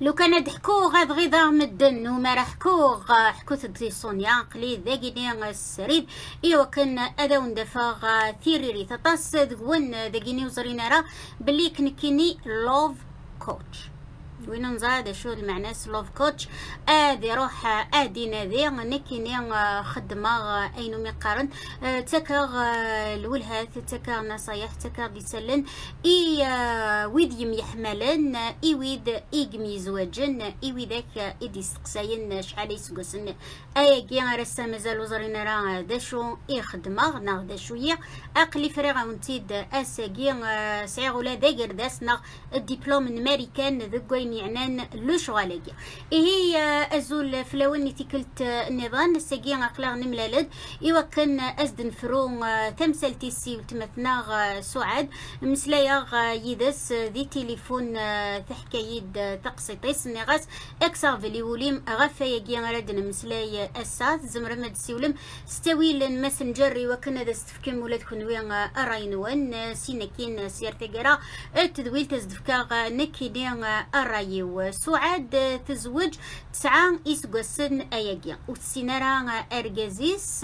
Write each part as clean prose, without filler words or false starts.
لو كان ضحكو غاد غيضا مدن وما راه حكو تدي سونيا قلي ذاكيني السريد ايوا كان ادا وندفا ثيريري تطاس دغون ذاكيني وزرينا راه بلي كنكيني لوف كوتش وين نزاد شو المعنى لوف كوتش ادي روح ادي نادي نكيني خدمه اينو ميقارن تكا الولهات تكا نصايح تكا بيسلن اي ويد يحملن اي ويد يقمي زواجن اي ويداك ايدي سقساين شحال يسقسن اياكي راه مازال وزرينا راه داشو يخدمه ناخد شويه اقلي فريغه ونتيد اساكي سعيغ ولا داير داسنا الدبلوم الامريكان ذكوين يعني لو شغالكي هي ازول فلاوني تيكلت النظام الساقي اقلا نملالد ايوا كان ازدن فرو تمثلتي سي وتمثنا سعاد مسلايا يدس ذي تليفون تحكايد تقسيطيس نغاس اكسر فيلي وليم غفا يجي غردن مسلاي اساس زمر مد سيولم ستوي الماسنجر وكنا دستفكم ولاد كنوي اراينوان سينكين سيرتقرا التدويل تزدفكا نكيني اراي وسعاد تزوج 9 يسقسن اياكي وتسينارا ارجازيس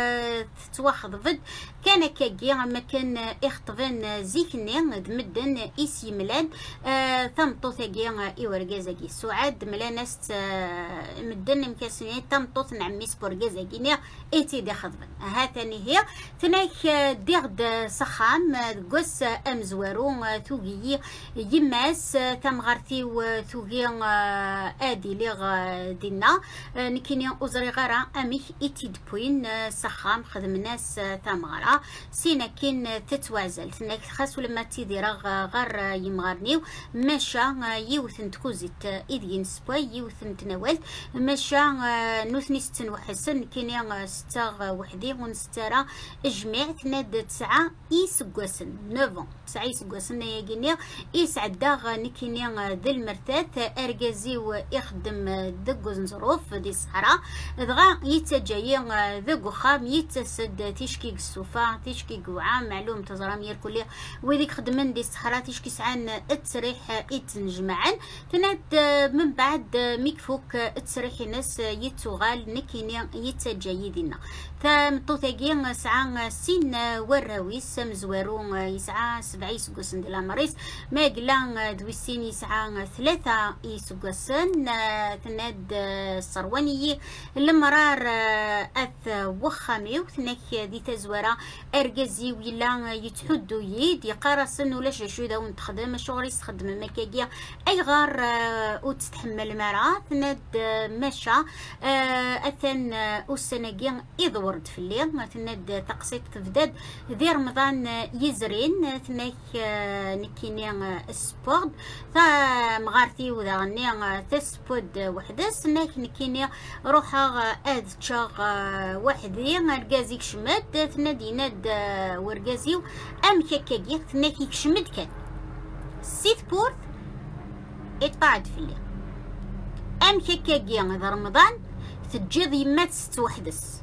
تتواخذ كان كاكي ما كان اخطبن زيكني دمدن اسي ملان ثمطو ثاكي ايورجازاكي سعاد ملانست مدن مكاسني ثمطو نعمي سبورجازاكي ايتي دي خضبن ها ثاني هي ثناك ديغد سخام قس امزوارو ثوغي يماس تمغرتي وثوغي ادي لي دينا نكيني اوزري غرا اميك ايتيد بوين سخام خدم ناس تمغرا سينا كين تتوازل تناك خاص لما تيدير غار يمغرنيو ماشا يوثن تكوزيت ايدين سبوي يوثن تناولت ماشا نوثني ستن وحسن كيني ستا وحدي ونسترا جميع تناد 9 يسقسن 9 9 يسقسن ياكيني يسعدا نكيني ذا المرتات ارجازي ويخدم دقوز نظروف دي الصحراء دغا يتجاي ذقو خام يتسد تيشكي السوفا تيشكي قوعة معلوم تزرام يركولي وذيك خدمن دي الصحراء تيشكي سعان التسريح يتنجمعن تناد من بعد ميكفوك التسريح ناس يتوغال نكيني يتجاي دينا ثمطوثاكي ساعة سين وراويس مزوارو يسعى 7 يسقسن دي لامريس ما قلا دويسين يسعى 3 يسقسن تناد الصرواني المرار اث وخامي وثناك دي تزوارا ارجازي ولا يتحدو يد يقارسن ولا شو داون تخدم شغل يستخدم مكاكيا اي غار وتتحمل مرا تناد ماشا اثن والسناكي يدورد في الليل تناد تقسيط تفداد ذي رمضان يزرين ثناك نكيني السبورد مغارتي وذا غني تسبود وحدس ناك نكيني روحا اد تشاغ وحدي ركازيك شمد تنادي ناد وركازيو ام كاكاكي تناك يكشمد كان سيت بورث يطاعد في الليل ام كاكاكي هذا رمضان تجيض يمات 6 وحدس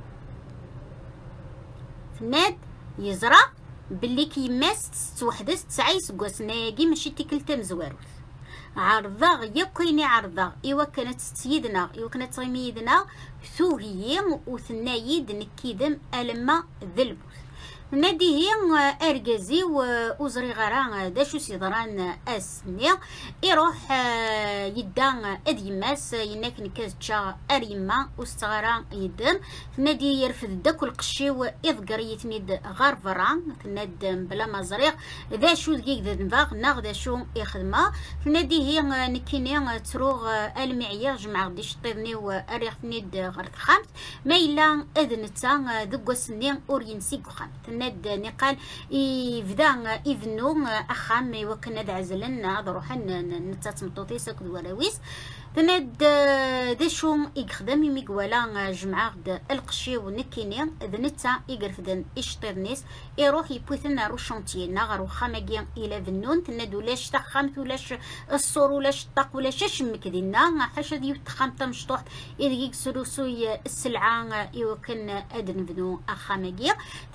تناد يزرع باللي كيماس 6 وحدس 9 يسقس ناقي ماشي تيكلتا مزواروث عرضاغ يقيني عرضاغ ايوا كانت سيدنا ايوا كانت غيميدنا ثوغي وثنايد نكيدم الما ذلبوث نادي هي ارجازي وازري غرا داشو سيدران اسني يروح يدان اديماس يناك نكازتشا اريما وستغرا يدم نادي يرفد داك القشي ويذكر يتنيد غرفرا تناد بلا مزريق ذا شو دقيق ذا نفاق ناغ ذا شو يخدمه نادي هي نكيني تروغ المعيار جمع غديش طيبني واريخ تنيد غرد خامس ما الا اذنتا ذكو سنين اورينسيكو خامس ند نقال يفدا يفنو اخام يوكنا دعزلنا ضروحا نتاتمطوطي ساكد ولاويس تناد ذا شو يخدم يميكوالا جمعة غد القشي ونكيني ذنتا يقرفدن اشطيرنيس يروح يبوثنا رو شونتي ناغرو خاماكي الى فنون تناد ولاش تخامت ولاش الصور ولاش الطاق ولاش شمك دينا حاشا ديو تخامتا مشطوح يدقيق سلوسوي السلعة يوكن ادن فنو اخاماكي تناد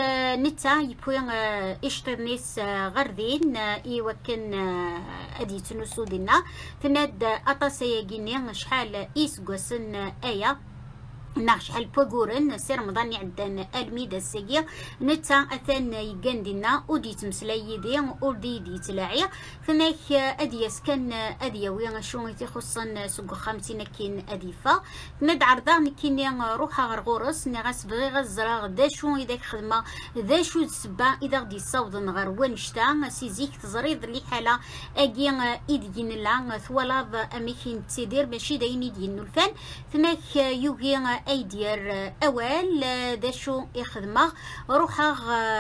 نتا يبوي اشترنيس غردين يوكن ادي تنسو دينا تند اطاسيا جيني شحال يسقسن ايا ناقش حال بوغورن سي رمضان عندنا الميدا الساقية نتا اثان يقندنا ودي تمسلاي يدي ودي دي تلاعي ثناك ادياس كان ادياوي شو تيخصن سوق خامتين كين اديفا ند عرضان كيني روحها غرغورس نغاس بغي غزرا دا شو اذا خدمه ذا شو السبا اذا غدي صوض نغار ونشتا سيزيك تزريض اللي حاله اكي ايدين لا ثولاض اماكن تيدير ماشي داين يدين الفان ثناك يوغي ايدير اول دا شو يخدمه روحه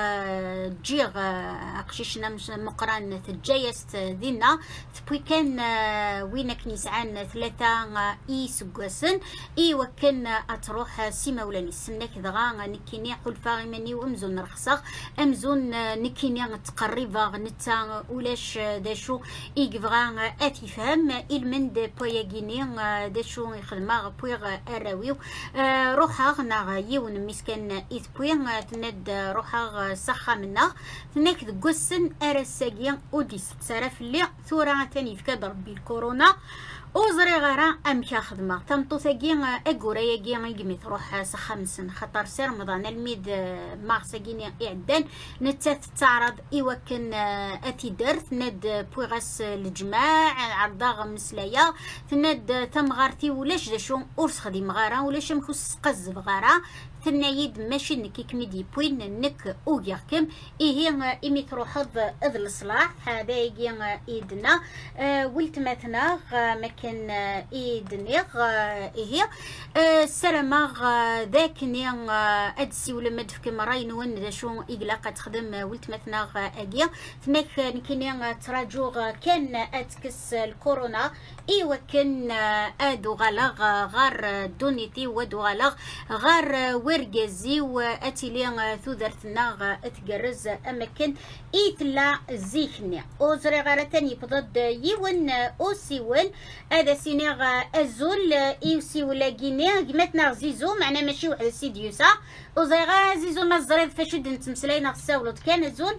تجيغ قشيشنا مش مقران تجايست دينا تبوي كان وين كنيسعان ثلاثة يسقسن وكان اتروح سيما ولا نسنك دغا نكيني حلفا غيماني وامزون رخصه امزون نكيني تقريبا نتا ولاش داشو يقفغا اتفهم المند بوياغيني داشو يخدمه بويغ اراويو روحها غنا يون مسكن إثبوي تند روحها سخا منا تنك تقسن أرساقيا وديس سرف اللي ثورة تاني في كدر بالكورونا وزري غارا أمشا خدمة تمطو ثاقيا أقورا ياقيا يقمي تروح سخا مسن خطر سي رمضان الميد مارساقيني إعدان نتات تعرض إيوكن أتيدر تند بوغاس الجماع عرضاغ مسلايا تند تمغارتي ولاش داشو أورس خديم غارا ولاش مخص قزف غارا تنايد ماشي نكي كميدي بوين نك اوغيركم هي ايمي تروحض اذ الصلاح هذا يجي ايدنا ولتماتنا مكان ايدنيغ هي السلامة ذاك ني ادسي ولا مدفك مراين ون شو اقلاقه تخدم ولتماتنا اجي تماك نكيني تراجوغ كان اتكس الكورونا وكان ادو غلغ غار دونيتي ودو غلغ غار ورقزي واتيلي ثودرتنا تقرز اماكن ايتلا زيكني اوزري غارة تاني بضد يون اوسيون هذا سينيغ ازول ايوسيولا جيني قمتنا زيزو معنا ماشي واحد سيديوسا اوزري غا زيزو نزريد فاشد نتمسلاينا غساولوت كان ازول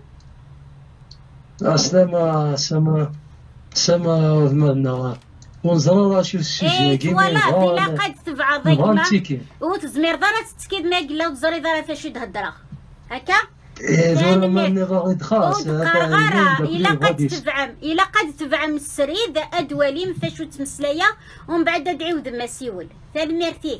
سما وذمنا ونزرا شوف السجن كيما والله بلا قد تبع ضيقنا وتزمير دارت تسكيد ما قلا وتزري دارت فاشد هدرا هكا زول ماني غادي خاص غارة إلا قد تفعم السريد أدوالي مفاشو تمسلايا ومن بعد أدعيو ذما سيول ثاني ميرتيك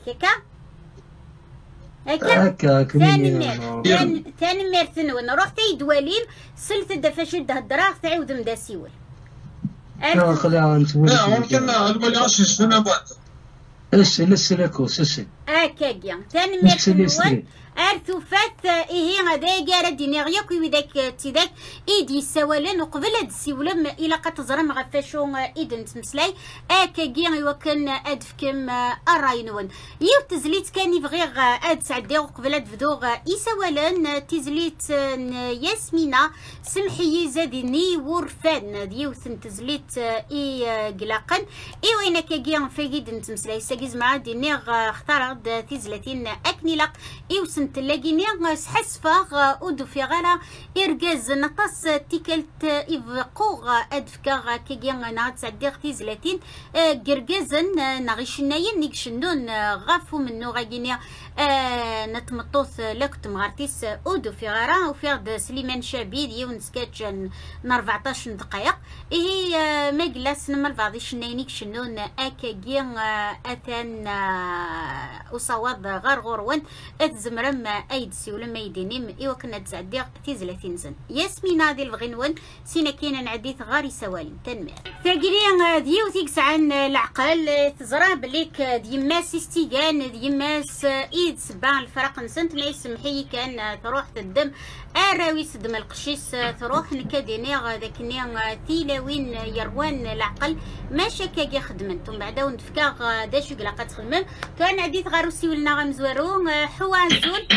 هكا ثاني ميرتنون روح تيدواليم سلت دفاشو دهدراغ تعيود مدا سيول خليها نتولي لا ممكن أدوالي أسس فينا بعد السلاكوس كاكيا ثاني ميرتنون ارثوفات هي غدا جارة دينيغيا كي وداك تيداك ايدي سوالن وقبل هاد السيولم الى قد تزرم غفاشو ايدن تمسلاي كاكيا يوكن ادفكم الراينون يو تزليت كان يبغي اد سعدي وقبل هاد فدوغ يسوالن تزليت ياسمينة سمحي زادني ورفان ديوثن تزليت قلاقن وين كاكيا فايدن تمسلاي ساكيز مع دينيغ اختارد تزلتين اكنيلاق تلاقيني سحسفا ودو في غالا إرجاز نقص تيكلت إفقوغ أدفكا كيجي نعاد سعدي اختي زلاتين قرقازن نغيشناين نيكشنون غافو منو غاقيني نتمطوث لكت مغارتيس ودو في غارا وفي غد سليمان شابيد يون سكاتشن 14 دقايق هي مجلس نمر بعض شناينيك شنون أكاجي أثان وصواد غرغورون زمرم ايد سيولم ايدينيم وكنا تزعدي تيزلاتين زن ياسمينة ديال الغنون سينا كاين نعديت غاري سوالين تنمير ثاقري ديو تيكس عن العقل تزرا بليك ديماس استيقان ديماس ايد سبع الفرق نسنت لا يسمحي كان تروح تدم اراوي سدم القشيس تروح نكاديني ذاكني تيلاوين يروان العقل ما شكا خدمت ومن بعدا ونفكا داشو قلاقات خدمم كان عديت غارو سيولنا غمزوارو حوا الزول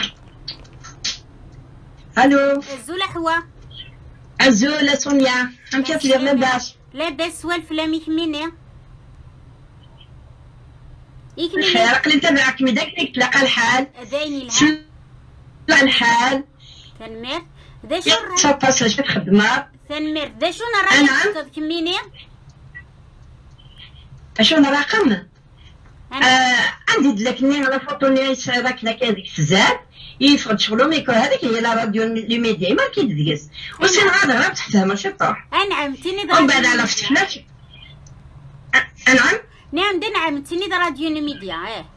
الو الزول حوا الزول سونيا هم كيف لاباس لاباس والف لا ميكميني خير قلت نتابعك مداك تلاقى الحال دايني الحال الحال تنمير ذا شو تصاص اش تخدمها تنمير ذا شو نرى كميني اشون رقم عندي لكني على فوتوني يسرك لك هذيك الزاد يفقد شغلو ميكو هذيك هي لا راديو لي ميديا ما كيدقس وسين غادي غير تحتها ماشي طروح انعم تيني ومن بعد على فتحناش انعم نعم دنعم تيني راديو ميديا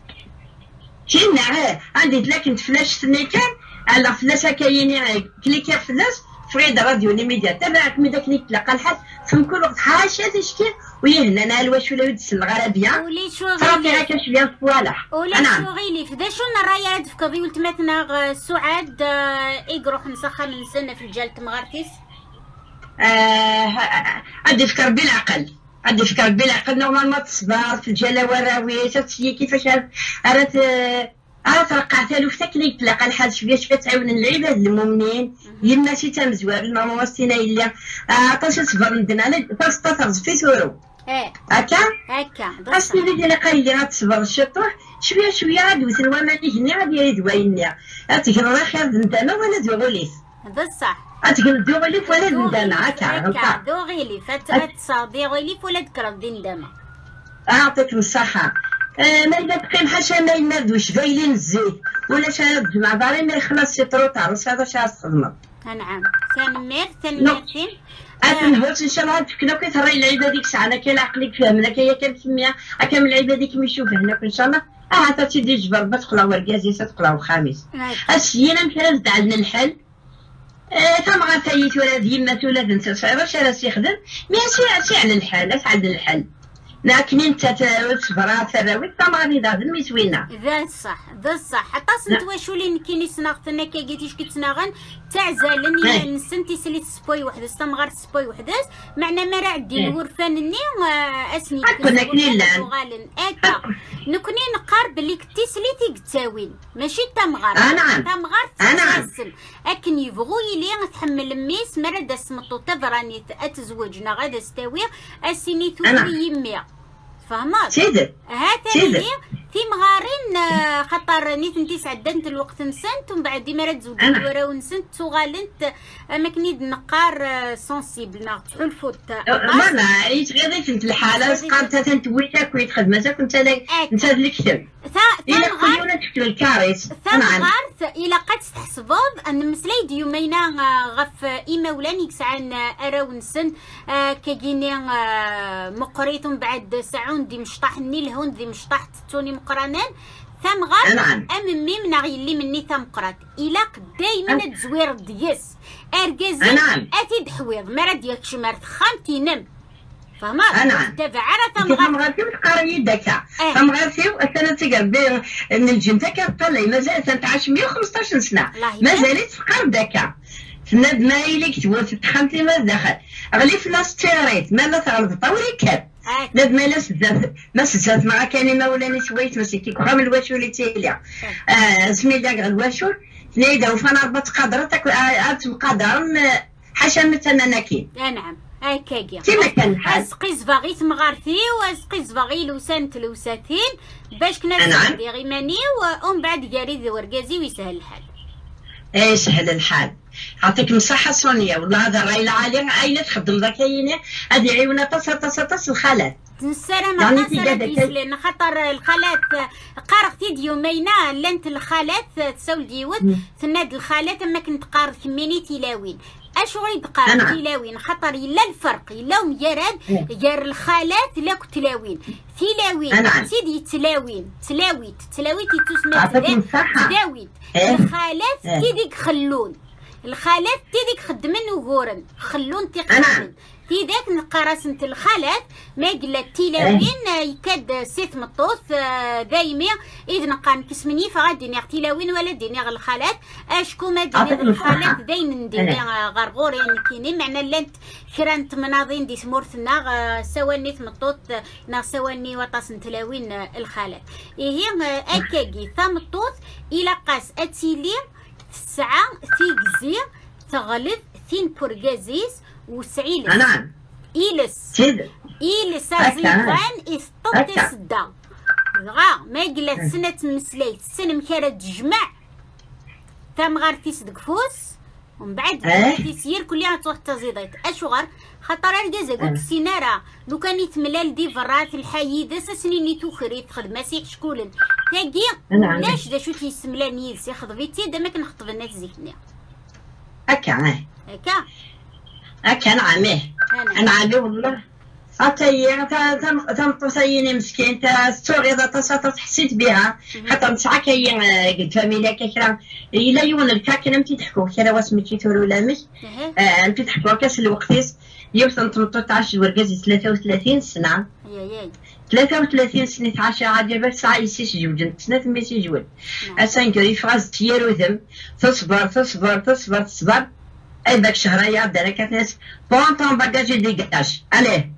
كاين عندي لكن فلاش سنيكان على فلاش كاينين كليكير فلاش فريد راديو لي ميديا تبعك مي داك اللي تلقى الحد في كل وقت حاشا تشكي ويهنا انا الواش ولا يدس الغربيه ولي شو صافي هكا شويه صوالح ولا شو غيلي فدا شو نرايا في كبي ولتمتنا سعاد يروح نسخن نسنى في الجال تمغارتيس عندي فكر بالعقل عندي فكر بالعقل نورمالمون تصبر في الجاله وراوي تسيي كيفاش رات رقعت له في تكنيك تلاقى الحال شويه تعاون العباد المؤمنين يما شي تمزوار الماما وستينا الا عطاش تصبر ندنا تستطرز في سورو هكا اصلي اللي انا قايل لي غتصبر الشطوح شويه غادوز الوماني هنا غادي يدويني تقرا خير ندامه ولا دوغوليف هذا الصح تقول دوغوليف ولا ندامه هكا دوغوليف تصاديغوليف ولا تكرر ندامه يعطيك الصحه ما إلا تقيم حاشا ما ينادوش بايلين الزيت ولا شاد مع داري ما يخلص شي طروطار هذا شي تخدمه نعم ثاني ثين نهوت ان شاء الله تفكنا كي تهري العيبه ديك الساعه انا كاين عقلك فهمنا كاين كنسميها هكا من العيبه ديك ميشوف هنا ان شاء الله حتى تيدي الجبر باش تقلاو وركازي تقلاو الخميس السينا مشات عندنا الحل ثم غاتايت ولا ديما ولا تنسى صعيبه شي راه يخدم مي سي على الحل على الحل لكن انت تصبر تراوي ثم غادي دادن ميسوينا ذا الصح حتى سنت واشو لي كيني سناغتنا كي قلتيش كتناغن تعزلني نسنتي سليت سبوي وحده استمغر سبوي وحده معنا ما راه عندي الورفان ني اسني كنا كنيلان غالن اكا نكوني نقارب اللي كنتي سليتي قتاوين ماشي تمغار تمغار تحسن اكن يبغوا لي تحمل الميس مرا داس مطوطه براني اتزوجنا غادا استوي اسيني توي يمي فهمت سيدي هذا في مغارين خطر نيت انتي سعدنت الوقت نسنت ومن بعد ديما راه تزوجت ورا ونسنت وغالنت ما كنيد نقار سونسيبل ناغ تحلفوت ماما عيت غير في الحاله سقطت تنتويتا كويت خدمتك كنت انت اللي كتب الا كنا تكتب الكاريس ثمغارت الا قد تحسبوض ان مسليد يومينا غف ايما ولاني سعان اراو نسن كاكيني مقريت من بعد ساعون دي مشطاحني لهون دي مشطاح توني مقرانان ثمغار اممي من غيلي مني ثمقرات الا دايما تزوير ديس اركازي اتي دحويض مرا ديالك شمارت خامتي نم فهمت تابع على ثمغارتي تقرا يدك ثمغارتي وانا تقربي ان الجنه كتطلع مازال تنتعاش 115 سنه مازالت تقرب داك تناد ما إليك توافق تخمتي ما دخل غلي فلاس تيريت ما تغلط طوري كاب ناد ما لا سدات ما سدات مع كلمه ولا نسويت مسكي كرام الواشو اللي تيليا سميلا الواشو تنيدا وفانا ربط قدرتك مقدر حاشا مثلا ناكي نعم هكاكيا كيما كان الحال اسقيز باغي تمغارتي واسقيز باغي لوسان تلوساتين باش كنا ديري ماني ومن بعد قاري وركازي ويسهل الحال سهل الحال يعطيك الصحة سونيا والله هذا الراي العالي عايلة تخدم ذاك هيني هذه عيونها تصل الخالات السلامة لان خاطر الخالات قارختي يومينا لانت الخالات تسول ديود تناد الخالات اما كنت قارث كميني تلاوين اش غادي تقارث تلاوين خاطر الا الفرق الا يراد يار الخالات لا تلاوين سيدي تلاويت تسمى تلاويت الخالات تيديك خلون الخالات تيديك خدمن وغورن خلون تيقرن في ذاك نقراس نت الخالات ما قلت تلاوين يكاد سيت مطوث دايما اذا نقان كسمني فغادي نيغ تلاوين ولا ديني غير الخالات اشكو ما ديني الخالات داين نديني غرغور يعني كيني معنى لانت كرانت مناضين دي سمورثنا سواني مطوث نا سواني وطاس نتلاوين الخالات هي اكاكي ثمطوث الى قاس اتيلي الساعه تيكزي تغلب ثين بورغازيس وسعيلس نعم إيلس زيفان استطي سدا غا ما قلت سنة مسليت سنة مكارة تجمع ثم غار تيس دقفوس ومن بعد تيسير كلها غتروح تزيدات اشغر خاطر الكازا قلت السيناره لو كان يتملال دي فرات الحي دا سنين توخري تخدم سي شكولن تاكي علاش دا شو تيسملان يلس ياخذ فيتي دا ما كنخطب الناس زيتني هكا نعميه انا عامي والله هي تنطسيني مسكين تا ستوري دا تصاطت حسيت بها حتى نسعى كي قلت فاميليا كيكرا الا يون الكاكنا متي تحكو كرا واسمتي تورو لامش متي تحكو كاس الوقتيس يوصل 13 ورقازي 33 سنه 33 سنه 10 عاد باش ساعه يسيش جوجن سنه ميسي جوج اسانكري فراز تيرو ذم تصبر اي داك شهريه دارك ناس بونطون باجاجي ديكاش عليه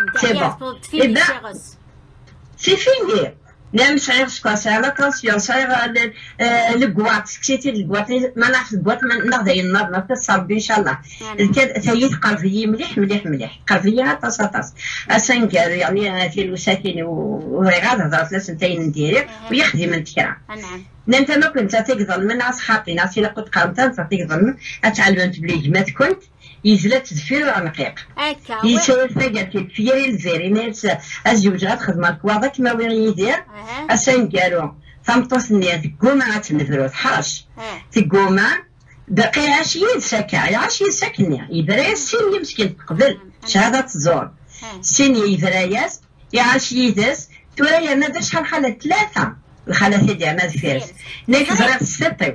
سي فيني نعم صاير سكاسا لا طاسيون صاير الكواط سكتي الكواط ما نعرف الكواط ما ناخذ النار ما تصربي ان شاء الله ثيت قرفيه مليح قرفيه طاس اسانكار يعني في الوساكن وغير هضرت 3 سنتين ندير ويخدم الفكره نعم ما كنت تقدر من ناس خاطي ناس الا كنت قامت تقدر تعلمت بلي ما كنت يزلت تدفير عنقيق هكا يسير فقالت فيري الزيري ناس الزوج غتخدم الكواضه كما وين يدير اسانكارو ثمطوس نيات كوما غتنفرو تحرش تقوما باقي عشية ساكا عشية ساكنة يبرا السن مسكين قبل شهادة الزور السن يبراياس يعشية داس تورايا ما داش شحال 3 الخلاثي ديال ما فيرس نيك زرات السطي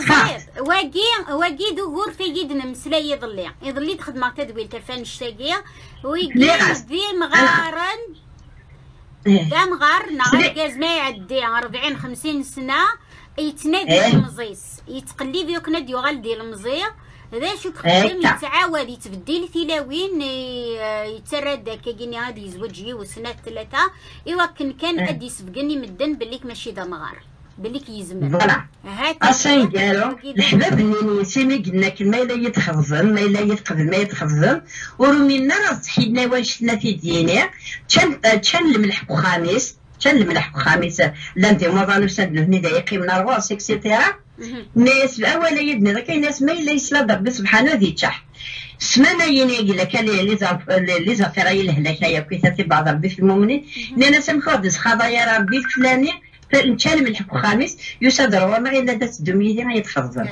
واقي دغور في يدنا مسلا يضلي تخدم تدويل تلفان الشاقيه ويقول ذي مغارن دا مغار نهار كاز ما يعدي 40 50 سنه يتنادي المزيس يتقلي فيك نادي غال ديال المزيه هذا شو خدم يتعاود يتبدل ثلاوين يتراد كاين هادي يزوج وسنه 3 ايوا كان ادي سبقني مدن بليك ماشي دا مغار بليك يزمر فوالا اصلا قالوا الحباب اللي سيمي قلنا كلمه الا يتخفضن ما الا يتقبل ما يتخفضن ورمينا راه تحيدنا واش شفنا في دينا تشن الملح وخامس تشن الملح وخامس لاندي ما نفسد هني دا يقيمنا رواس اكسيتيرا ناس الاول يدنا ذاك الناس ما الا يسلا ربي سبحانه ذي تشح سمعنا يني قال كان لي زافير الهلاكيه كيتاتي بعض ربي في المؤمنين انا سمخدس خضايا ربي الفلاني فنتشال من الحق خامس يصدر وما الا دات الدميه ما يتخضر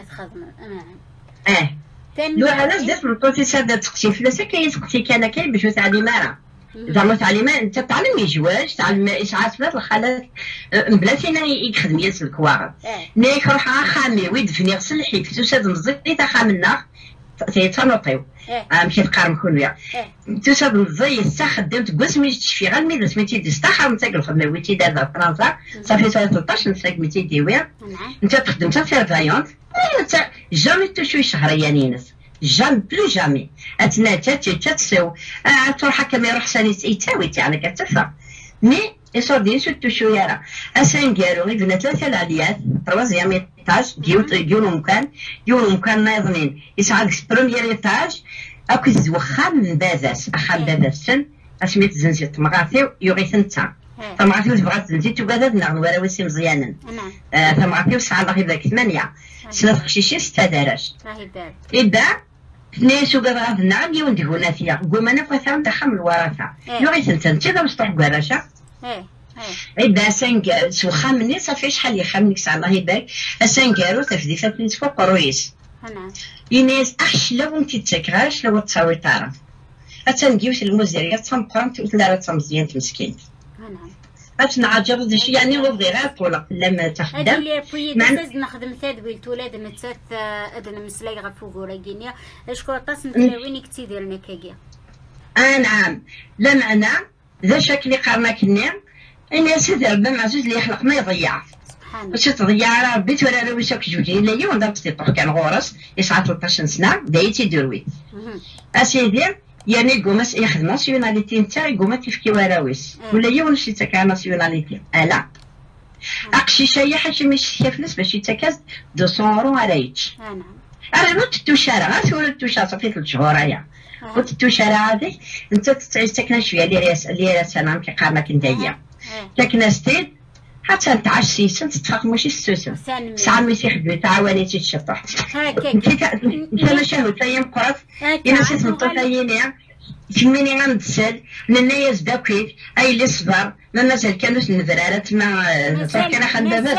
لو علاش درت البروتي ساده تقسيم فلاسه كيسقسي كان كاين باش تعلم راه زعما تعليمه انت تعلم جواج تعلم اشعاع فلات الخالات بلاتينا يخدم ياس الكواغ نيك روح خامي ويدفن يغسل الحيط تساد مزيت تا خامنا تيتنوطيو مشيت قارم كونيا تساد مزيت تا خدمت كوسمي تشفي غير ميد سميتي ديستاخر نتا الخدمه ويتي دابا فرنسا صافي 13 سنه ميتي ديوير انت تخدم تا سيرفايونت انت جامي تشوي شهريانينس جام بلو جامي اتناتا تساو تروح كما يروح سانيت يتاوي تاعنا كتفا مي يصدي ستو شويه راه اسانكارو يبنى 3 العليات 3 ايطاج ديالو مكان ناظمين يسعد بروميير ايطاج اكو الزوخام من بازاس اخام بازاسن اسميت زنزيت مغاثيو يوغي ثنتا فمغاثيو تبغات زنزيت وكذا ورا وسي مزيانا فمغاثيو ساعه الله يبارك 8 سنه خشيشي 6 دراج إذا ناس وقبض نعم يوندهونا فيها قوم أنا فثام دخم الورثة يوغي سنتين تيدا مستوح قراشة إذا سنك سوخا مني صافي شحال يخمنك ساعة الله يبارك السنكارو تفديفات نيت فوق رويس يناس أحش لو انتي تسكراش لو تصاوي تعرف أتنجيوش المزيرية تنقرم تقول تمزيان مسكين نعجب دشي يعني وبغيرات ولا لما تخدم هذه اللي بويد نخدم تدويل تولاد متات ادنا مسلاي غفوغو راكينيا اشكو طاس نتلاويني كتي ديالنا كاكيا نعم لا معنى ذا شكلي قرناك النعم انا سيدي ربي معزوز اللي يخلق ما يضيع سبحان باش تضيع ربي تورا روي شاك جوجي لا يوم ضربتي طوح كان غورس يسعى 13 سنه دايتي دروي اسيدي يعني قومس ياخذ ناسيوناليتي نتا يقوم تفكي وراويس ولا يون شي تاع ناسيوناليتي لا اقشي شي حاجه ماشي فلوس باش يتكاز 200 يورو عليك انا نوت التوشاره غير التوشاره صافي 3 شهور هيا قلت التوشاره هذيك انت تسكن شويه اللي راس انا كيقامك نتايا لكن ستيد حتى نتعشي تتفاق ماشي السوسو ساعة ماشي خدمي تعاوني تيتشطح هكاك انا شهوة تايم قرص انا شي تمطو تايني تميني غندسل لنا داكيت اي اللي صبر لنا كانوش النذرارات ما كان خدامات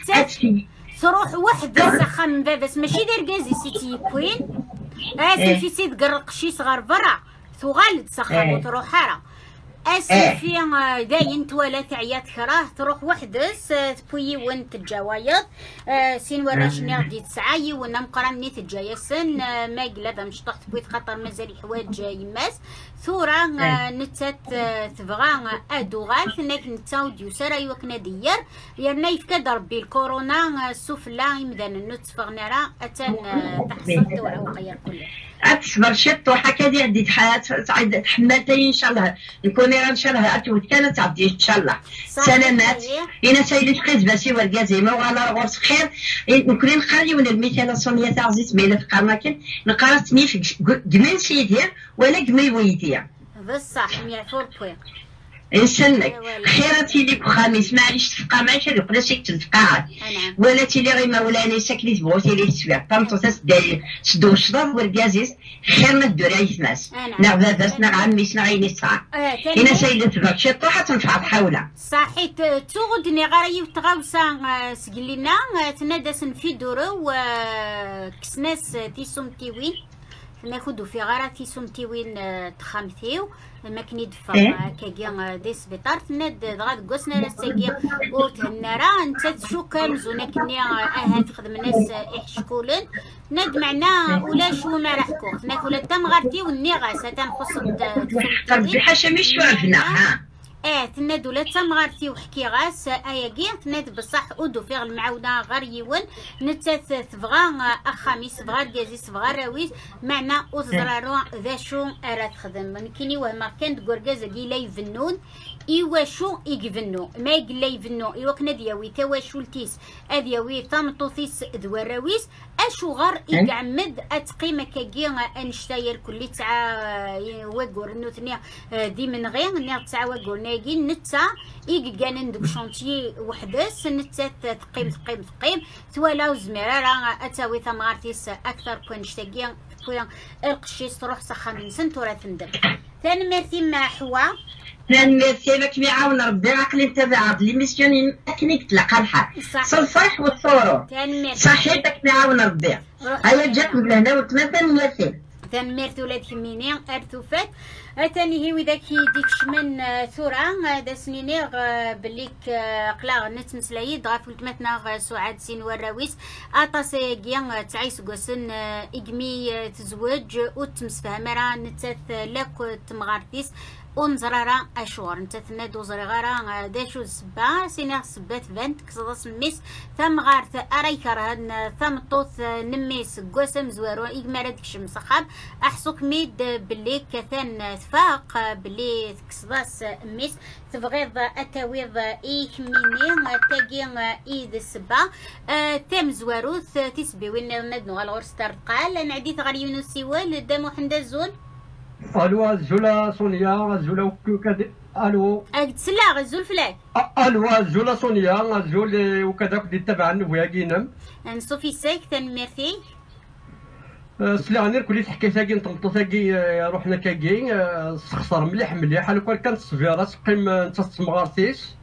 تروح وحده سخان من باباس ماشي داير كازي سيتي يكوين اسيفي سيد قرق شي صغار برا ثغال تسخن وتروح حاره اسيفي داين توالات عيات كراه تروح وحدس تبوي وين تجاوايض سين ورا شنو غادي تسعاي ونا مقراني تجايسن ما قلا مشطح تبوي خاطر مازال حوايج يماس ثورة نتات تبغى ادوغال ثناك نتاود يسرا يوكنا ديار يرنا يفكاد ربي الكورونا السفلى يمدان نتفغنا راه اتان تحصل توعى وغير كله اتصبر شط وحكا دي عديت حياة تحملتي ان شاء الله نكون ان شاء الله اتوت كانت تعدي ان شاء الله سلامات انا سايلت قيز باسي والكازيما وعلى غورس خير نكون نقري ولا المثال صونيه تاع زيت ميلا في قرماكن نقرا سمي في جمال سيدي ولا جمي ويدي بصح 100 بوين نسنك خيراتي لي بخامس معليش تفقع معاك يقول لك تفقع ولا تيلي غير مولانا ساكني تبغوتي لي تسويع طمطوطاس داير شدو الشراب والكازيس خير ما تدوري يتماس نا باباس نا عميس نا عيني صعب هنا سيدة تبغى شي طوحة تنفع تحاولها صحيت تغدني غرايب تغاوسا سقلينا تنادس في دورو كسناس تيسوم تيوين ناخدو في غاراتي سمتيوين تخامثيو ما كني دفا كاكيا دي سبيطار تناد غاد قوسنا نساكيا وتهنارا انت تشو كنزونا كني تخدم ناس يحشكولن ناد معنا ولا شو ما راحكو ناكل تم غارتي والنغاس تنخص ربي حاشا مش عرفنا تناد ولا تم غارتي وحكي غاس اياكي تناد بصح ودو فيغ المعاونه غير يون نتات تبغى اخاميس تبغى كازيس تبغى راويس معنا وزرارو ذا شو راه تخدم كيني وهما كان تقركاز كي لا يفنون ايوا شو يقفنو ما يقلا يفنو ايوا كنا دياوي تواشو التيس ادياوي طامطوثيس دواراويس اشو غار يقعمد اتقيمه كاكي انشتاير كل تاع وقور نوثني دي من غير نيا تاع وقور ناقي نتا يقان ندوك شونتي وحدس نتا تقيم توالاو زميره راه اتاوي ثمارتيس اكثر كنشتاكي خويا القشيس تروح سخان من سنت ورا تندم ثاني ميرتي مع حوا ميرسي لك يعاون ربي عقلي تبع لي ميسيون تكنيك تلقى الحال الفرح والسرور صحيتك يعاون ربي هيا جات من هنا وتمثل ميرسي ثاني ميرتي ولاد كميني ارتوفات ثاني هي وذاك ديك شمن ثورة دا سنينيغ بليك قلا نتمسلاي ضاف ولتمتنا سعاد سين وراويس اطاسي كيان تعيس قوسن اقمي تزوج وتمسفهم راه نتاث لاك تمغارتيس ونزرارا اشور نتا تنادو زريغارا داشو السبا سينا سبات بنت كصدا سميس ثم غارت ارايكر هاد ثم طوث نميس قوسم زوارو ايكمارا ديكش مسخاب احسوك ميد بلي كثان تفاق بلي كصداس ميس تبغيض اتاويض ايكميني تاقي ايد السبا تام زواروث تسبي وين ندنو الغرس ترقال نعديث غير يونس سيوال دامو حندا الزول الو الزولا سونيا الزولا وكذا الو تسلا غزول فلاك الو الزولا سونيا الزول وكذا كنت تبع النبويا كينم نصوفي ساك ثاني ميرثي سلعني كل تحكي ثاقي نطمطو ثاقي روحنا كاكي سخسر مليح لو كان كانت الصفيره تقيم انت تسمغارتيس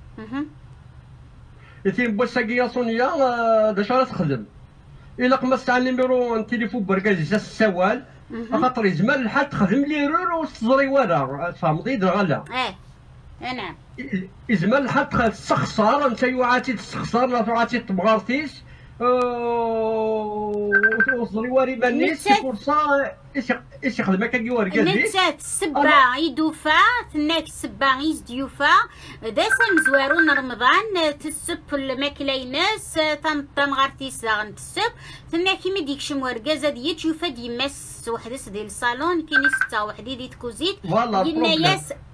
يتيم بوا ثاقي يا سونيا داش راه تخدم الا قمصت على النيميرو التليفون بركاز السوال خاطر يزمل الحال تخدم لي رور وتصري ورا فهمتي دغلا نعم يزمل الحال تستخسر انت يوعاتي تستخسر لا تعاتي تبغارتيس وصري وري بانيس فرصه ايش يخدم هكا كيوري كازي نتات السبا يدوفا ثناك السبا يزديوفا داسم زوارون رمضان تسب الماكليناس طم غارتيس غن تسب ثناك مي ديك وركازا ديال يوفا ديماس وحدس ديال الصالون كاين 6 وحدي ديال كوزيت قلنا ياس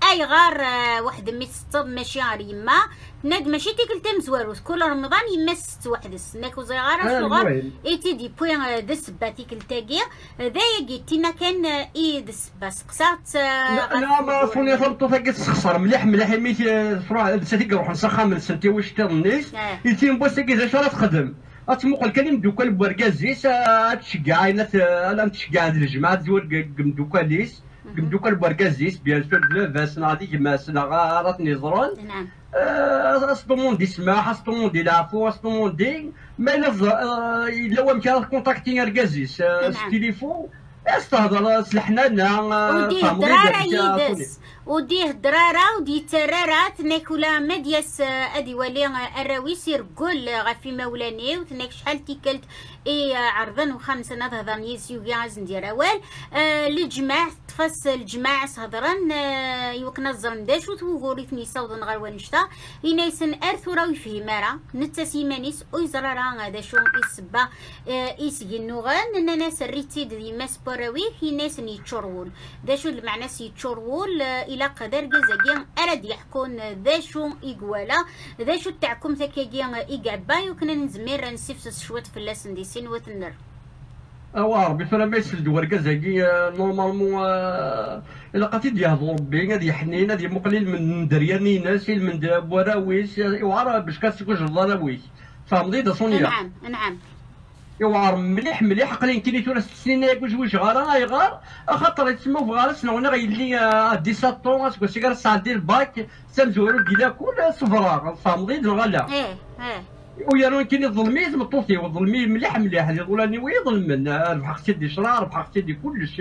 اي غار واحد مي ستة ماشي غير يما ناد ماشي تيكل مزواروس كل رمضان يما ست وحدس ناكو زي غار صغار ايتي دي بوين دس باتيكل تاكي ذايا قلتينا كان اي دس بس قصات لا ما فوني ثبطو تاكي تخسر مليح ميت فروح ساتيك نروح نسخا من سنتي واش تنيس يتي نبوس تاكي زي شرا تخدم اتموقل كان دوكال بوركازيس تشجع انا تشجع هاد الجماعه زوار دوكاليس دوكال بوركازيس بيان سور لافاس نادي كما سنا غارتني زرون نعم اسطومون دي سماح اسطومون دي العفو اسطومون دي ما الا هو مكان كونتاكتي ركازيس التليفون استهضر سلحنا وديه درارة يدس وديه درارة ودي ترارات ناكولا مدياس ادي ولي الراويس يرقل غافي مولاني وتناك شحال تيكلت اي عرضن وخمسة نهضر يزيو ياز ندير اوال الجماع تفاس الجماع صهضرن يوكنا الزرنداش وتوغوريتني صوضن غير ونشتا ينايسن ارثورا ويفهمارا نتاسيمانيس ويزرارا هذا شو يسبا يسجنوغان اننا سريتي دي ماس براويك ينايسن يتشرول دا شو المعنى يتشرول الى قدر جزاكي اراد يحكون ذا شو يقوالا ذا شو تاعكم ثكاكي يقعبا وكنا نزمير نسيفس شوات في اللاسن دي سين وتنر اوار بفلا ما يسلد وركازاكي نورمالمون الا قاتي يهضر ربي غادي يحنين غادي مقليل من درياني ناس من وراويس يوار باش كاسكو جراويس فهمتي دا سونيا نعم نعم يوار مليح مليح قليل كيني تورا 6 سنين ياك جوج غارة يغار خاطر يتسمى في غارة سنونا غيلي 17 اسكو سيكار الساعة ديال الباك سامزورو كيلا كل صفرا فهمتي دغالا ويا كاين الظلمي مطوطي والظلمي مليح مليح اللي يقولاني وي ظلمن ربح اختي دي شرار ربح اختي دي كلش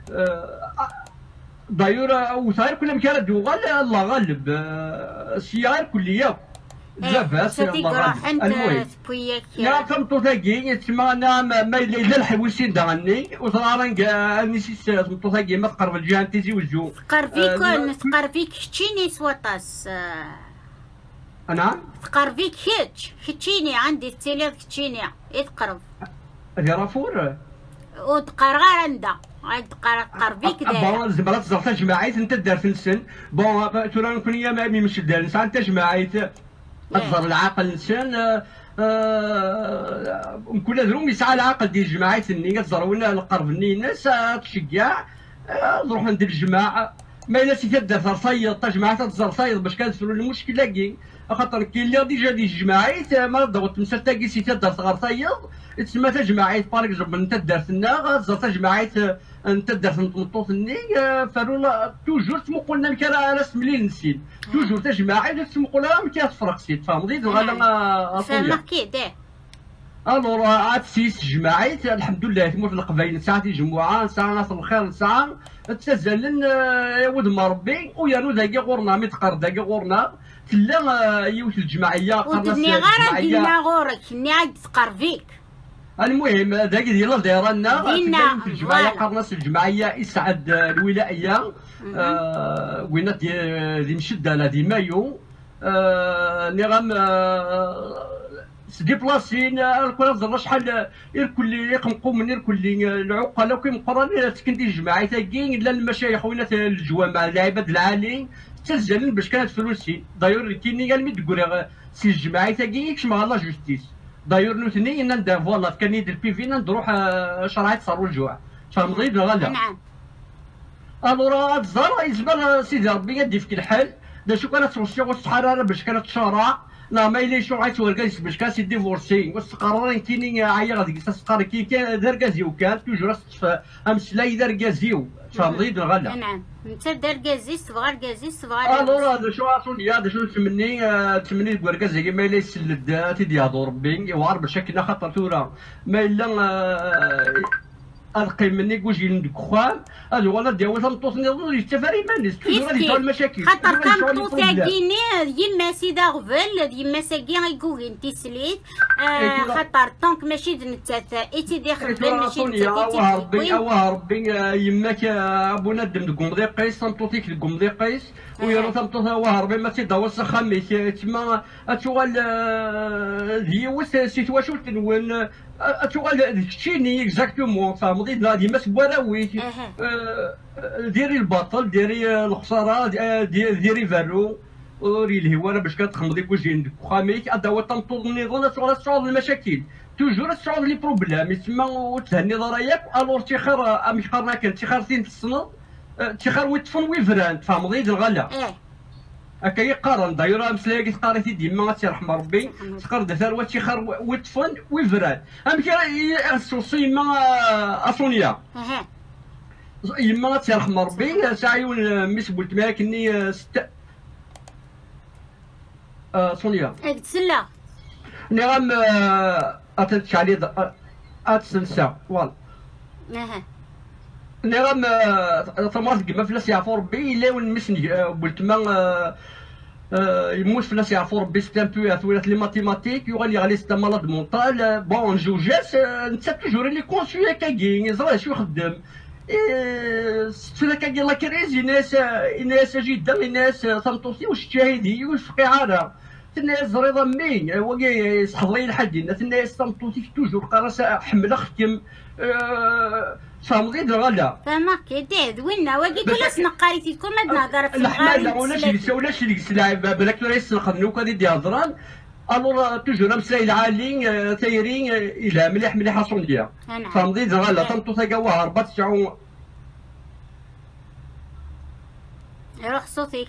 دايره وصاير كل مكان دوغال الله غالب السيار كليه لاباس الله غالب المهم يا فهمتو تاكي تسمى انا ما الا الحويسين دغني وصرارا كاع نسيت فهمتو تاكي ما تقرب الجهه تيزي وجو تقرفيك كتشيني سواطاس نعم تقرفيك كتشيني عندي التيلير كتشيني يتقرب هذه رافور وتقرغر عندها تقرفيك داير بون زبرات زرتا جماعيت انت دارت نسن بون تورا نكون يا مامي مش دار نسان انت جماعيت الزر العاقل نسان كل دروم يسعى العاقل ديال جماعيت النية تزرونا القرب الناس تشجع نروح عند الجماعه ما الا تيدار صيد تجمعات تزرصيد باش كنسولوا المشكل كاين خاطر كاين اللي ديجا دي جماعيت ما ضغط تمسى تاكي سي تدار صغار صيد تسمى تجمعيت باغ اكزومبل انت دارت لنا زرت جماعيت انت دارت نطوط الني فرولا توجور تمقولنا مكان راس مليل نسيت توجور تجمعيت تمقولها مكان تفرق سيت فهمتي غالا فما كيد الور عاد سيس جماعيت الحمد لله تموت القبايل ساعات يجمعوا ساعه ناصر الخير ساعه تسزلن يود مربي ويانو داكي غورنا متقر داكي غورنا تلا يوت الجماعيه قرنا الجماعيه لا غورك ني عاد تقرفيك المهم داكي ديال دايرنا في الجماعيه قرناس الجماعيه اسعد الولائيه وين دي مشده لا دي مايو نغام ديبلاسين الكل زرنا شحال الكل يقمقوا من الكل العقلاء كيمقرن تكندي الجماعه تاكين لا المشايخ وين الجوامع العباد العالي تسجلن باش كانت فلوسي داير كيني قال مي تقول سي الجماعه تاكي كشما لا جوستيس داير نوتني ندير فوالا كان يدير بيفي نروح شرعات صاروا الجوع فهمتي غلا نعم الورا الزرع يزبر سيدي ربي يدي في الحال دا شو كانت توصي الحراره باش كانت تشرع لا ما إلا شو عايز ورقاس باش كاس ديفورسي واستقرار كيني عيا غادي تستقر كي كان دركازيو كان توجور امس لا دركازيو فهمتي غلا نعم انت دركازيس تبغى ركازيس تبغى الور هذا شو اصلا هذا شو تمني ورقاس ما إلا يسلد تيدي هضر ربي وعار باش كنا خاطر تورا ما إلا القيم مني كوجي ندخان هذا ولا ديال تمطوطني نظن يتفاري مانيس توجور غادي يجيو المشاكل خاطر كنطوط كيني يما سيدا غفل يما ساكي غيكوغين تيسليت خاطر طونك ماشي دنتات ايتي دي خدام ماشي دنتات ربي ربي يماك ابونا دم كومدي قيس تمطوطيك كومدي قيس ويا تمطوط ربي ما تيداو السخامي تما تشوال هي واش سيتواشن وين تغال تشيني اكزاكتومون فهمتي ديما سبواراوي ديري البطل ديري الخساره ديري فالو وري الهواء باش كتخمضي كلشي عندك وخاميك ادوات تنطوط النظام تصعد المشاكل توجور تصعد لي بروبليم يسمى وتهني ضراياك الور تيخر امشخرنا كان تيخرتين تصنط تيخر ويطفن ويفران فهمتي الغلا هكا يقارن دايره مسلاكي تقاريتي ديما تيرحم ربي تقرد ثروه تيخر ويطفن ويفران امشي السوسي يما اصونيا يما تيرحم ربي ساعيون ميس قلت معاك اني صونيا تسلا نعم اتنشالي اتسنسا فوالا نعم ثمرت كما فلاس يعفو ربي الا ونمسني قلت ما يموت فلاس يعفو ربي ستان بو ثولات لي ماتيماتيك يغالي غالي ستا مالاد مونطال بون جوجاس انت توجور لي كونسوي هكاكي زرا شو يخدم هكاكي لا كريز ناس جدا ناس تنطوسي واش تشاهدي واش فقيعه الناس زريضه مين واقي صحضي لحد الناس تنطوسي توجور قراص حمله ختم فهمتي الغلا فهمك يديد وينا واقي كلاس نقاريتي كل ما نهضر في الحماله ولاش اللي سلاعب بالك رئيس الخنوك هذه ديال هضران الور توجور مسائل عالي تايرين الى مليح مليح حصونيه فهمتي الغلا تنطو تاكا هربات تاعو يروح صوتك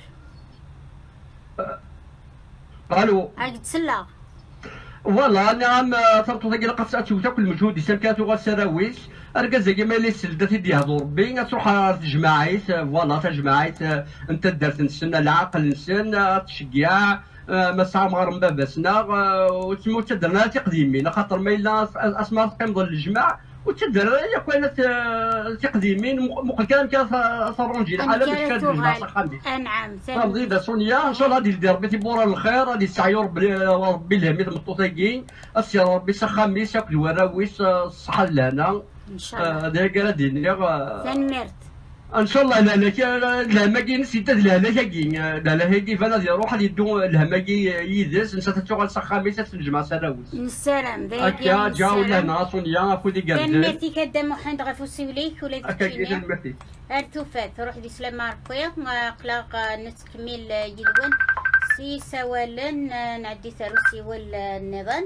الو هاك تسلا فوالا نعم تنطو تاكا لقات تاكل المجهود يسالكاتو غا سراويس اركز كيما اللي سلدتي ديال ربي تروح تجمعيت فوالا تجمعيت انت درت نسن العقل نسن تشجع ما ساعه مغرم باباسنا وتسمو تدرنا تقديمين خاطر ما الا اسماء تقيم ضل الجماع وتدر يا كانت تقديمين مقل كلام كان صرونجي الحاله باش كتجمع صحه نعم فهمتي سونيا ان شاء الله ديال ربي تيبورا الخير غادي تسعيو ربي الهميد مطوطاكين السير ربي سخاميس ياكل وراويس الصحه لنا ان شاء الله هذا كاع ديني تنمرت ان شاء الله الهماكي نسيت الهلاكي الهلاكي فانا ديال روح يدو الهماكي يدس نسات تشغل سخاميس تنجمع سراوس السلام هكا جاو لهنا سونيا فودي كاع تنمرتي كدا محمد غفوسي وليك ولا تكفيني تنمرتي التوفات روح دي سلام ربي قلاق نتكمل يدون سي سوالا نعدي ثروسي والنظام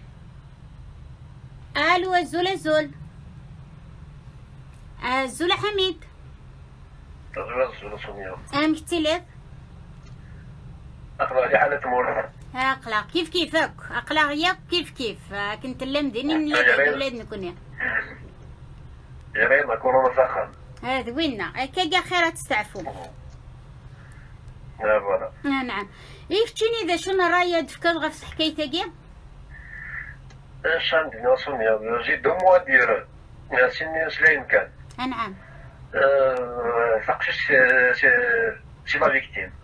الو الزول الزول حميد الزول سونيا كتلف اقرا لي حالة مور اقلق كيفك اقلق ياك كيف كنت لمدني من الولاد نكون يا ريما كورونا سخن هذا وينا كاع خير تستعفوا فوالا نعم يفتيني اذا شنو رايد فكر غف حكايتك اش عندنا سونيا جي 2 موا دير سني سلاين كان نعم فقشش شي لا فيكتيم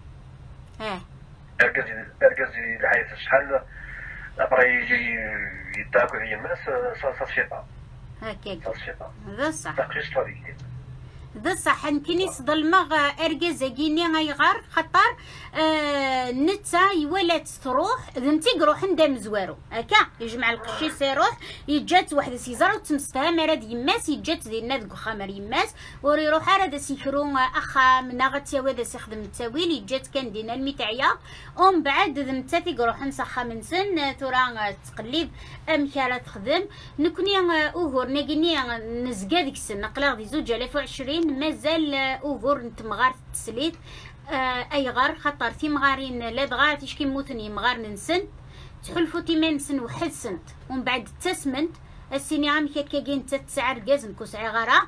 اركزي الحياة شحال ابرا يجي يتاكل يماس صافيطا هكاك صافيطا هذا صح فقشش لا فيكتيم هذا صح نكني صدلمغ ارجز كيني غيغار خطر نتا يولات تروح ذمتي روح ندم زوارو هكا يجمع القشيس يروح يجات واحد سيزار وتمستها مراد يماس يجات ديالنا دك خمر يماس ويروح هذا سيكرو اخا من غتيا وهذا سيخدم التاويل يجات كان دينا المتعيا ومن بعد ذمتا تيروح نسخه من سن ترى تقليب امكاله تخدم نكوني اوهور ناقيني نزكا ديك السنه قلا دي 2020 مازال اوغور نتمغار التسليت اي غار خطر في مغارين لا دغا تيشكي موتني مغار نسن تحلفو تيما نسن وحد سنت ومن بعد التسمنت السيني عام كاين حتى 9 ركازن كوسعي غرا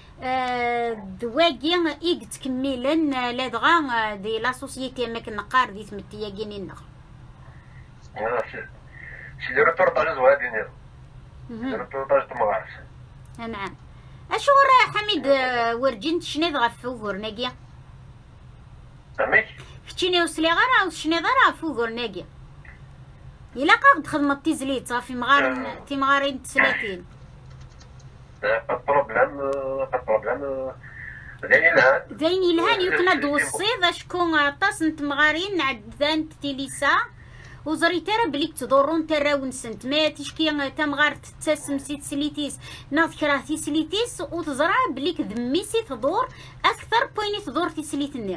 دواكي ايك تكملن لا دغا دي لا سوسيتي ماك نقار دي تمتيا كاينين سي لي روتورطاج زوادين لي روتورطاج تمغار نعم اش ورا حميد ورجين شنو غف وغور ناقي فهميك فتيني وسلي غرا وشنو غرا فوغور ناقي الا قاعد خدمت تيزليت صافي مغار تي مغارين 30 قد بروبليم زين الهان يمكن دوصيد شكون طاس نت مغارين عدان تيليسا وزريت راه بليك تضرون تراون سنت ما تشكي تمغار تتسم سيت سليتيس ناض كراه تيسليتيس وتزرع بليك ذميسي تدور اكثر بويني تدور تيسليتني.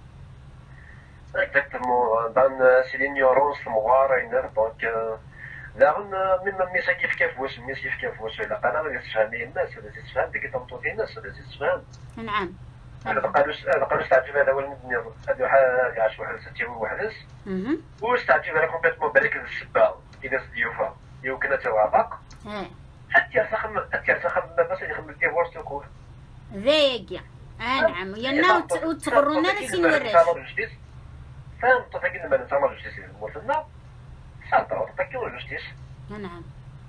اكزاكتومون دان سي لينيورونس المغاره دونك داغن مما ميسا كيف واش ميسا كيف واش لا انا ما تفهمي الناس ولا تفهم ديك تمطوطي الناس ولا تفهم. نعم. هذا قالوش تعجب هذا هو المدني هذا واحد عاش واحد ستي وحدس واش تعجب هذا كومبليتمون بالك السبا الى سديوفا يمكن توافق حتى يرسخ باش يخدم الديفورس وكل ذاك نعم يلا وتغرونا نسين وراش فهم تفكر لما نتعمل جوستيس الموطنة ساعتها تفكروا جوستيس. نعم.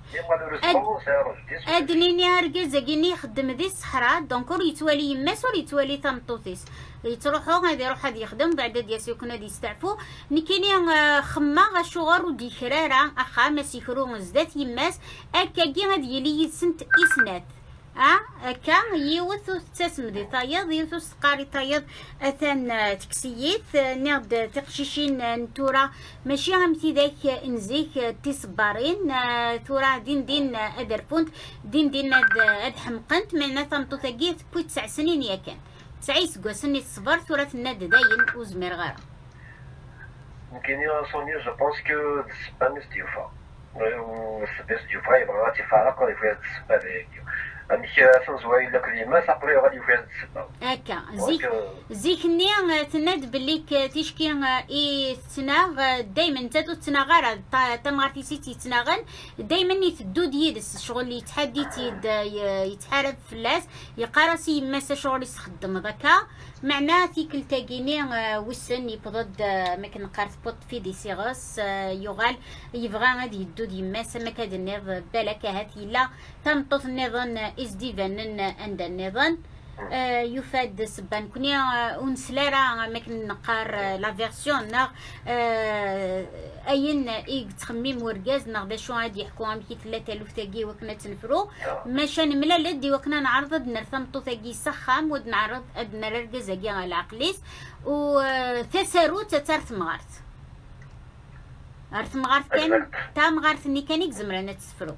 ادنيني هركز كيني يخدم ذي الصحراء دونك يتوالي يماس ولا يتوالي تمطوطيس يتروحوا غادي يروح غادي يخدم بعد ديال يكون غادي يستعفوا نكيني خما غشغر ودي كراره اخا ما سيكرو زدات يماس اكاكي غادي يلي يسنت اسنات هكا يوث تسمدي طايض يوث سقاري طايض اثان تكسييت ناض تقشيشين نتورا ماشي غمتي داك انزيك تيصبارين تورا دين ادرفونت دين اد حمقنت معنا تمطو ثقيت بو 9 سنين يا كان 9 سكواسني الصبر تورا تناد داين وزمير غارة يمكن يا سونيا جو بونس كو دسبان ستيوفا والسبيس ديوفا يبغى تيفارق يفيد السبا ديك انك سنزوي لك اليما صافي غادي يفيد السبا هكا زيك ني تناد بليك تيشكي اي تناغ دائما تاتو تناغار تمغارتي سيتي تناغن دائما يتدو ديدس الشغل اللي يتحدي يتحارب في اللاس يقارسي يماس شغل يستخدم ذاكا معناه تيكل تاكيني وسن يبضد ما كنقارت بوط في دي سيغوس يغال يبغى غادي يدو يماس ما كاد النيض بالك هاتي لا تمطط النظام ازديفان عند النظام يفاد سبان كوني ونسلارا ما كنقار لا فيرسيون ناغ اين تخميم وركاز ناغ باش غادي يحكوا امكي 3000 تاكي وكنا تنفرو ماشان ملا لدي وكنا نعرض نرثمطو تاكي سخام ود نعرض ادنا ركاز كاع العقليس و تسارو تترث مغارت عرفت مغارت كان تا مغارت ني كان يكزمرنا تسفرو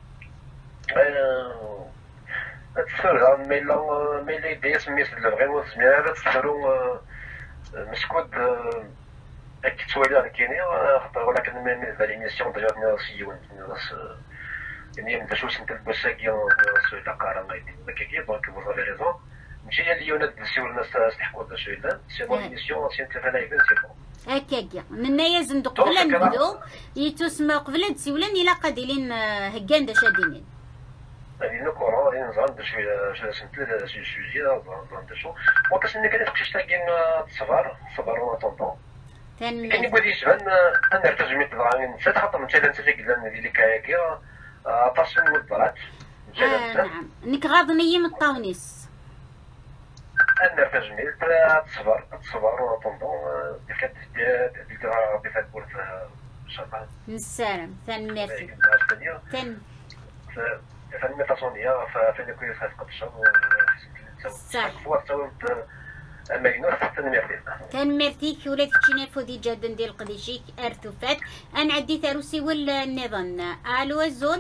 تسفر ميلا يديس ميس الفغيمون سميرا تسفرو مسكود اكيد توالي كاينين ولكن من ليميسيون ديال سيون يعني من تشوش انت البوساكي سوي دقاره ما كيكي دونك فو فالي ريزون ماشي هي اللي يونات نسيو الناس يستحقوا هذا الشيء لا سي بون ليميسيون سي ثلاثه لايفين سي بون هكاكا منا زندق قبل نبدو يتسمى قبل تسولن الى قادلين هكان دا شادينين هذه نكورا نزعم شويه سنت شي سوجي نزعم شو وكاش انك تقشش تاكين صبر وطنطون كان يبغي يشبان انا ترجمت الغاني نسيت خاطر مثلا انت قلنا اللي كايا طاش من الضرات نعم انك غاضني من الطاونيس انا ترجمت تصبر وطنطون ديك ربي تقول ان شاء الله نسالم ثاني ميرسي ثاني فالميتاسونيا فين كويس هتقد صح المينوس تنميرتي تنميرتيك ولاد كتشينا فودي جادا ديال القديشيك ارتفات انا عدي ثاروسي والنظام الو الزول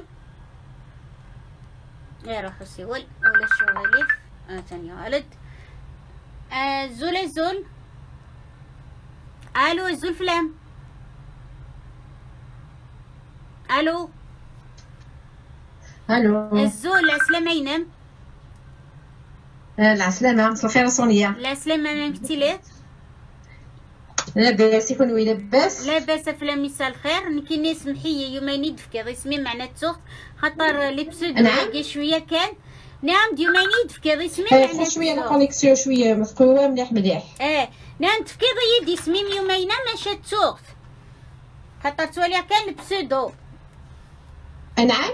روحو سيول ولا شواليف ثاني ولد الزول الو الزول فلام الو الزول العسلامة ينام العسلامة مساء الخير سونيا العسلامة ما كنتي لاباس يكون وي لاباس افلا مساء الخير نكيني سمحيه يومين يدفكي غير اسمي معنا تسوق خاطر لي بسود باقي شويه كان نعم يومين يدفكي غير اسمي معنا شويه لا كونيكسيون شويه مفقوه مليح نعم تفكي غير يدي اسمي يومين ماشي تسوق خاطر تولي كان بسودو نعم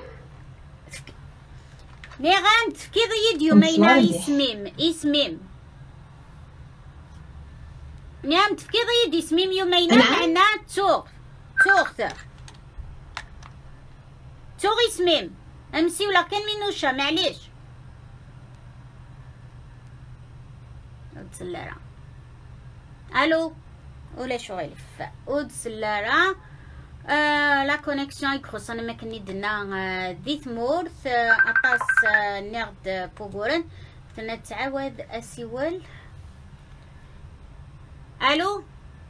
لي غان تفكي غير يومين اسميم نعم تفكي غير اسميم يومين معنا تسوق اسميم امسي ولا كان منوشة معليش ودسلارة الو ولا شغل ود سلارة لا كونيكسيون يخص انا ما كني درنا دي ثمورث اطاس نيرد بوغورن تنتعاود اسيول. الو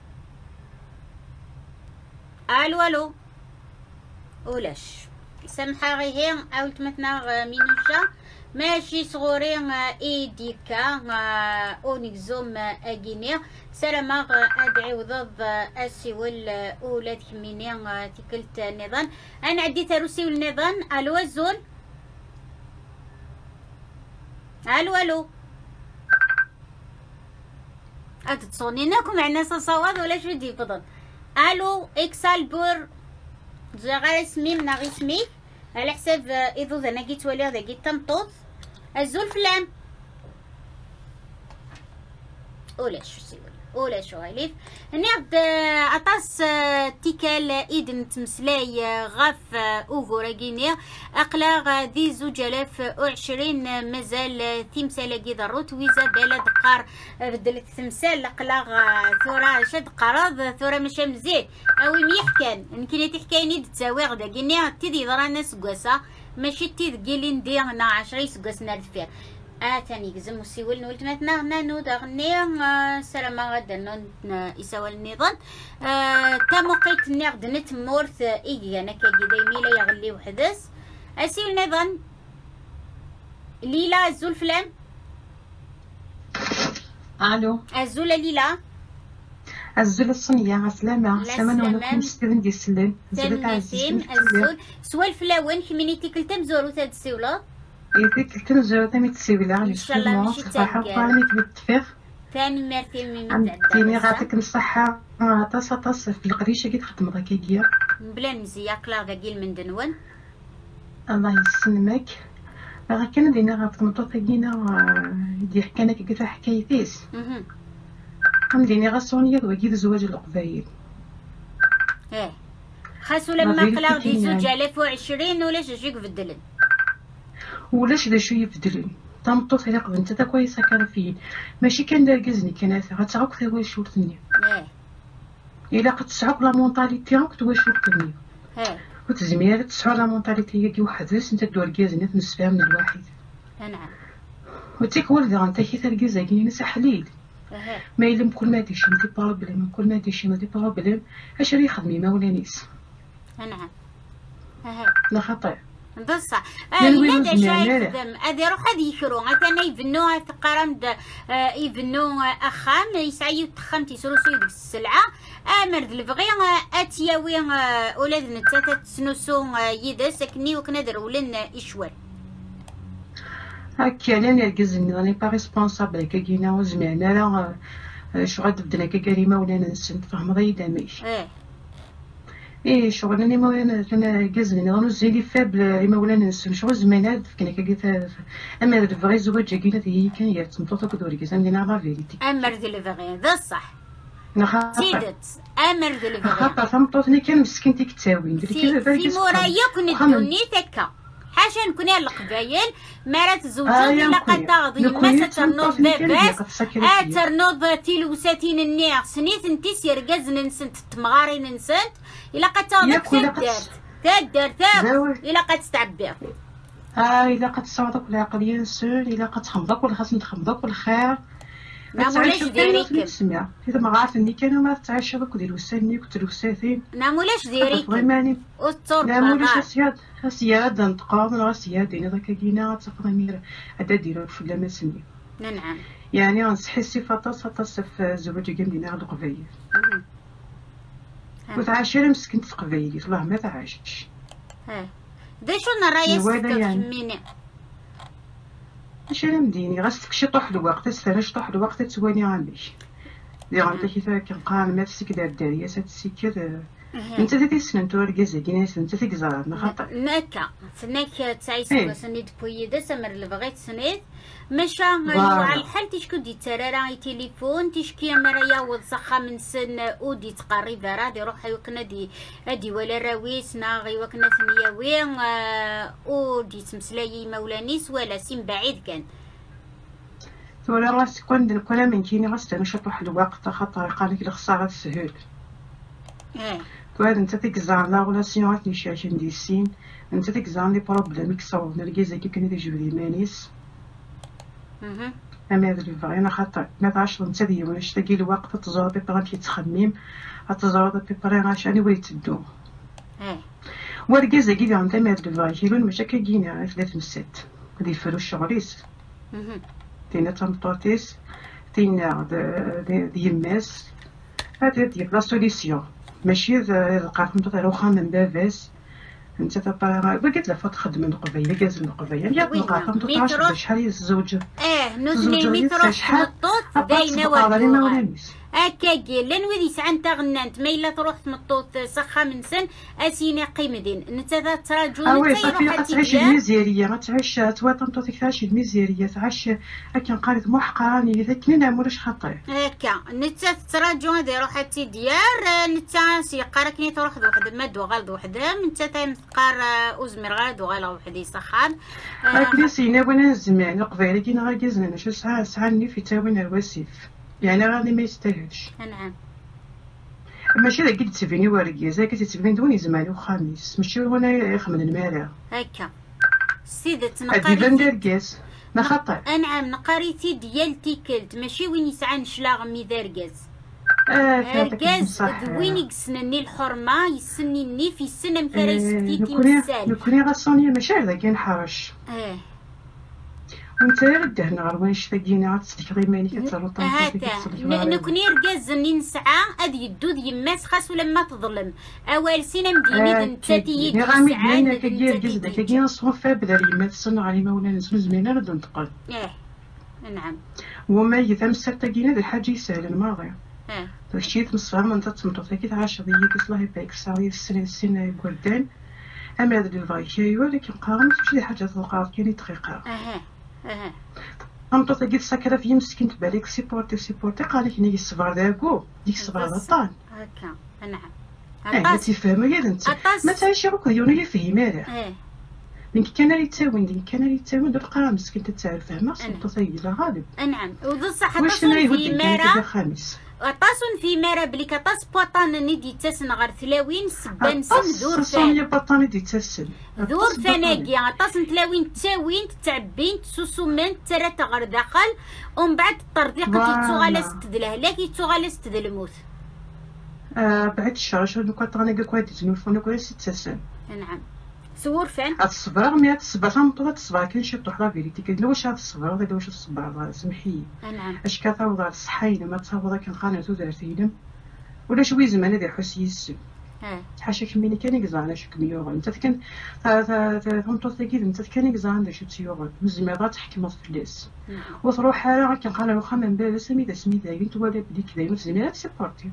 الو الو ولاش سامحه غي هي عاودت مثنا مينوشا ماشي صغورين ايديكا اونيكزوم اجينيا سلامة ادعي وضد اسيول اولاد كميني تكلت النظام انا عديت روسي والنظام. الو الزول الو الو اتصونيناكم عنا صواد ولا شو دي فضل. الو اكسالبور غير اسمي من غير اسمي على حساب اذا انا جيت ولي هذا جيت تمطوط الزول فلان ولا شو سيولي ولا شو غاليف نعد اطاس تيكال ايدن تمسلاي غاف اوغوراغينيا اقلا ذي 2020 مازال تمثال كي ضروت ويزا بلد قار بدلت تمثال اقلا ثورة شد قراض ثورة ماشي مزيان اوي ميحكان نكيني تحكايني تساوي غدا كيني تيدي ضرانا سكواسا ماشي تيد كيلين دي نا 10 سكواسنا دفير تاني كزم وسيول نولت مثنا نانو داغني سلامة غدا يساوي النظام تموقيت نغد نتمورث ايجي انا كاكي دايمي لا يغلي وحدث اسيو النظام ليلى الزول فلان. الو الزولة ليلى الزول الصنية عسلامة سلامة نونكم ستيفن دي السلام زول عزيز الزول سوال فلاون كميني تيكلتا مزورو تاد السيولة يديك التنزو تامي تسيولا ان شاء الله ماشي صراحة وقالني تبتفيغ ثاني مرتين ميمي عندي غاتك الصحة طاس في القريشة كي تخدم ضكاكية بلا نزيا كلا ذاكيل من دنون الله يسلمك راه كان دينا غا تمطوط كينا دي حكانا كي قلت حكايتيس ديني غا صونيا وكيد زواج القبايل خاصو لما قلا دي زوج 2020 ولاش جيك بدلن ولاش دا شو يبدلن تمطوط على قبل انت تا كويسه كان فين ماشي كان داكزني كانت غتعاق في واش شورتني الا قد تسعق لا مونطاليتي راك واش شورتني وتزمير تسعق لا مونطاليتي كي واحد انت دور كازني نسفها من الواحد نعم وتيك ولد انت كي تركيزا كي نسى حليل ما يلم كل ما ديشي دي بروبليم كل ما ديشي دي بروبليم اش راه يخدمي ما ولا نيس نعم لا خطير بصح هذا شايف خدم هذا روح هذه يشرو انا يبنوها تقارن يبنو اخام يسعيو تخمتي سروسو ديك السلعه مرد البغي اتياوي اولاد نتا تسنوسو يدا سكني وكنا درولن اشوال هكا انا نركز راني با ريسبونسابل كاينا وزمعنا راه شغل بدنا كريمه ولا نسن فهم غيدا ماشي ايه شغل اني مولانا انا كازني رانو زيدي فابل ما ولا نسن شغل زمانات كنا كاكيت اما الفغي زواج كاينه هي كان يا تمطوطه كدوري كازن دينا لا فيريتي امر ديال الفغي ذا الصح سيدت امر ديال الفغي خاطر تمطوطني كان مسكين تيك تساوي في مورايا كنا دوني تكا حاشا نكون القبايل مرات زوجات الا قد تغضي ما ترنوض لاباس ترنوض تيلوساتين النيع سنيت انتي سير كازن نسنت تمغارين نسنت الا قد تغضي تدار الا قد تستعبر الا قد تصوتك ولا قضيه نسول الا قد تخمضك ولا خاصني تخمضك والخير نامولاش ديريك اذا ما عارفني كانوا ما تعيش هذوك ديال وساني كنت الوساثين نامولاش ديريك والطور نامولاش سياد نتقام راه سياد يعني ذاك كاينه تقدر مير هذا ديرو في لما سني نعم يعني غنصحي الصفات تصف زوج كاع دينا غد قبايل وتعاشر مسكين تقبايلي الله ما تعاشش دا شنو رايك كتميني اش انا مديني غاستك شي طوح الوقت تسفرش طوح الوقت تسواني عندك اللي غنتا كيف كنقال ما تسكد الداريه تسكد انت تيسن انت وركازا كيناس انت تيكزار ما خاطر ناكا سناك تعيس وسنيد بويدا سمر اللي بغيت سنيد مشى على الحال تيشكو دي ترارا اي تليفون تيشكي مرايا وصخه من سن ودي تقريب راه روح يوكنا دي ادي ولا راويسنا غي وكنا ثنياوي ودي تمسلاي مولانيس ولا سين بعيد كان ولا راسك كون من كيني غاستنى شطح الوقت خاطر قالك الخساره تسهل كواد انت تكزان لا غولاسيون غاتني شاشن دي السين انت تكزان لي بروبليم كصوب نركيزا كي كان يجيو لي مانيس اما هذا اللي باغينا خاطر ما تعرفش انت ديال واش تلاقي الوقت تزور بيبرا كي تخمم تزور بيبرا غاش اني وليت تدو وركيزا كي عندها ما هذا اللي باغي ماشي كاينه ثلاث مسات غادي يفرو الشغليس تينا تمطوطيس تينا ديماس هذا ديال لا سوليسيون ماشي لقاكم تطيرو خامم بافاس انت تبقى قلت لها فوت خدم من قبيله كاز من قبيله ياك لقاكم تطاش شحال الزوج نوزني متر شحال باينه واحد هكاكي لان ويدي ساعه نتا غنانت ما الا تروح تمطوط سخا من سن اسيني قيمدين انت تراجو نتا يروح تعيش الميزيريه غتعيش توطمطوطيك تعيش الميزيريه تعيش هكا قالت محقراني اذا كنا نعملوش خطير هكا نتا تراجو هذه روح تي ديار نتا سيقا راكني تروح واحد ما دو غالد واحد نتا تنقار ازمر غالد وغال واحد يسخان هاكلي سينا وانا زمان قبيله كي غاكزنا شو ساعه في تاوين الوسيف يعني راني ما يستاهلش. نعم. ماشي ذاك اللي تسفيني ورقيزه كتسفيني دوني زمان وخميس ماشي وانا يخمن المال. هكا. سيدة نقاريتي. هادي فندركاس ما خطر. نعم نقاريتي ديال تيكلت ماشي وين يسعى نشلاغ مي داركاز. ركاز وين يقسنني الحرمه يسنني في السنه مثلا ستيتي مسال. نكوني غصونيه ماشي هذاك نحرش. وانت رد هنا غرويش تاكينا تستكري ماني كتروطا هذا نكوني ركاز نسعى ادي يدود يماس خاص ولما تظلم اوال سينا مديني نتاتي غامي بينا كاكي ركاز داك كاين صوفا بلا يماس صنع علي مولانا نسلو زمينا رد نتقل. نعم. وما اذا مسر تاكينا ذا الحاجه يسهل الماضي. داكشي تمصفها من تتمطط كي تعاش ضيق الله يبارك صاوي السنه يقردان اما هذا اللي بغا يشايو ولكن قارن شي حاجه تلقى كاين دقيقه. أمطوطة قلت ساكرة في مسكين تباليك سيبورتي قالك هنا الصبر داكو ديك الصبر غلطان هكا. نعم. انت فاهمة يا انت ما تعيشي روك ديالو اللي فهمها من كان اللي تاوين دابا قرا مسكين تتعرف فاهمة أمطوطة هي غالب. نعم وبصح حطاسون في مارا خامس طاسون في مارا بلي كطاس بوطان ندي تاسن غير تلاوين سبان سن دور فان بوطان ندي تاسن دور فناقي طاسن تلاوين تاوين تتعبين تسوسومان ترات غير داخل ومن بعد الترضيق تيتوغالا ستدله لا كيتوغالا ستدل الموت بعد الشهر نكون طاني كاع تزنو فون كاع 6 سنين. نعم صور فين الصبر مي الصبر مطلع الصبر كاين شي طوح لا فيريتي كاين واش هذا الصبر هذا واش الصبر سمحي. نعم اش كتعوض على الصحينه ما تصاوب كان قناتو دارتينم ولا شوي زمان هذا حسي السم حاشا كميني كان يقزعنا شو كميوغ انت كان فهمتو كيف انت كان يقزعنا شو تيوغ مزميضه تحكمت في اللاس وتروح راه كان قال له خمم بلا سميده سميده انت ولا بديك دايما زميلات سيبورتي.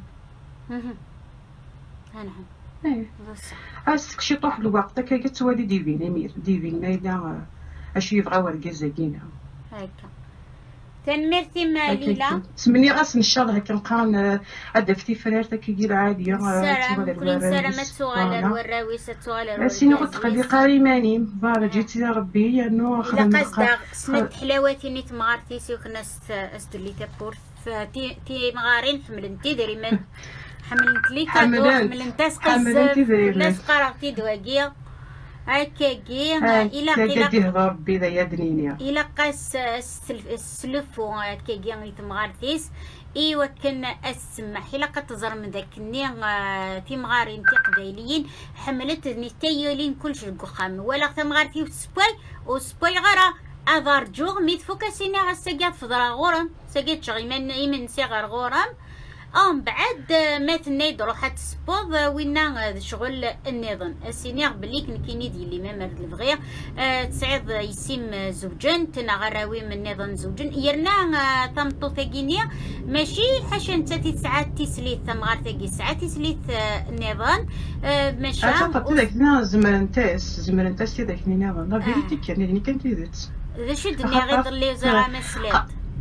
نعم. اسك شي طوح الوقت هكا كتوالي ديفين امير ديفين ما الا اش يبغى وركازا كاينه هكا. تنمرتي ماليلا تمني غاس ان شاء الله هكا نقرا ادفتي فريرتا كيدير عاديه كل سلامة تغالى الوراويسه تغالى سيني غد تقدي قاري ماني فوالا جيتي يا ربي انه الا قصدا سنت حلاواتي نيت مغارتي سيوك ناس استلي تبور تي مغارين حملنتي ديري من حملت لي كادو حملت تسقز لا سقرغتي دواقيه هكاكي الى قيل ربي ذا يدنيني الى قاس السلف هكاكي نيت مغارتيس ايوا كنا اسمح الى قتزر من ذاك تي مغارين تي قبايليين حملت نتايولين كلش القخام ولا تمغارتي وسباي غرا اذار جوغ ميت فوكاسينا غساقات فضرا غورم ساقات شغيمان ايمن صغار غورم بعد ما تنايد روحات السبوض وينا شغل النظام السينيغ بليك نكيني ديالي ما مرد البغيه تسعيد يسيم زوجين تنا غراوي من نظام زوجين يرنا تمطو ثقينيا ماشي حاشا انت تسعات تسليت تمغار ثقي ساعات تسليت النظام ماشي عطات داك زمرنتاس داك النظام لا فيريتي كان كانت يدت ذا شدني غير اللي زرا مسلات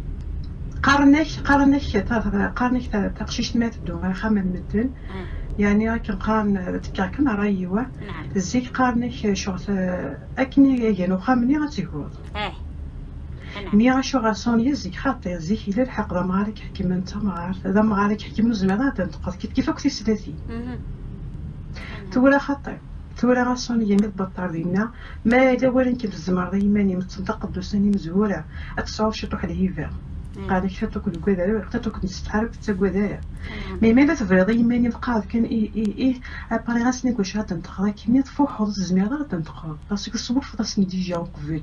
قارنك تقشيش ما تبدو غير خمم مدن يعني كنقارن تكاكن رايوا زيك قارنك شغل اكني يانو خامني غتيكون مي غاشو غاسون يزيك خاطر زيك الا الحق ذا مغارك كيما انت مغار ذا مغارك كيما زعما تنقص كيف كنتي سلاتي تورا خطير تورا غاسون يمد البطار ديالنا ما داولا كيف الزمر ديماني متنتقد دوساني مزهوره اتصاوب شي طوح الهيفا قال لك شتو كل كذا وقتو كنت نستحرك حتى كذا مي ماذا تفرض يماني بقى كان ايه ابري غاسني كواش غادا نتخرا كمية فوق حوض الزميره غادا نتخرا باسكو الصبر فضاسني ديجا وقفيت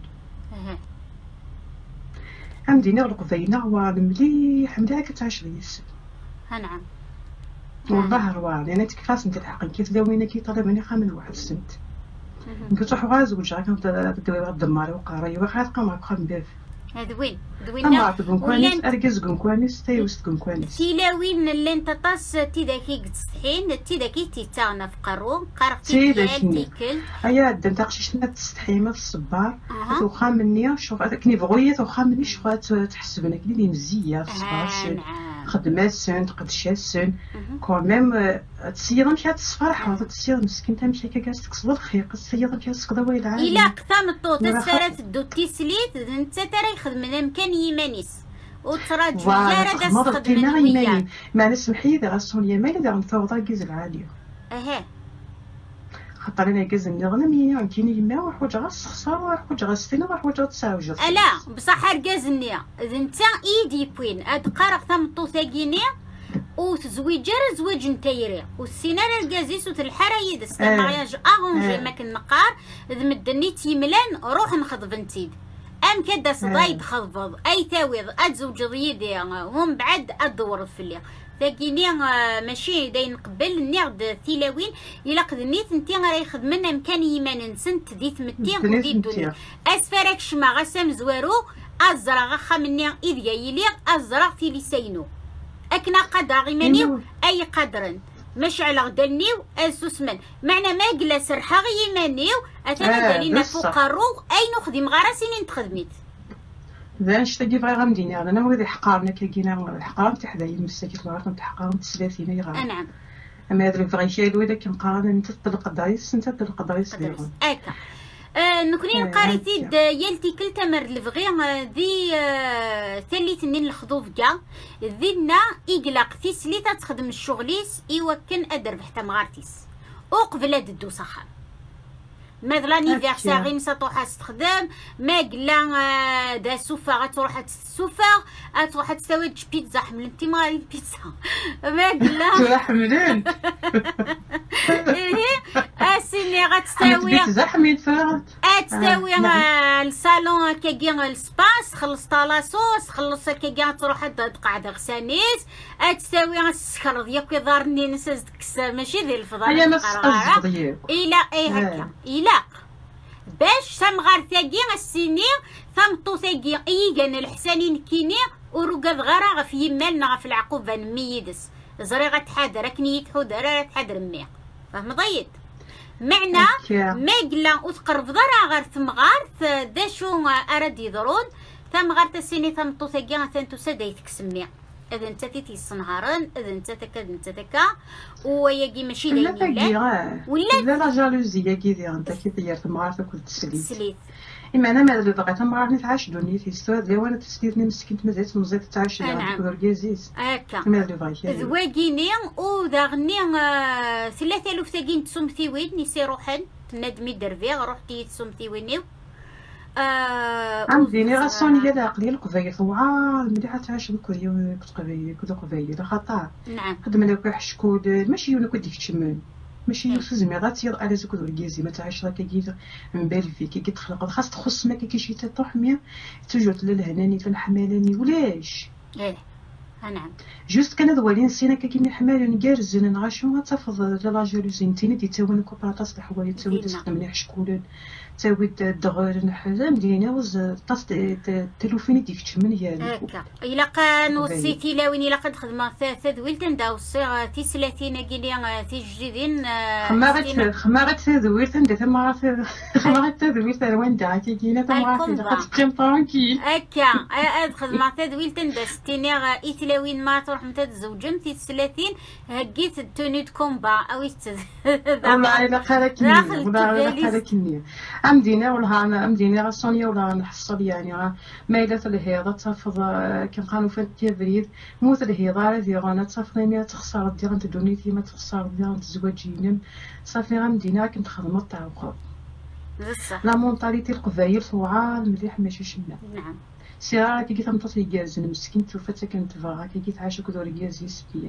عندي نغلق فينا ومليح مليح كتعيش ليس نعم والله روان انا تكفاس انت الحق كيف داوينا كي طلبني خامن واحد السنت كنت روح غاز وجا كنت بدوي غد دمار وقاري وخا قام خام بيف هذا وين ما عرفتكم كويس اركزكم كويس تيوستكم كويس تيلاوين اللي انت طاس تيداكي تستحين تيداكي تيتانا في قرو قرقتي ديالتيكل ايا دنت قششنا تستحيمه في الصبار وخا مني شوف كني بغيت وخا مني شوفات تحسبنا كلي مزيه في الصبار خدمات سن تقدشات سن كوميم تسير مشات تصفر حوض تسير مسكين تمشي كاس تكسب الخيق السيد مشات تقضى ويل عادي الا قطام الطوط تسرات الدوتي سليت انت ترى يخدم امكان يمانيس وتراجع جاره داس خدمه وياه ما نسمحي ذا غسون يماني ذا نثوض كيز العاليه خاطر انا كاز النغنم يمكن يما وحوج غاس خساره وحوج غاس تينا وحوج تساوج لا بصح ركاز النيه اذا انت ايدي بوين اد قرق ثم طوثاكيني وتزويج زواج نتايري والسينار الكازيس وتلحرايد استمارياج اغونجي ما كنقار اذ مدني تيملان روح نخضب نتيد ام كدا صدايد خضبض اي تاويض اتزوج ضيدي ومن بعد ادور فيا ثاكيني ماشي داين قبل نيغد ثيلاوين الا قدنيت انتي راه يخدمنا مكان يمان نسنت ديت متي ودي الدنيا اسفرك شما غسام زوارو ازرا غخا مني اذ يلي ازرا في لسينو اكنا قدر غيمانيو اي قدر مشعل غدلنيو اسوسمن معنى ما جلس رحا غيمانيو اثنا دالينا فقرو اي نخدم غراسين تخدميت ذا نشتاقي بغي غنديني انا نوري حقارنا كيجينا الحقار تاع حدايا المساكين ما عرفت حقار تسلاتينا يغا نعم اما هذا بغي شي ولا كنقارن انت تطلق الدريس انت تطلق الدريس ديالهم هكا نكوني قريتي ديالتي كل تمر الفغي ذي ثليتني الخضوف كاع ذينا يقلق تيسليتا تخدم الشغليس يوكن ادر بحتى مغارتيس وقبل ددو سخان مثلا نيفيرسير غير تروح تخدم ما قلا دا سوفا غتروح تسوفا تروح تسوي بيتزا حمل انت ماري بيتزا ما قلا حملين اسيني غتساوي بيتزا حميد فرات تساوي الصالون كاكي السباس خلص طالاصوص خلص كاكي تروح تقعد غسانيس تساوي السكر ديالك يضرني نساز ماشي ديال الفضاء هي مسقط الا اي هكا الا باش تمغار ثاقي السيني ثمطو ثاقي ايقان الحسانين كيني وروقاد غرا في يمالنا في العقوبه نميدس زري غتحادر كني يتحودر تحادر مي فهم ضيد معنى ما قلا وتقرب ضرا غير ثمغار دا شو اراد يضرون ثمغار تسيني ثمطو ثاقي ثانتو سدا تكسمي اذا انت تيصنهارن اذا انت تكاد انت تكا وياكي ماشي دايما ولا لا جالوزيه كي داير انت كي داير مراتك وتسليت اما انا ما بغيت مراتني تعاش دوني في ستوار ديال وانا تسليتني مسكينت مازال مزيت تعاش ديال كازيز هكا ما بغيت زواكيني وداغني 3000 تاكين تسومتي وين نسي روحن تنادمي درفي روحتي تسومتي وينيو عندي غاسوني هذا قليل قبيل وعار مليحه تعيش بكوريا كنت قبيل خطا نعم خدمنا لك حشكود ماشي ولا كديك تشمل ماشي يوسف ميغات يض على زكود الجيزي ما تعيش راك كي مبال فيك كي تخلق خاص تخص ما كي شي تطوح ميا توجد للهناني للحمالاني ولاش نعم جوست كان دوالين سينا كي حمالاني كارزين نغاشو تفض لا جالوزين تيني تيتاون كوبراطاس الحوايج تسوي تخدم لي حشكود تساوي الدغر نحزه مدينه وز طاس تلوفيني ديك تشمن هي هكا الا كان وصيتي لاوين الا قد خدمه تذويل تندا وصي تي 30 كيلي تي جديدين خمارات تذويل تندا ثما خمارات تذويل وين دا كينا تما تقيم طرانكيل هكا خدمه تذويل تندا 60 اي وين ما تروح متى تزوجم في 30 هكيت تونيت كومبا او والله الا خالكني امدينا ولا امدينا سونيا ولا نحصل يعني ما الا الهيضه تفض كان قالوا فات بريد موت الهيضه هذه غانا تصفني تخسر ديال انت دونيتي ما تخسر ديال تزواجين صافي غامدينا كنت خدمت تاع وقف لا مونطاليتي القبايل صوعه مليح ماشي شمال. نعم سيرا كي جيت مطاط يجازن مسكين توفات كانت فاغا كي جيت عاشق دور يجازي سبيا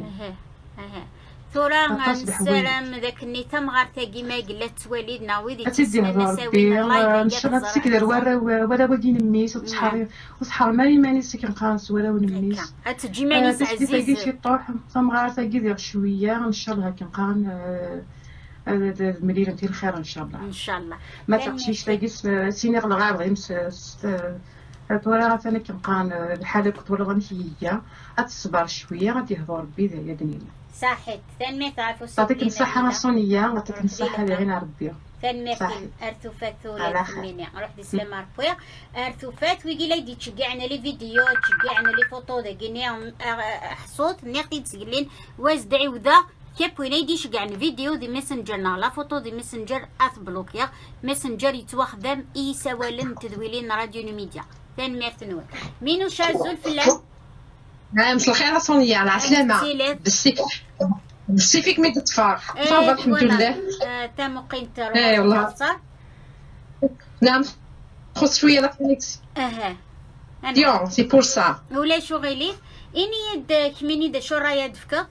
ثورة السلام ذاك النيتا مغارتاكي ما قلت والدنا ويدي تسمى مساوينا الله يجزاك تسكر ولا ودين ميس وصحار ماني سكن قانس ولا ونميس تجي مانيس عزيز تسكي شي طوح مغارتاكي ديال شويه ان شاء الله كنقان المدينه ديال الخير ان شاء الله ان شاء الله ما تقشيش تاكيس سينيغ الغار غيمس تورا انا كنقان الحاله كنت ولا غنشيه غتصبر شويه غادي يهضر ربي يا دنيا صحيت ثاني تعرفوا يعطيك الصحه صونيه يعطيك الصحه اللي غير ربي ثاني ارثوفات ولا مني روح دي سلام ربي ارثوفات ويجي لي دي تشجعنا لي فيديو تشجعنا لي فوتو داكيني حصوت نيقي تسقلين واز دعوده كيف وينيدي شجعنا فيديو دي ميسنجرنا لا فوتو دي ميسنجر اثبلوكيا ميسنجر يتوخدم اي سوالن تدويلين راديو ميديا ثاني ميرتنوي مينو شازو الفلان مساء الخير سونيا على السلامة بالسيفيك مي تتفار صافا الحمد لله تا مقيم اي والله نعم خص شوية لا كونيكسي ديون سي بور سا ولا شو غيليف اني يد كميني دا شو رايا دفكا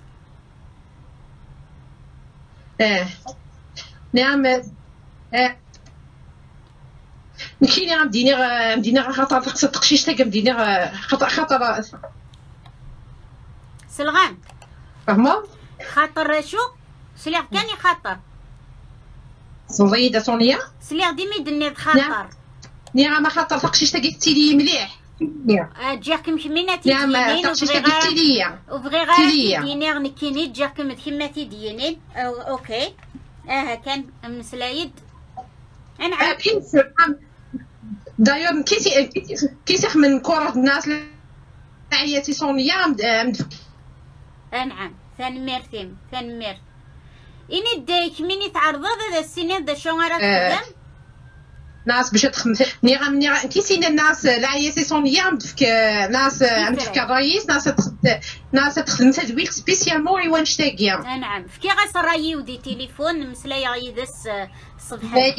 نعم نكيني مدينة خاطر تقصد تقشيش تاك مدينة خاطر سلغان فهمة خاطر شو سليغ كاني خاطر صغيدة سونيا سليغ ديما يدني خاطر نعم خاطر تقشيش تاك تيلي مليح تجيكم كمينة تيدينين نعم تقشيش تاك تيلي وبغي غير تيدينين نكيني تجيكم كما تيدينين اوكي كان مسلايد انا دايور كيسيخ من كرة الناس عياتي صونية مدفك نعم ثاني ميرتيم ثاني ميرت إني دايك ميني تعرض هذا السنين دا شو غير تخدم ناس باش تخدم نيغا كيسين الناس العياتي صونية مدفك ناس مدفك الرئيس ناس تخدم تدويل سبيسيالمون عوان شتاقية نعم فكي غيصرايو دي تليفون مسلايا غيدس الصباح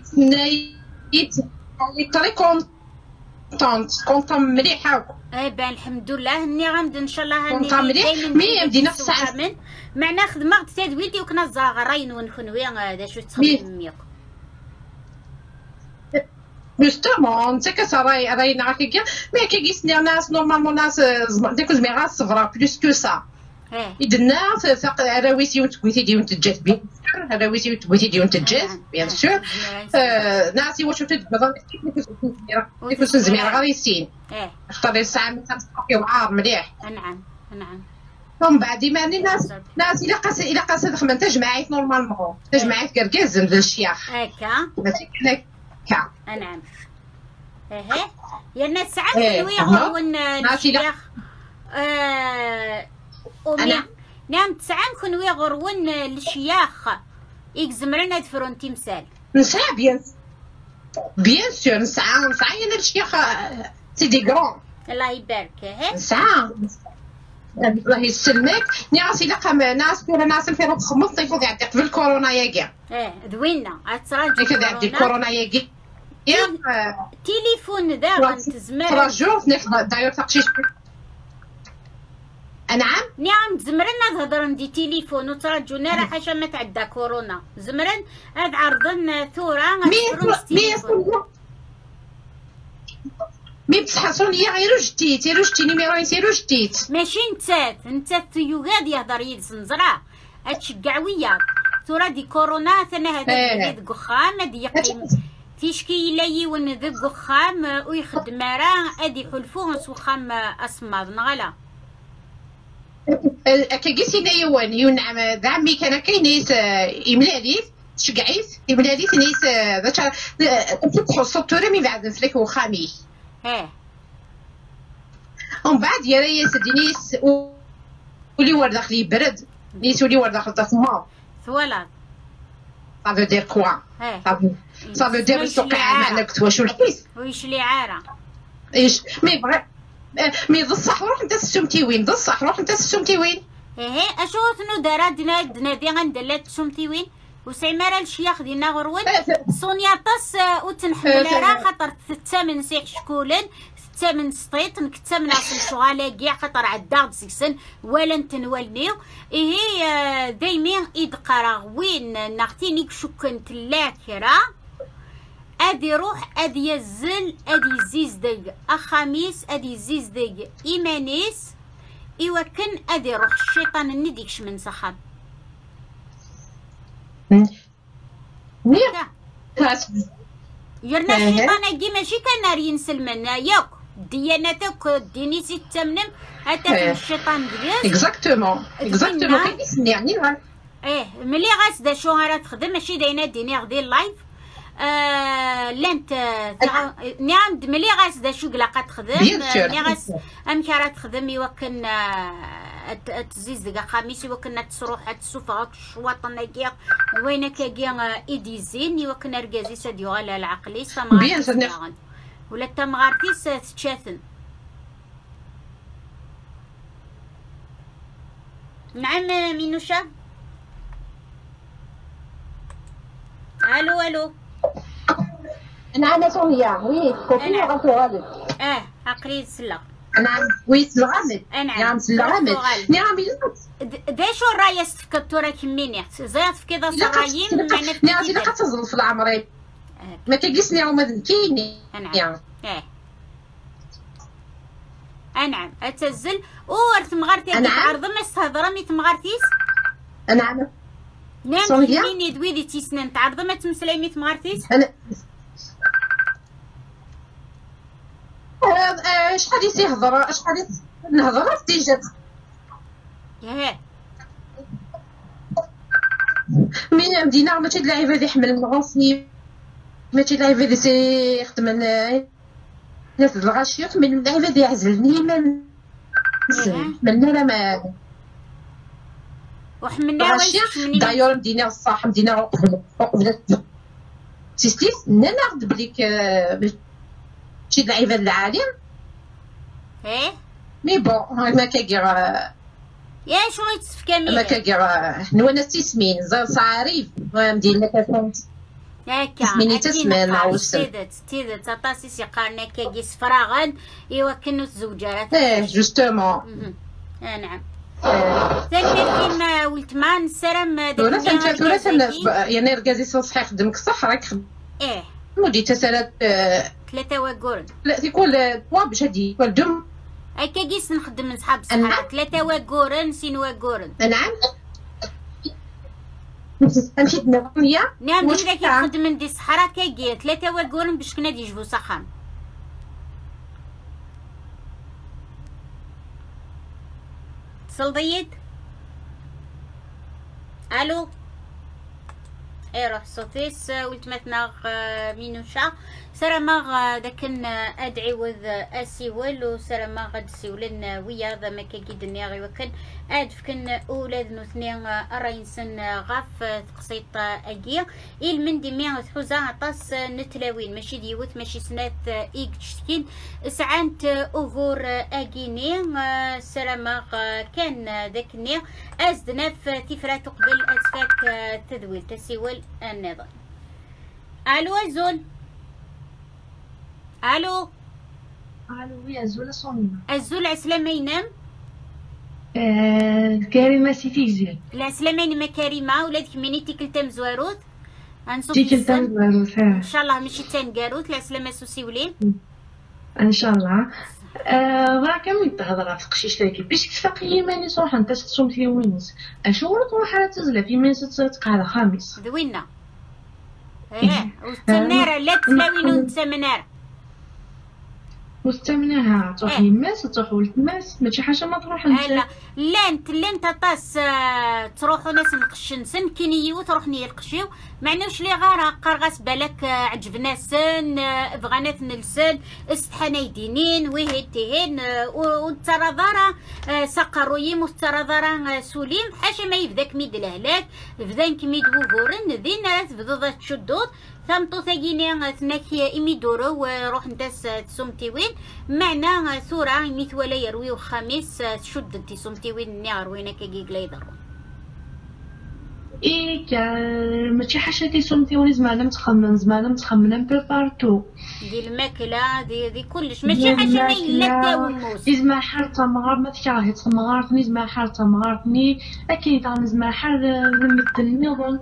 طري كونطون مليحة بان الحمد لله اني غنبدا ان شاء الله كونطون مليح مي بدينا في الساعة معنا خدمة تدويلتي وكنا زاغرين ونخنوي هذا شو تخدم ميوك جوستومون انت كتراي نعرفك مي كيسني ناس نورمالمون ناس ديك زميغا صغرا بلوس كو سا إذن فاق راويتي وتقويتي ديون تجات بيان سور راويتي وتقويتي ديون تجات بيان سور ناسي واش تدبر ديك زميغا غاديسين اختاري الساعة من تنسقي وعار مليح نعم نعم ومن بعد ماني ناس إلا قاس تخمم تجمعيت نورمالمون تجمعيت كركازن للشياخ هكا ماشي هكا نعم يا الناس ساعات نويغ الشياخ نعم تسعام كنوي غرون الشياخ يكزمرنا دفرون تمثال نسعى بيان سور نسعى يا الشياخ سيدي كرون الله يبارك نسعى الله يسلمك ناس لقى ناس كل ناس في رب خمس طيفو يعطيك في الكورونا ياكي دوينا اتراجع كذا الكورونا ياكي تليفون ذا غنتزمر تراجعوا داير تقشيش نعم زمرنا تهضرن دي تليفون وترجونا راه حاشا ما تعدى كورونا زمرن هاد عرضن ثورة مي بصح سونيا غير جديت نيميرو سيرو جديت ماشي انت يوغاد يهضر يزنزرا هتشقع وياك ثورة دي كورونا ثنا هذا ديك قخام هادي يقيم تيشكي يلايون ذك قخام ويخدم راه ادي حلفوه سوخام اسمر نغلا كيسينا يونعم ذعمي كان كاينيس يملاليث شقعيث يملاليث نيس ذاك تفتحوا السطوره من بعد فلك وخامي ومن بعد يا ريس دينيس ولي ورد داخل يبرد نيس ولي ورد داخل تسمع فوالا ça veut dire quoi ça veut dire توقع معنا كنت واش الحيس ويش اللي عاره ايش مي بغا مي بصح روح انت سمتي وين بصح روح انت سمتي وين ايه اشو شنو دارا دنا دي غندلات سمتي وين وسيماره الشيخ ديالنا غروت سونيا طاس وتنحمل راه خاطر الثمن سيح شكولن الثمن سطيت نكتمنا في الشغاله كاع خاطر عدا سكسن ولا نتنولنيو ايه دايما يدقرا وين نختينيك شكنت لاكرا ادي روح ادي يزل ادي زيز دق اخاميس ادي زيز دق ايمانيس ايوكن ادي روح الشيطان نديكش من سخام يرنا الشيطان اكي ماشي كان ينسل منا ياك ديانتك دينيسي التمنم حتى في الشيطان ديال اكزاكتومون يعني ايه ملي غاسدا شو راه تخدم ماشي داينا ديني غدي اللايف لانت نعم ملي غاسدا شو قلاقه تخدم ملي غاس امكاره تخدم يوكن تزيز دقا خميس يوكن تسروح تسوفا شواطنا كيا وينك كيا ايدي زين يوكن ركازي سديو على العقلي سما ولا تمغارتيس تشاثن نعم مينوشا الو نعم سوريا وي كوفي غلط غالب عقلي سلا نعم وي سلغامد نعم سلغامد نعم دايشو الرايه استفكتورا كميني زيات في كذا صرايم معنا نعم اللي كتزل في العمري ما كيجلسني وما كيني نعم نعم اتزل ورث مغارتي تعرض ما استهضر مي تمغارتيس نعم نعم كميني دويدي تيسنن تعرض ما تمسلي مي تمغارتيس شحال يهضر شحال نهضر في تيجات ياه مين مدينة ما تيلاعب هذه حمل المغوصي ما تيلاعب هذه سيخدم ناس الغاشيوت من اللعبة هذه يعزلني من لا ما وحملنا واش دايور مدينة الصح مدينة عقبلت سيستيس ناخذ بليك شي لعيبه العالم ايه مي بون ما كاكير يا شو يتصف كامل ما كاكير نوانا تسمين زار صعريف مدينه كافون هكا سميني تسمين عاوز تيدت عطاسي سيقارنا كاكيس فراغا ايوا كنو الزوجات جوستومون نعم ثاني كيما ولت ما نسرم ولا يعني ركازي صحيح خدمك صح راك ايه مودي تسالات 3 واقورن لا تيكون توا باش هادي يكون دم هكا كيس نخدم من صحاب الصحراء 3 واقورن 6 واقورن نعم مشيت نقيه نعم ديما كنخدم من دي الصحراء كاكي 3 واقورن باش كنا يجبو سخان اتصل ضيد الو اي روح صوتيس ولت متناغ مينوشا سرماغ داكن ادعي وذ اسيول وسرماغ غد سيولن ويا ذا ما كيدني غي وكن ادفكن اولاد نوثني الرينسن غاف تقسيط اجي المندي ميا تحوزا عطاس نتلاوين ماشي ديوت ماشي سنات ايكشتين سعانت اوغور اجيني سرماغ كان داكني ازدناف تفرات قبل اتفاك تذويل تسيول النظام الو ازول الو يا زول سونيا الزول عسلامة ينام كريمة سيتي زين لا سلامين ما كريمة ولادك منيتي كلتا مزواروت تي كلتا مزواروت ان شاء الله ماشي تنقاروت لا سلامة سوسي ولين ان شاء الله راه كامل تهضر في قشيش تاكي باش تفقي ماني صراحه انت تصوم في وينس اشهر تروح على تزله في مينس تقعد خامس دوينا والتمناره لا تلاوين والتمناره مستمناها تروح يماس تروح ولد ماس ماشي حاجه ما تروح انت. لا انت طاس تروحوا ناس نقشنسن كاين يوت روحني يلقشيو معناوش لي غير قرغاس بالك عجبنا سن بغانا نلسن استحنا يدينين وهيتين وترضرا سقرويم وترضرا سوليم حاشا ما يبداك ميد الهلاك بدان كميد وغورن ذين راه تبدو تشدود ثمطو ثاقيني ثناكي إمي دورو وروح نداس تسومتيوين معنا ثورة إمي ولا يروي وخميس تشد تسومتيوين نيار وينك كيق لا يضرون ماشي حاجة تسومتيوين زعما متخمن بارتو دي الماكلة دي كلش ماشي حاجة ما إلا تاوموس زعما حار تمغار ما تكرهي تمغارتني زعما حار تمغارتني أكيد أنا زعما حار ذمتني نظن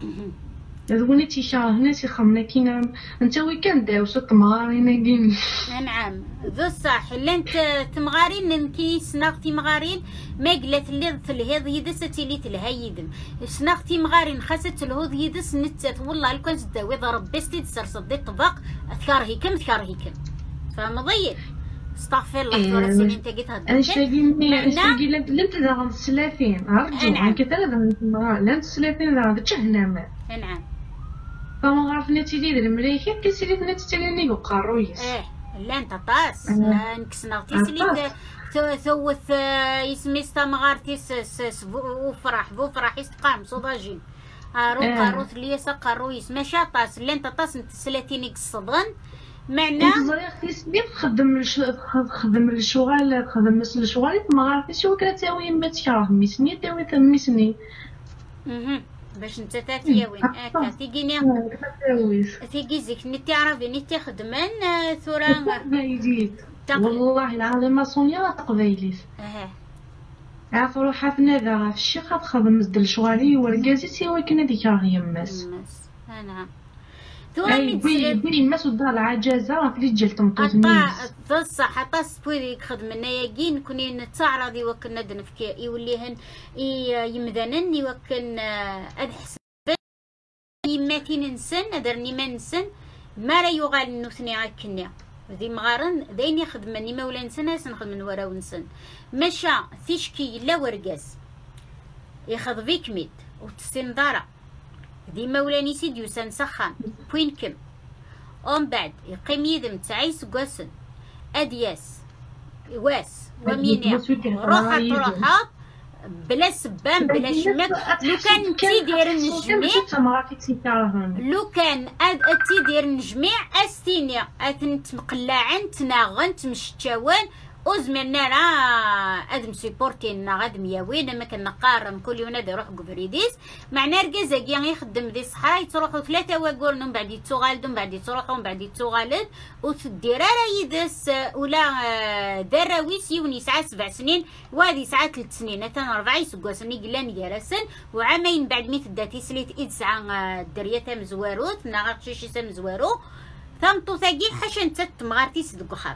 ذوني تيشاهنا تيخمنا كينا انت ويكان داوسو تمغارين كين. نعم ذو صح اللي انت تمغارين كي سناغتي مغارين ما قلت اللي الهيض يدس تيلي تلهايدم سناغتي مغارين خاصة الهوض يدس نتات والله لو كان تداوي ضرب بستي تسرسل دي الطبق اذكار هيكم فاهم ضيق استغفر الله ثورة سنين انت قلت هذا انا شاقي لنت ذا السلافين عرجو عن كثر لنت السلافين ذا تشهنا نعم فما عرفنا تيدير المريخ كيسيري بنات تليني وقارويس لا انت طاس نكسنا تيسلي ثوث يسمي مغارتيس وفرح يستقام صداجين قاروث لي سقارويس ماشي طاس لا انت طاس انت سلاتيني الصدن معنا زريختي سميت خدم الشغل خدم الشغل ما عرفتش شو كانت تساوي ما تكره ميسني تاوي ميسني باش انت تاتيا وين تيجيني تيجيزك نتي عربي نتي خدمان ثورة والله العظيم صونيا تقبيليت عارف روحاتنا ذا في الشيخ تخدم مزدل شوالي ورقازي سيوا كنا ديك راه يماس انا بوي ماس ودار العجازه في جل تمطوزني بصح حتى سبوي خدمنا ياكين كوني نتعرضي وكنا دنفكي يوليهن يمدنن يوكن ادحس يماتين نسن درني ما نسن ما لا يغال نثني عكني ذي مغارن دايني خدمني مولا نسن نخدم ورا ونسن مشى تشكي لا ورقاز ياخذ فيك ميت وتسن دارا ذي مولاني سيديو سنسخن بوينكم ومن بعد يقيم يدم تعيس قاسن ادياس واس ومينيا روحات بلا سبان بلا شمك لو كان تيدير النجميع لو كان تيدير النجميع استينيا اتنت مقلاعن تناغن تمشتاوان وزمرنا راه ادم سيبورتينا غاد مياوين ما كنقارن كل يوم نادي روح كفريديس معنا ركازاكيا يخدم ذي الصحراء تروحوا 3 واقول من بعد يتوغالد من بعد تروحوا من بعد يتوغالد وتدير راه يدس ولا دراويس يوني ساعه 7 سنين وهذه ساعه 3 سنين انا 4 يسقاسني قلاني جالسن وعامين بعد ميت داتي سليت ايد ساعه الدريه تام زواروت ناغتشي شي سام زوارو ثمطو ثاقي حاشا انت تمغارتي صدق خاب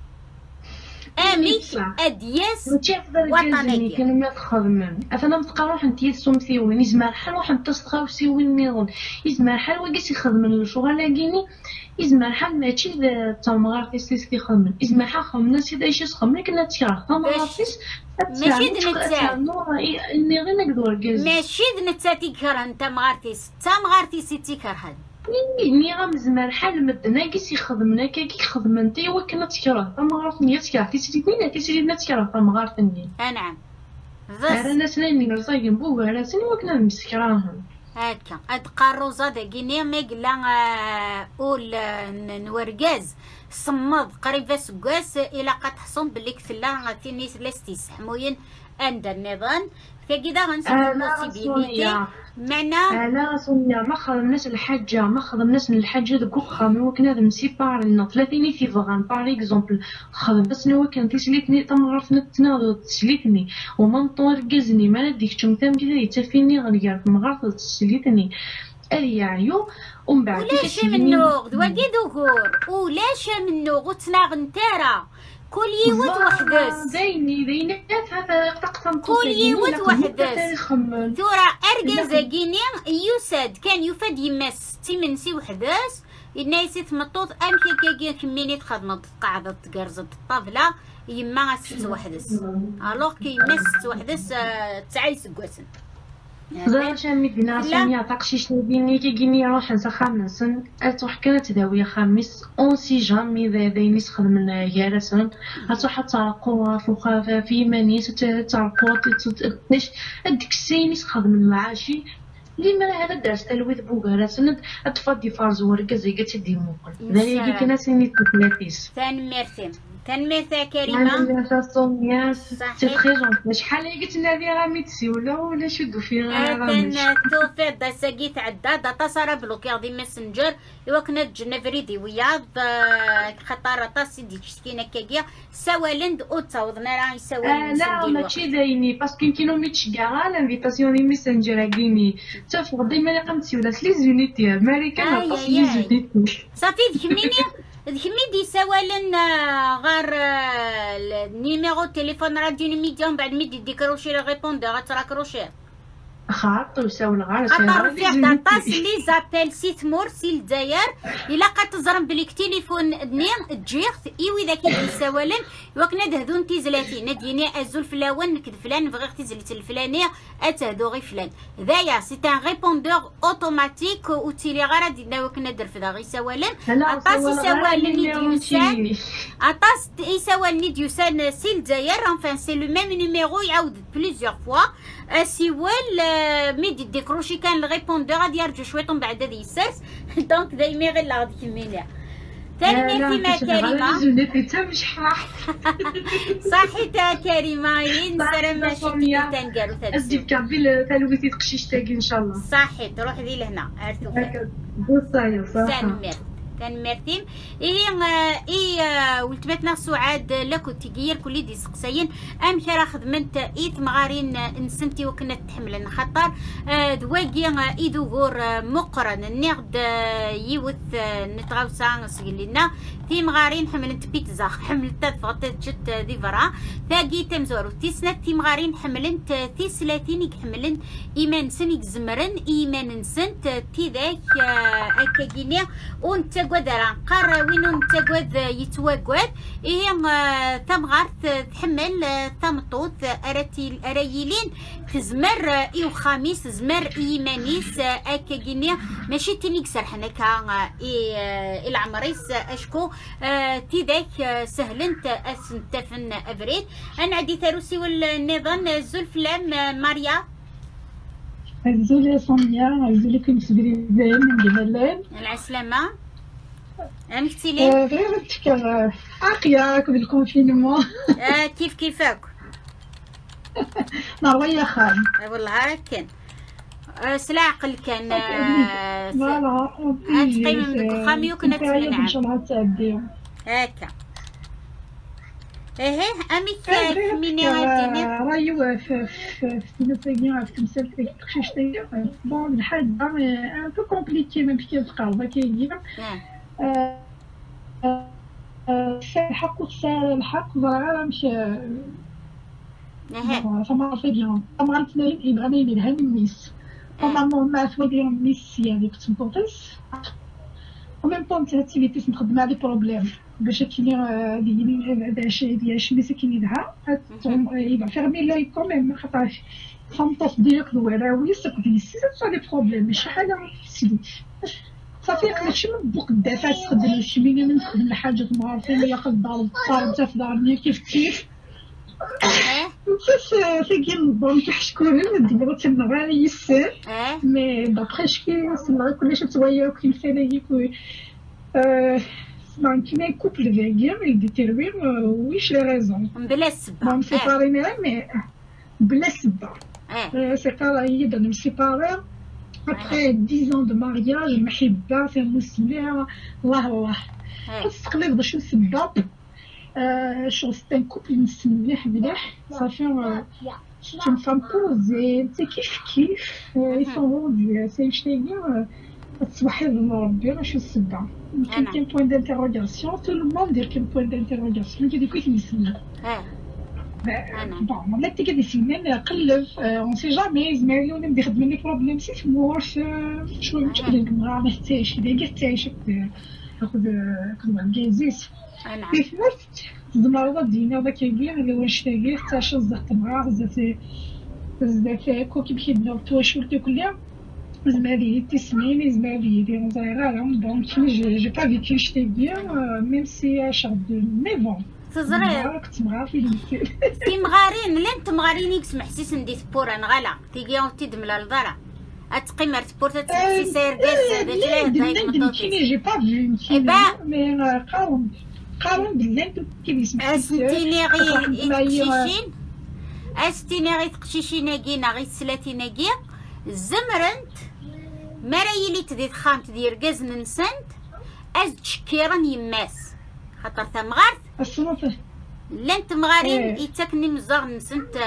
امي ادياس وطنيه كلمه خدمن انا متقروح انت يسومتي وين يزمر حال واحد تصغاو سيوين نيرون يزمر حال واقيس يخدمن الشغل لاقيني يزمر حال ماشي تمغارتي سيستي خدمن يزمر حال خدمنا سي دايش خدمنا كنا تكره تمغارتي ماشي دنتسا اني غير نقدر كاز ماشي دنتسا تيكره انت مغارتي سي تيكره ني غمزمر حال مدناكيس يخدمنا كي خدمنتي وكنا تكره تمغارتني تكره تيسيري تكره تمغارتني نعم انا ناس لاني رصايين بو راسني وكنا مسكراهم هكا اد قاروزا داكيني ما قلا اول نوركاز صمد قريبه سكاس الى قد حصون بلي كثلا غاتيني لاستيس حموين عند النظام فكذا غنسمي البوسيبيليتي معنا لا صنيا ما خدمناش الحاجه دوك خدمنا وكنا مسيبارينا 30 في فغان باغ اكزومبل خدمت نوا كان تسليتني تمغرفنا تناض تسليتني وما نطور كازني ما نديك تم كذا يتفيني غير مغرف تسليتني اليايو ومن بعد ولاش منو ودي دوغور ولاش منو غتناغ نتارا كل يوت وحدس ديني هذا تقسم كل يوت وحدس ثورة أرجع زاقيني يوسد كان يفاد يمس تيمنسي وحدس الناس تمطوط امشي كي كميني تخدمت قاعده تقرزت الطابله يما 6 وحدس الوغ كي يما 6 وحدس 9 يسقوسن زعما شامي دينا سونيا تاقشيش بيني كيجيني روح نسخامسن اتوح كانت داويه خامس اون سي جامي ذاين يخدم لنا جالسن اتوح ترقوا فوق في مانيس ترقوا تنش هذيك السين يخدم العاشي اللي ما هذا درس الويد بوغراسن تفضي فارزو وركز يقت دي موقل ذلك كنا سيني تفلاتيس تنميرثا كريمه انا سونيا سي تري جونت شحال قلت لنا لي راه ميتسي ولا شدوا فيها توفي دا ساقي تعدى دا صار بلوكير دي ماسنجر ايوا كنا تجنا فريدي وياض خطر طاسي ديك سكينه كاكيا سوالند او تصاوضنا راه يسوالند لا ماشي دايني باسكو كينو ميتشكارا لانفيتاسيون دي ماسنجر كيني تفرض ديما لي قمتي ولا لي زونيتي امريكان باس لي زونيتي صافي ديك دي سوالن غير النيميرو تليفون راديو ميديوم بعد ميدي ديكروشي لي ريبوندور غتراكروشي خاطر وساول غير خاطر فيه طاس لي زابيل سي تمور سي الجزائر الا قتزرم بليك تليفون دني تجيخ ايوا اذا كاين سوالن وكنا دهدو انت زلاتي نديني ازول فلاون نكد فلان بغي اختي الفلانيه اتهدو غي فلان هذايا سي ان ريبوندور اوتوماتيك وتيلي غير دينا وكنا درفدا غي سوالن طاس يسوالن ديوسان طاس يسوالن ديوسان سي الجزائر انفان سي لو ميم نيميرو يعاود بليزيور فوا سيوال ميدي ديكروشي كان الريبوندور غادي يرجع شويه من بعد هذه السرس دونك دايما غير لا غادي كمليها ثاني ما كريمه صحيت كريمه السلام ماشي تنقالو تاع كابيل تالويتي تقشيش تاكي ان شاء الله صحيت روح ذي لهنا عرفتو كنمرتيم ولتمتنا سعاد لكو تيغير كل دي سقساين امشي راه خدمت مغارين نسنتي وكنا تحملن خطر دواكي ايدو غور مقرن النغد يوث نتغاوسا سقلنا في مغارين حملت بيتزا حملت فغطت جت دي فرا ثاقي تمزورو تيسنات في مغارين حملت تيسلاتين حملن ايمان سنك زمرن ايمان نسنت تيذاك اكاكيني ونت قدران قرر وينو نتقود يتواقود إيه ثمغارت تحمل ثمطوط أرايلين تزمر إيو خاميس زمر إيمانيس أكاقيني ماشي تينيك سرحنا كان العمريس أشكو تيداك سهلنت أسنتفن أبريد أنا عدي ثاروسي والنظام زلفلام ماريا زولي صونيا زولي كنت تبري من جمالان العسلامة عملتي ليه؟ غير نتفكر عاقياك بالكونفينمون كيفاك؟ نرويا خان والله راه كان سلا عقل كان فوالا تقيم من ديك الخامي وكنا تسمع ان شاء الله تعديو هكا اميك ميني غاديني رايو في نتايا في تمثال في القشيش تايا بون الحاجه ان بو كومبليكي ما بكي تقرب كاين الحق الحق راه مش فما في بيان فما الاثنين يبغى يديرها من ميس فما ما تودي ميس يعني كنت نطوطيس en même temps الاكتيفيتي نخدم على بروبليم باش كيني ديال الشميسه كيدها يبقى فيرمي لا كوميم خاطر فهمت ديالك دويره ويسك دي سي لي بروبليم ماشي حاجه سيدي صافي ماشي من بوق الدفع تخدم الشمينه من تخدم الحاجات معروفين اللي ياخذ دار الدار انت في دارني كيف كيف نظن كيحشكوني ندبرو تما غير يسر مي دابخي شكي سمعي كلشي توايا وكاين فينا سمعي كيما كوبل فيغيام يديتيروي ويش لي ريزون بلا سبه ما مسيبارينا مي بلا سبه سيبارا هي بنا مسيباري après 10 ans de mariage المحبه في مسلمه الله تقلب باش نسبه شغل ستان كوبل مسميح مليح صافي c'est une femme posée c'est كيف ils sont rendus c'est شتاهي تصبحي ربي ماشي السبه كاين بوين دانتيروغاسيون تو لو موند دير كاين بوين دانتيروغاسيون كي ديك مسميه بون ولا تي كديسينا نقلب اون سي جامي زعما ولا ندير خدمه لي بروبليم سي تمورش شويه متقدم ما محتاجش ديك حتى ناخذ كنبغي نجازيس كيف نفت الزمرة دينا ولا كيبيع اللي واش تاقي حتى شزة تمغار بزاف كو كيمشي بنور تواشورتو كلها زعما تسميني زعما ديال صغيره دونك جي با فيكي شتي بيان ميم سي شغل مي بون تزرير تمغار في المثل تي مغارين لين تمغاريني كسم حسيس ندي سبور نغلا تيجي اونتي دملا لدارا اتقي مرت بورتا تحسي سير كاز هذاك دايك مطوطي جي با في مي قارن بالله كيف استيني غي استيني غي تقشيشيناكينا غي سلاتيناكي زمرنت مرايلي تدي خامت ديال كاز نسنت از تشكيرن يماس خاطر تمغارت الصنوفه لان تمغارين يتاكني مزاغ نسنت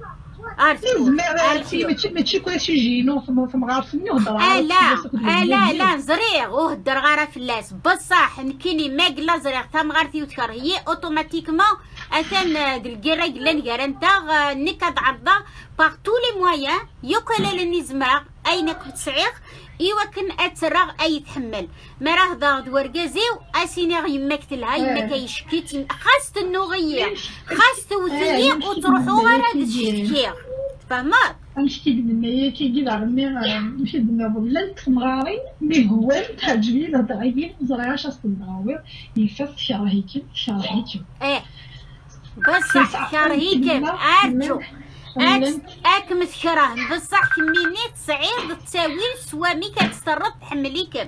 ماشي كلشي جينو تمغارتني وهضر لا زريغ وهدر غير فلاس بصح نكيني ماكلا زريغ تمغارتي وتكر هي اوتوماتيكمون اثان الكيرا قلا نكارنتا نكاد عرضه باغ تو لي مويان يوكل لني زمراغ اين كنت صعيغ ايوا كن اتراغ اي تحمل ما راه ضاغد وركازيو اسيني يماك تلها يما كيشكي خاص النوغيه خاص توثني وتروحوا غير هاد الشكير فهمت نشتي بالنية كيجي لعمي نمشي دنا ولا تمغاري مي هو تهجمي لهضري زريعه شاس النغاوي يفس شراهيكم بصح شراهيكم عارتو اكم تكره بصح كميني تصعيد تساوي سوامي كتسرد تحمليكم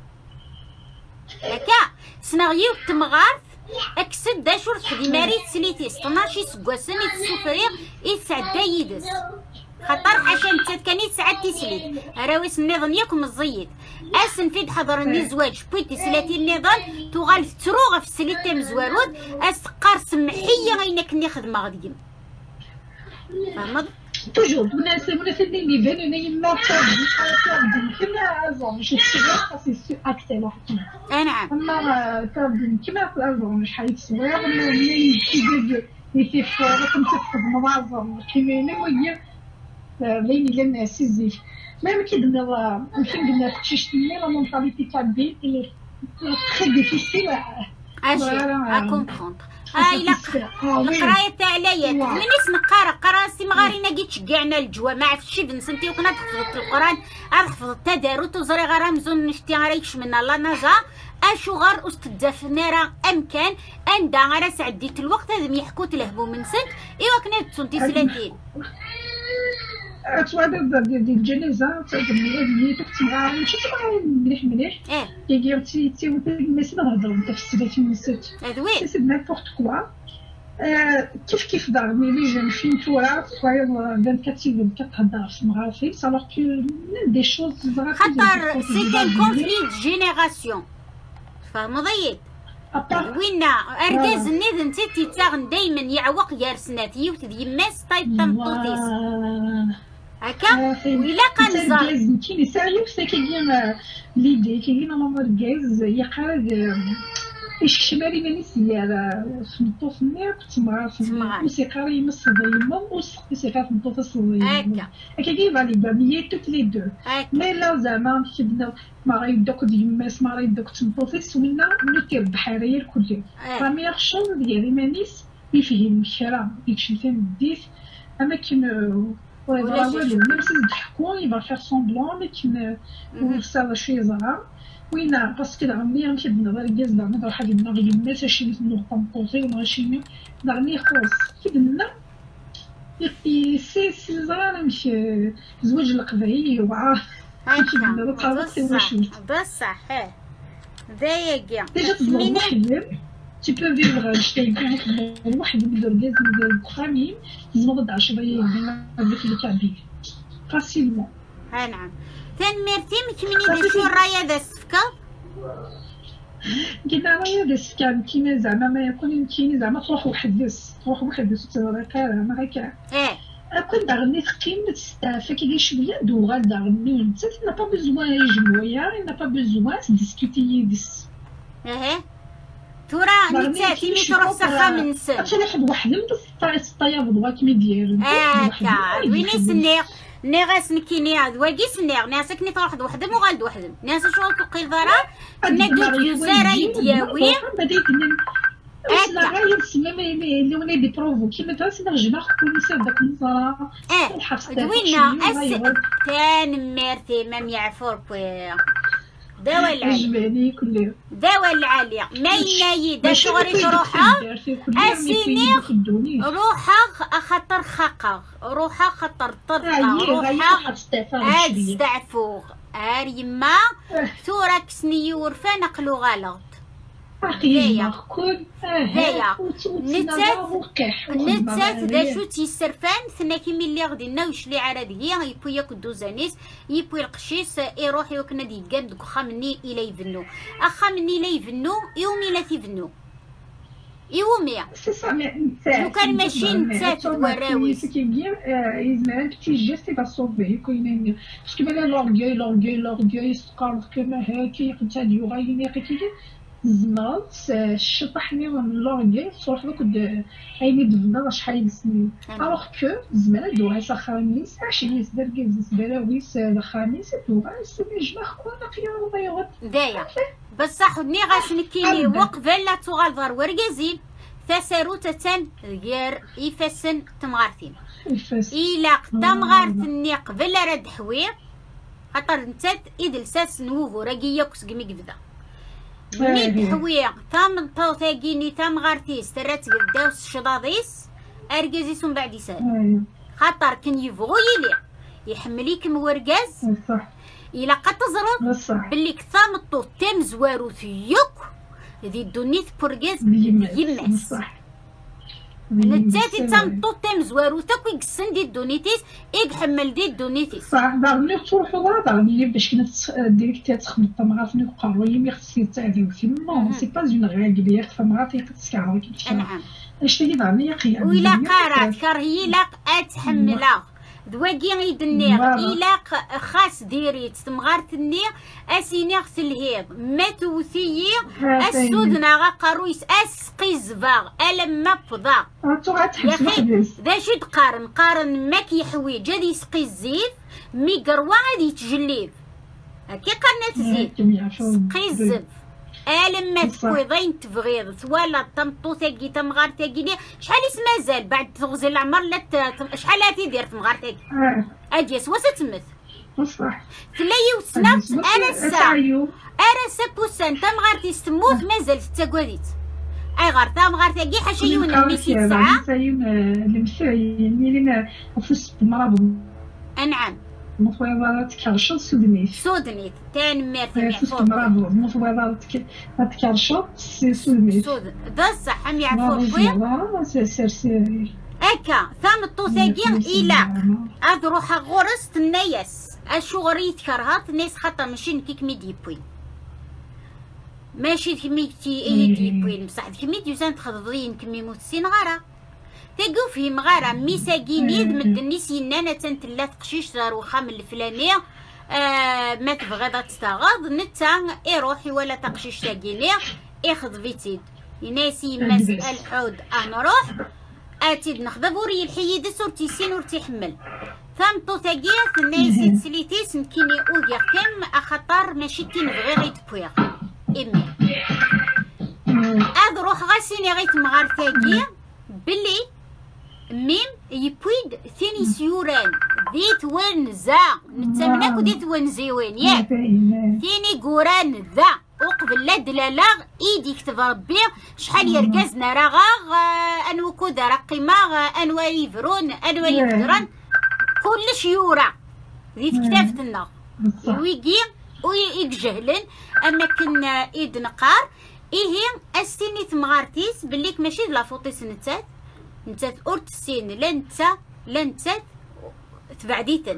هكا سنغيو تمغارت اكسد داشور تخدماري تسليتي 12 سكواسن يتسوفريغ يتسعدا يدس خاطر عشان تتكني تسعد تسليت راويس النظام ياكم الزيد اسن فيد حضرني زواج بويتي سلاتي النظام تغال تروغ في سليتي مزوارود اسقار سمحيه غينك ني خدمه غاديين فهمت توجور مناسب لي بان انا يما تاردين كما ازون شي صغير سي سو اكسل واحد نعم اما تاردين كما ازون شحال صغير ملي كيدير يتي فور كنت تخدم مع ازون كيما ويا لين لنا سيزيف ميم كيدنا نحن تشتيني لا مونطاليتي تاع البيت اللي تري ديفيسيل ا كومبروندر هاي القرايه تاع ليال منيس نقرا سي مغارينا كي تشكعنا الجوا ما عرفتش بنسنتي وكنا حفظت القران حفظت التدارت وزري غير رمزون نشتي غير من لا نازا اشو غير استدفنا راه امكان اندا غير سعديت الوقت هذا يحكوا تلهبوا من سنت ايوا كنا تسنتي سلاتين اتوالد ديال الجنازه تاع المولد تمغار ماشي تمغار مليح كيجيو تي ماشي نهضروا انت في السبات النسات هذوي سي نيمبورط كوا كيف دار ملي جون فين تورا صاير 24 سيفن كتهضر في مغارفي سالوغ كو دي شوز خاطر سي كان كونفلي جينيراسيون فهم ضيق وينا اركاز النيد انت تيتاغن دايما يعوق يارسنات يوت يماس طيب تمطوطيس هكا ويلا كنزار كاين سايو ساكيين ليدي كاين ماما الكاز يقرا الشمالي ماني سياره سمطوط نير تمغار موسيقار يمس دايما موسيقار سمطوط هكا كاين فالي باميي توت لي دو مي لا زعما كيبدا ما غيدوك يماس ما غيدوك تمطوطيس ولا نوتي البحريه الكل لا ميغ شوز ديالي مانيس يفهم الشرا يكشف الديف اما كيما ولا والو ميم سي يضحكوا يبغى فيغ سومبلون مي كيما وصل شي زهر وينا باسكو دغني غنمشي نهضر كاز دغني نروح هاد النهار يماس شي نقطه نطوطي ولا شي دغني خلاص كيدنا سي زهر نمشي زواج القضيه وعا بصح ذايا كاع tu peux vivre واحد يبدا الجاز ديال الخامين يزمر 10 avec le cabine facilement نعم تنمرتي مكمني دي شو الرايه ذا السفكه كنا رايه ذا السكان كيما زعما ما يكون كاين زعما تروح واحد توريقه ما هكا كنت داغني ثقيل تستافى كي شويه دوغا داغني انت n'a pas besoin يجمعوا يا n'a pas besoin discuter ديس ترى نتاتي مي تروح سخا من سن اش ناخذ واحد الطياب ضوا كيما ديالو وين سنيق ني غاسن كيني واقي سنيق ناسك ني تروح واحد وغالد واحد ناس شغل تقيل ضرا نقول يوزارا يدياوي لا غير سما اللي ولا دي بروفو كيما تاسنا الجماعه كل سنه داك النظاره وين تان ميرتي مام يعفور دواء العالية دواء العالية مايناي دا شغري روحها اسيني روحها خطر خاقة روحها خطر طرقة روحها استعفوغ يما ثورك سني ورفا نقلو غلط هيا نتات دا شو تيسرفان ثنا كيمي اللي غادي ناوش لي عرادي يبو ياكل دوزانيس يبو القشيس يروح يوكنا دي قام دوك خا مني الى يفنو اخا مني الى يفنو يومي لا تيفنو يومي لو كان ماشي نتات وراويس يزمان بتي جيست با صوبي كاينين باسكو مالا لورغوي سقار كما هاكي يقتاديو غايني كي زمرت شطحني من لورغي صراحه كنت عيني دبنا شحال سنين الوغ كو زمان دوها خميس عشرين دركز بلاويس الخميس دوها سمي جمع خونا قيام ضيوت دايا بصح ودني غاشنكيني وقبل لا تغالظر ورقازين ثساروتة غير يفسن تمغارتين إلا تمغارتني قبل رد حوي خاطر نتات إدلساس نوفو راكي ياكس كمي كبدا ميد حويق تام طوطاقيني تام غارتيس ترات قداوس شضاضيس ارقازيس من بعد يسال خاطر كان يبغو يلي يحمليك مورقاز الا قد تزرد باللي كثام الطوط تام زوارو ثيوك ذي الدنيت بورقاز يماس نتاتي تام الطوط تام زوارو تاكو يقسن دي الدونيتيس يحمل دي الدونيتيس صح دارني تروحو دارني باش كنت ديريكت تخدم تمغاتني قروي مي خصني تعذيب في نو سي با اون ريغ تمغاتي تسكر نعم اشتي دارني يقي ولا قارات كرهي لا اتحملا دواكي يدنيغ إلا خاص ديري تمغارت النيغ اسينيغ سلهيض ما توثيي السودنا غاقرويس اسقي زفاغ ألم بضا يا خي ذا شي قارن ما كيحويج هادي يسقي الزيت مي قروا غادي يتجليف هاكي قرنات الزيت سقي الزف ألم ما تكويضين تبغيض ولا تمطوثاكي تمغارتاكي شحال مازال بعد تغزي العمر لا شحال تيدير تمغارتاكي اجيس واش تمت بصح تلاي وسنات ارسا بوسان تمغارتي تموت مازال تاكوديت اي غار تمغارتاكي حاشيون ميسي تسعه المسايين فوس مرض انعم مطويضات كرشط سودنيت تان ميرتي معفور مطويضات كرشط سودنيت دا الصح هم يعفور فوي هكا ثام الطوثاقين إلا هاد روحها غورس تنايس الشغري تكرهات الناس خاطر ماشي كيك ميدي بوين ماشي كميتي ايدي بوين بصح كميتي زان تخضضين كمي موتسين غارة تاقو فيهم غارة ميساقينيد مدني سينانا تنتلا تقشيش دارو خام الفلانية ما تبغيضا تستغاض نتا يروحي ولا تقشيش تاقيني ياخذ فيتيد يناسي مسأل حود انا روح اتيد نخذ بوري الحيد صورتي سين ورتي حمل ثم طوتاقيا ثنايسي تسليتيس نكيني اوغيا كم اخطر ماشي كي نبغي غير تبويغ امي هاد روح غاسيني غير تمغارتاقيا بلي ميم يبويد ثاني سيوران ديت ونزا نتمناكو ديت ونزيوين ياك ثاني قوران ذا وقبل لا دلالا ايدي كتب ربي شحال يركزنا راه انوكو دار قيمه انوا يفرون انوا يفدرن كلش يورا ديت كتافتنا ويجي ويجهلن اما كنا ايد نقار ايه استيني تمغارتيس بليك ماشي لا فوطيس نتات اورت السين لا نتا تبعديتن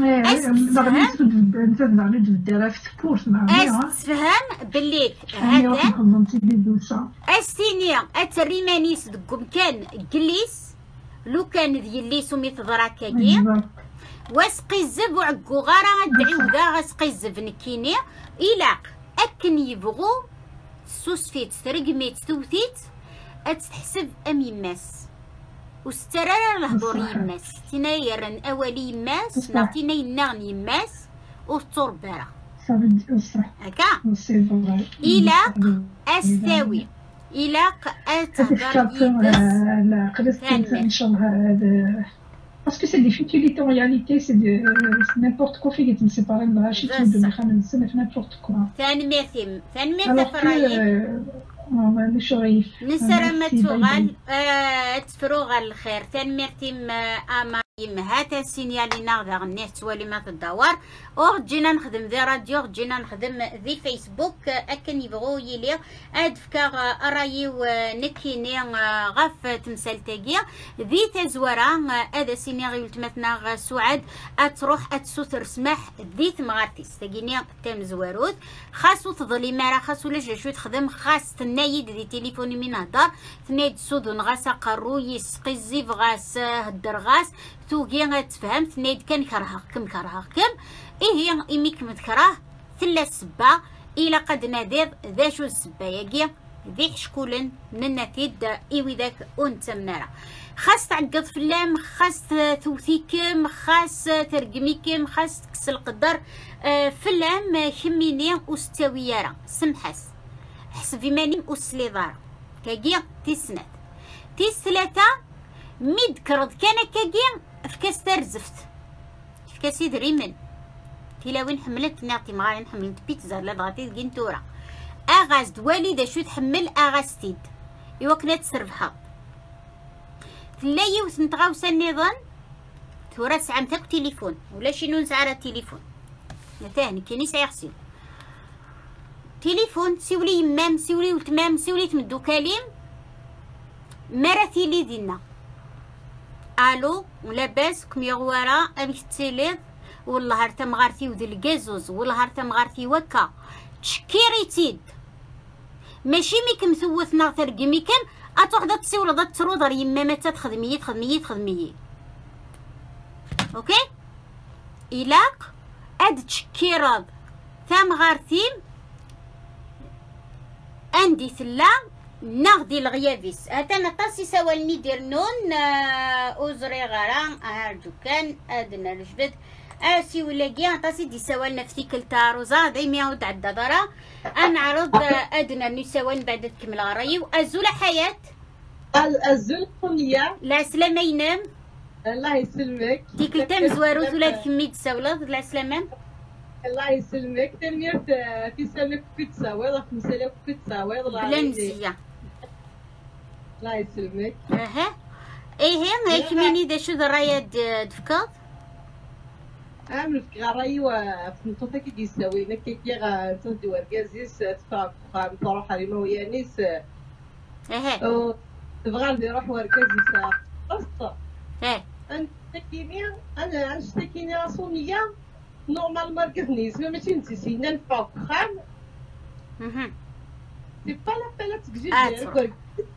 تفهم بليك هذا استينيا اتريمانيس دكم كان جليس لو كان دياليس وميت ضراكاكي واسقي الزب وعكو غارة ندعيو دا غاسقي الزب نكيني إلا أكن يبغو سوسفيت ترقميت توثيت اتحسب ام يماس وسترى الهضور يماس تنايرن اولي يماس نعطينا ينغن يماس والتربره هكا إلاق أستوي إلاق أتهضر لا قدرت إن شاء الله هذا باسكو سي دي فيتيليتي en réalité c'est n'importe quoi في قلت مسيباري من راشد تبدو خمن سنة في n'importe quoi ثانميرتي تفرعي نسرمة تغال تفروغ الخير ثانميرتي أمار هاتا سينيالي ناغدا غنيت توالي ما تدور جينا نخدم ذي راديو جينا نخدم ذي فيسبوك اكن يبغو يلي ادفكا رايي ونكيني غاف تمثال تاقيا ذي تزورا هذا سيني غيولتمتنا سعاد اتروح اتسوثر سماح ذي تمغارتيس تاقيني تام زواروت خاصو تظلي مارا خاصو لاجا شو تخدم خاص تنايد ذي تليفوني من هدار تنايد سودون غاسا قرو يسقي الزيف غاس هدر غاس توقي غتفهم تنايد كان كرهكم هي إميك متكره ثلاث سبا إلا قد نادير ذا شو السبا ياقي ذي حشكولن ننتيد إيوي ذاك أنتمنارا خاص تعقد في اللام خاص توثيكم خاص ترقميكم خاص تكس القدر في اللام خميني أستويارا سمحس حسبي ماني أسليضارا كاقي تيسنات تيس ثلاثة ميد كرض كان كاقي فكاس ترزفت فكاس يدريمن تلاوين حملت نعطي مغاري نحملت بيتزا لا ضغطي كنتورا اغاز دوالي دا شو تحمل اغاز تيد ايوا كنا تسرفها تلاي وتنتغاوسا النظام تورا سعمتك تليفون ولا شنو نسعر التليفون ثاني كيني سيحسن تليفون سيولي يمام سيولي وتمام سيولي تمدو كليم مراتي لي دينا الو ولاباس كم يغوارا ابيك تسيليض والله هرتا مغارتي وذي الكازوز والله هرتا مغارتي وكا تشكيري تيد ماشي ميكم ثوثنا ترقميكم اتوحدة تسيور ضد ترودر يما متى تخدميي اوكي إلاق اد تشكيرض ثام غارتيم عندي ثلا ناخدي الغيابيس هاتا نطاسي سوالني دير نون اوزري غرام ارجو كان ادنا الجبد اسي ولا كيا طاسي دي سوالنا في تيك التاروزا دايما يعود عدا ضرا نعرض ادنا نسوال بعد تكمل غرايو ازوله حياه الزول قنيه لا سلامه ينام الله يسلمك تيك التام زواروت ولا تكمي تساولات لا سلامه الله يسلمك تنميرت في سلامك في تساوي في مسالك في تساوي بلنسيه الله يسلمك اها ايه هي كميني دا شو درايا دفكات عامل في غراي وفي نطوطة كي يساوي لك كي غنتودي وركازيس تفاق فام تروح على ويانيس اها تبغى نروح وركازيس قصة انت تكيني انا اشتكيني راسونية نورمال مركزنيس ماشي نسينا نفاق خام سي با لا بلا تكجي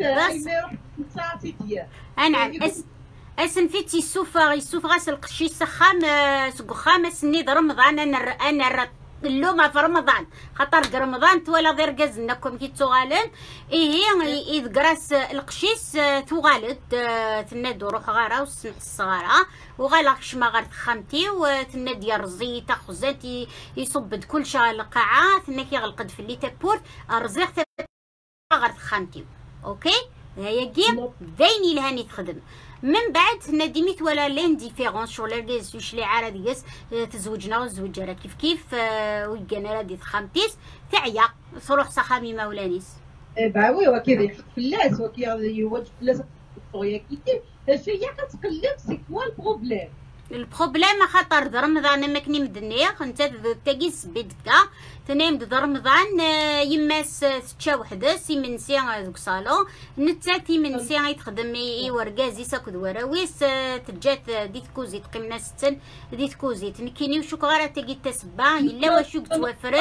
أنعم أسنفيتي السوفغاس القشي سخام سقخامس نيد رمضان أنا اللومة في رمضان خاطر رمضان تولا غير قزنكم كي تغالن إذ قراس القشيس تغالد تنادو روح غارة وسمح الصغارة وغالا شما غار تخامتي وتنادي رزي تاخزاتي يصبد كل شغل القاعة تناكي غلقد في اللي تبورت رزيق غار تخامتي اوكي هي كيم دايني لهاني تخدم من بعد نديميت ولا لين ديفيرونس شغل ليز واش لي عارضيس تزوجنا وزوج راه كيف ويقنا راه دي خامتيس تعيا تروح سخامي مولانيس باوي وكذا فلاس وكذا يوجد فلاس خويا كيتي هي كتقلب سي كوا البروبليم خاطر رمضان ما كني مدني انت تاكيس بيدكا تنام د رمضان يماس تشا وحدس يمنسي دوك صالون نتاتي منسي يتخدم وركازي ساكد وراويس تجات ديت كوزيت قيمنا ستن ديت كوزيت نكيني وشوك غير تاكي تسبا الا واشوك توفرن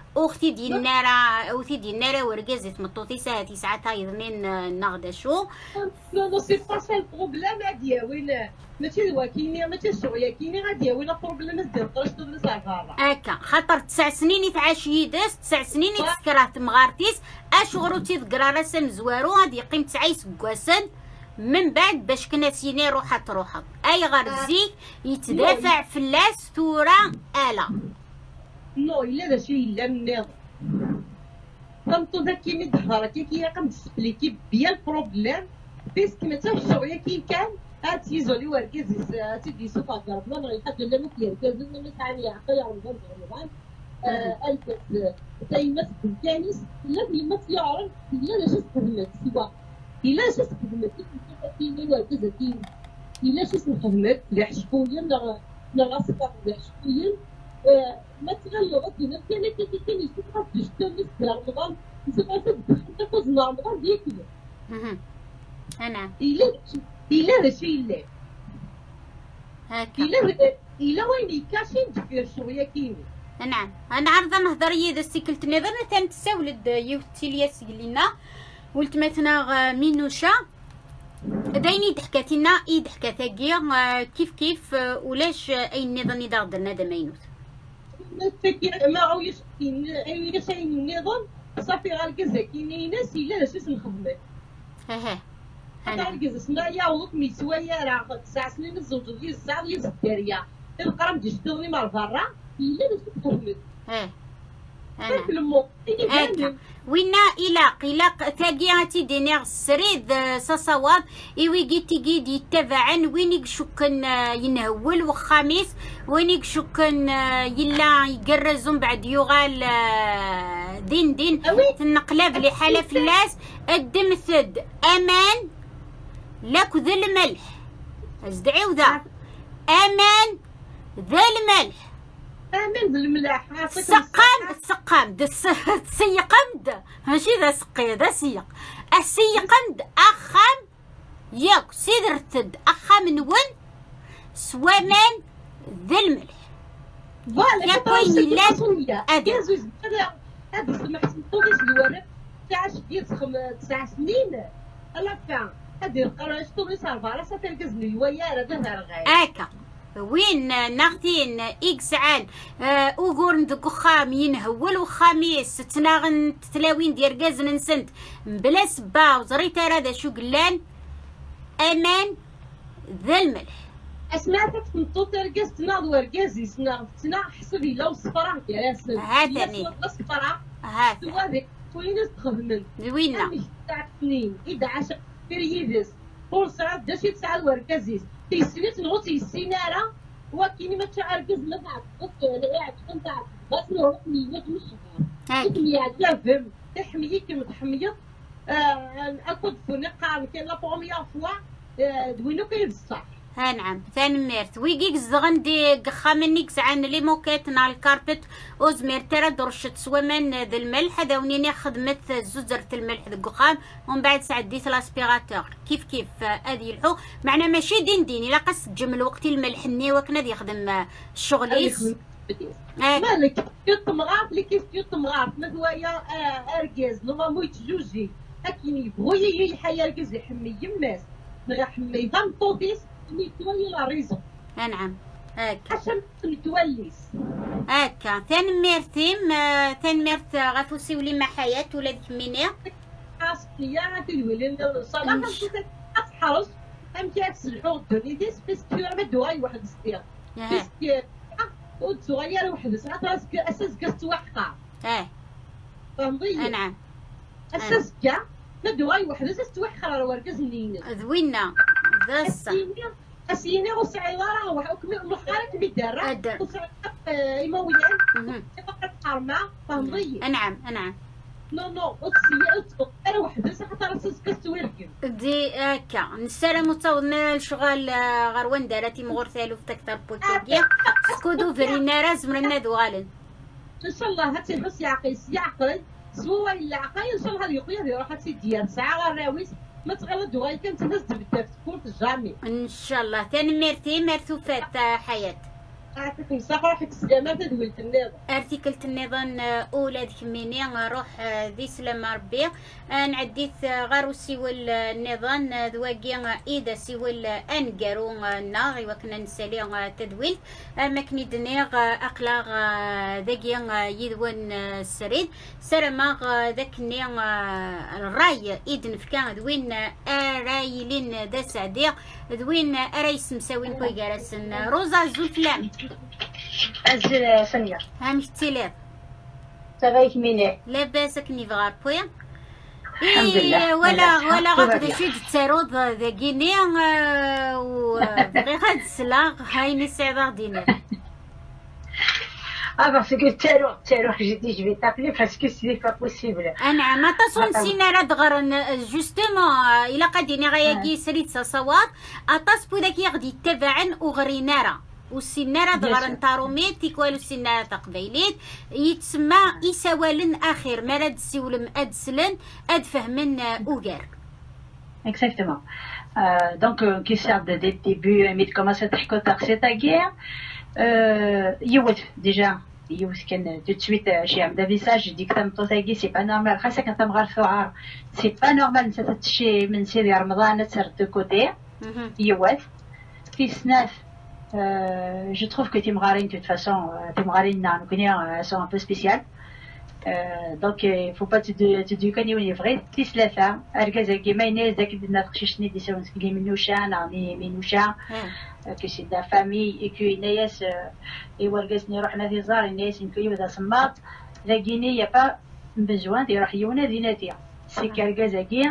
اختي ديالنا راه وركازي تمطوطي ساعه ساعتها يضمن ناخذ شو نو سي با سا البروبليم هادي وين ماشي هو كاينه ماشي شويه كاينه غادي وين البروبليم ديال قرش تدرس على هكا خاطر 9 سنين يتعاشيدس 9 سنين يتسكراه تمغارتيس اشغرو تيذكر راسا مزوارو غادي يقيم تعيس كواسن من بعد باش كنا سيني روحات اي غرزيك يتدافع في اللاس ثورة آلة نو الا داكشي الا النظام فهمتو داك كيما ظهرت كي رقم تسبليكي بيا البروبليم بيسك متى الشويه كي كان تيزولي وركز تدي سوق ضربنا ما يحد لا ما كيركز ما ثاني عقل رمضان البس تايمس بالكانيس لا ما يعرف لا شي خدمت سوا الا شي خدمت كاينه وركز كاين الا شي خدمت اللي حشكويا لا راسك اللي حشكويا مثلا لغه ديالنا كاين يسوق تشتغل في رمضان يسوق تاخذ رمضان ديك انا الا داكشي الا هكا الا وين كاشين دير شويه كاين نعم انا عارضه نهضر هي دا سيكلت نظر تنتساولد يوتيلياس قلنا ولت مثلا مينوشا دايني ضحكاتنا ضحكاتاكي كيف ولاش اي نظام اللي درنا دا ماينوت ما عاويش كاين اي شيء النظام صافي غالكزا كاينين ناس الا شي نخدم انا غالكزا سنايا وقت ميسوايا راه 9 سنين الزوج ديال الساعه ديال الداريه القرا مدي شتوني مع برا الا نخدم انا وينا إلا تاقي دينيغ السريد صصواب إيوي تيجي يتبعن وينيك شكن ينهول وخاميس وينيك شكن يلا يقرزون بعد يغال دين تنقلب لحالة فلاس الدمثد أمان لك ذا الملح ازدعيو ذا أمان ذا الملح من الملاح السقام السيقمد ماشي ذا سقي ذا سيق السيقمد اخام ياك سيدرتد اخام نون سوامان ذا الملح يا كوين لا هذا سمحت نطويش الورق تاع شديد 9 سنين الا كان هذه القراش طوي صافا راه صافي ركزني ويا راه ظهر غير هكا وين ناخدين إكسعان أوغورن دكوخام ينهول وخاميس تناغن تلاوين ديال غاز نسنت بلا سبا وزريت هذا شو قلان أمان ذا الملح أسمعتك تنطوط ركاز تناض وركازي تنا حسب إلا وصفرا يا راسل هاتني صفرا هات توادك وين تخدمن وينا 9 سنين 11 بريدس فرصة داشي 9 وركازيس تيسنيت نغوتي السينارة وكاين ما تعركز ما تعرفش انا كنت بس نروح نيات مش هكا لا فهم تحميك كيما تحميط اكد فنقا كاين لا بروميير فوا دوينو كاين بصح نعم ثاني ميرت ويجيك زغندي قخامنيك زعان لي موكيتنا الكاربت وزمير ترى درشت سوامن ذا الملح هذا ونيني خدمت زوزرة الملح ذا القخام ومن بعد سعديت لاسبيراتور كيف هذه الحو معنا ماشي دين الا قص تجمل وقت الملح النيوة كنا يخدم الشغليس مالك كيوت مغارف اللي كيف كيوت مغارف مدوايا اركاز نورمالمون مويتجوجي هاكيني يبغوا يحيا اركاز يحمي يماس نغا حمي ضم طوطيس نتولي لا ريزون نعم هكا عشان نتوليس هكا ثاني ميرت غافوسي ولي مع حياة ولا ديك مينيا خاصية تدوي الصلاة تحرص امتى تسلحو الدنيا ديس باسكو راه ما دوغاي واحد الصغير باسكو صغير واحد ساعات راسك اساس كتوحقا فهمتي نعم اساس كاع ما دوغاي واحد اساس توحقا راه وركز منين ذوينا ذا اسيني وسعيده راه وحكم مخارك بيدار وسعيده يمويان فقط حرمه فهمتي نعم نو وتسيا انا وحده حتى راسك كتوركن دي هكا نسالم وتصاوبنا الشغل غروان دارتي مغور ثالوف تكتر بوكيا سكودو فرينا راز مرنا دوالن ان شاء الله هاتي حس يعقل سوا الا عقل ان شاء الله هذه يقيا يروح هاتي ديال ساعه غراويس ما تغلط دوغاي كنت ناس تبدا في كل جامي ان شاء الله ثاني ميرتو فات حياه يعطيك الصحة حيت السلامة تدويلة النظام. ارتكلة النظام أولى ذيك مني نروح ذي سلامة ربي نعديت غارو سيول النظام ذواقي إذا سيول أنقرو الناغي وكنا نسالي تدويل مكني دنيغ أقلاغ ذاقي يدون السريد سرماغ ذاكني الراي إذن فكان ذوين أرايلين ذا سعدي ذوين أرايس مساوين كويقارسن روزا زوفلام أزل سنيا هامش تيلير تغيك ميني لاباسك نيفغار بوين الحمد لله ولا غاك شي تسارود ذاكيني وبغي غاد السلاغ هايني سعيدة دينار parce que تروح j'ai vais t'appeler parce que c'est pas possible. أنا ما تصون سينارا دغرن جوستومون إلا قديني غاياكي سريت صوات أطاس بوداك يغدي تبعن وغرينارا والسينارا دغرن تاروميت تيكوالو السينارا تقبيليت يتسمى إسوالن آخر مراد سيولم أدسلن أدفهمن أوغر. Exactement. Donc qui sert dès le début mais commence à تحكوا تاع la guerre. يوت ديجا يوت كان tout de suite j'ai un visage je dis que تم طوطاقي c'est pas normal خاصك انت مغرفوعه c'est pas normal انت تمشي من سيدي رمضان تسرد دو كوتي يوت في سناف je trouve que تيمغارين de toute façon تيمغارين نكوني sont un peu spécial donc il faut pas te déconner on est vrai تيس لا فا اركز كيما يناس داك دنا تخششني دي سون سكلي منوشا نعني منوشا que c'est de la famille et que Inès et ورقسني رحنا في زار Inès نكوي وذا صمات لقيني y a pas besoin de رحيونا ديناتيا سي كارغازاكيا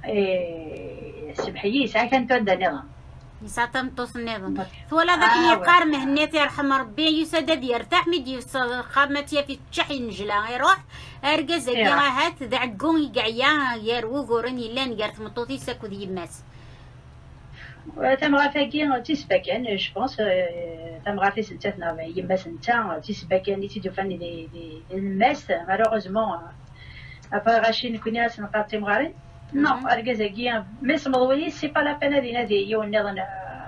سبحيي ساعة كانت تودى نظام يساعة مطوس النظام ثولا ذاك يقار مهنيتي يرحم ربي يسدد يرتاح ميدي خامتيا في تشحي نجلا يروح ارقازاكيا هات دعقون يقعيا يارو غورن يلان قارت مطوطي ساكو ذي يماس تمغافاكي تيسباكان جو بونس تمغافي سنتاتنا يما سنتا تيسباكان يتيدو فاني دي الماس مالوغوزمون ابا غاشي نكوني نقاط تمغارين نو اركازاكي ميس مضوي سي با لا بين هذه هي والنظام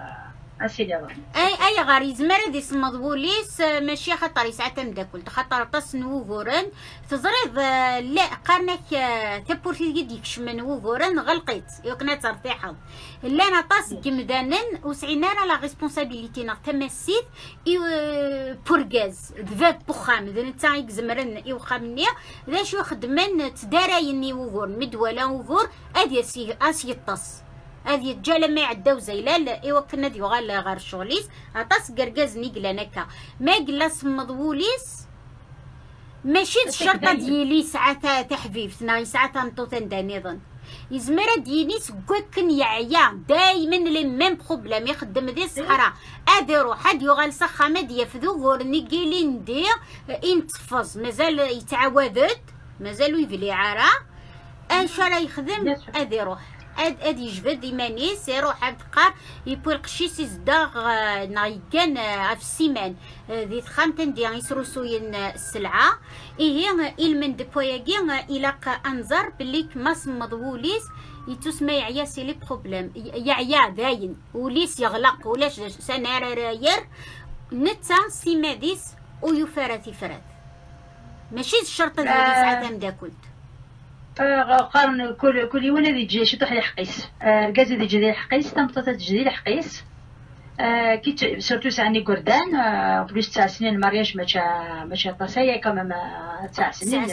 اي غاري زمر دي سمضبوليس ماشي خطر يسعى مداكل خطر تصنو وغورن تزريض لا قرنك تبورتي ديك شمن وغورن غلقيت يوكنا ترتاحل لا انا طاس جمدانن وسعينا لا ريسبونسابيلتي نا تمسيت اي بورغاز دفا بوخام اذا تاعك زمرن اي وخامني ذا شو خدمن تدارايني وغور مدولا وغور ادي اسي الطس هذه الجاله ما يعداو زيلال ايوا كنا ديو غير شغليس عطاس قرقاز نيقلا نكا ما قلاس مضبوليس ماشي الشرطه ديالي ساعات تحفيفتنا ساعات نطوطن دانيضن يزمر دينيس كوكن يعيا دايما لي ميم بروبليم يخدم دي الصحراء ادي روح هاد يغال سخامه ديفذو غورني كيلين دي انتفز مازال يتعاودت مازالو يفلي عرا اش راه يخدم ادي روح اد يجبد يمانيس يروح عند قار يبوي القشيس يزداغ نايكان في السيمان ذي خامتن ديال يسروسوين السلعه هي المن دبوياكي الى انظر بلي كما مضبوليس يتسمى يعيا سي لي بروبليم يعيا داين وليس يغلق ولاش سنار راير نتا سيماديس ويفراتي فرات ماشي الشرطه ديال ساعه مداكلت قارن كل يوم هذه تجي شي طيح الحقيس الكازي دي جدي الحقيس تمطات تجدي الحقيس كي سورتو ساني قردان بليس 9 سنين المارياج ماشي طاسيه كما 9 سنين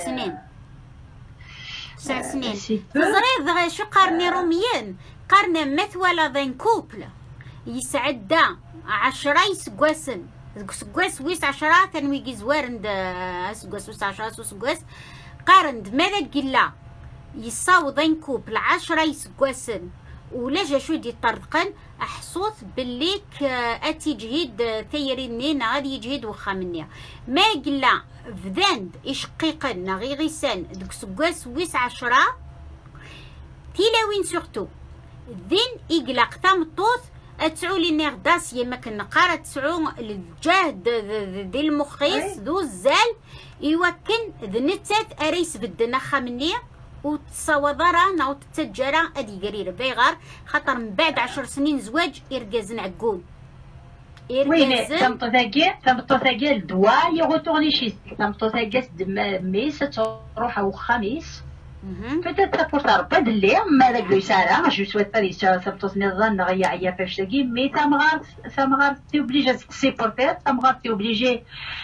9 سنين زريض شو قارني روميين قارن مثولا ذين كوبل يسعدا 10 يسقواسن سقواس ويس 10 تنويقي زوارند سقواس ويس 10 سقواس قارند ماذا قلا يصاوضين كوب 10 يسقواسن ولا جا شو دي طرقن احصوث بليك اتي جهيد ثيرينين غادي يجهد وخا مني ما قلا فذاند اشقيقن غي غيسان دوك سقواس ويس 10 تيلاوين سورتو ذين يقلق تامطوث اتسعو لي نغداس يما كنا قارة تسعو الجهد دي المخيس ذو الزال يوكن ذنتات اريس بدنا خامني وتصوضرا ناو تتجرا ادي قريره بيغار خاطر من بعد 10 سنين زواج يرقازن عقول Oui, تمطوثاكي الدواء يغوتورني شي تمطوثاكي ميس تروح او خميس peut-être pour ta pas de l'air mais avec le Sahara je souhaite pas les choses ça me tente نظن غيا فاش تجي مي تمغار تي obligé de se porter تمغار تي obligé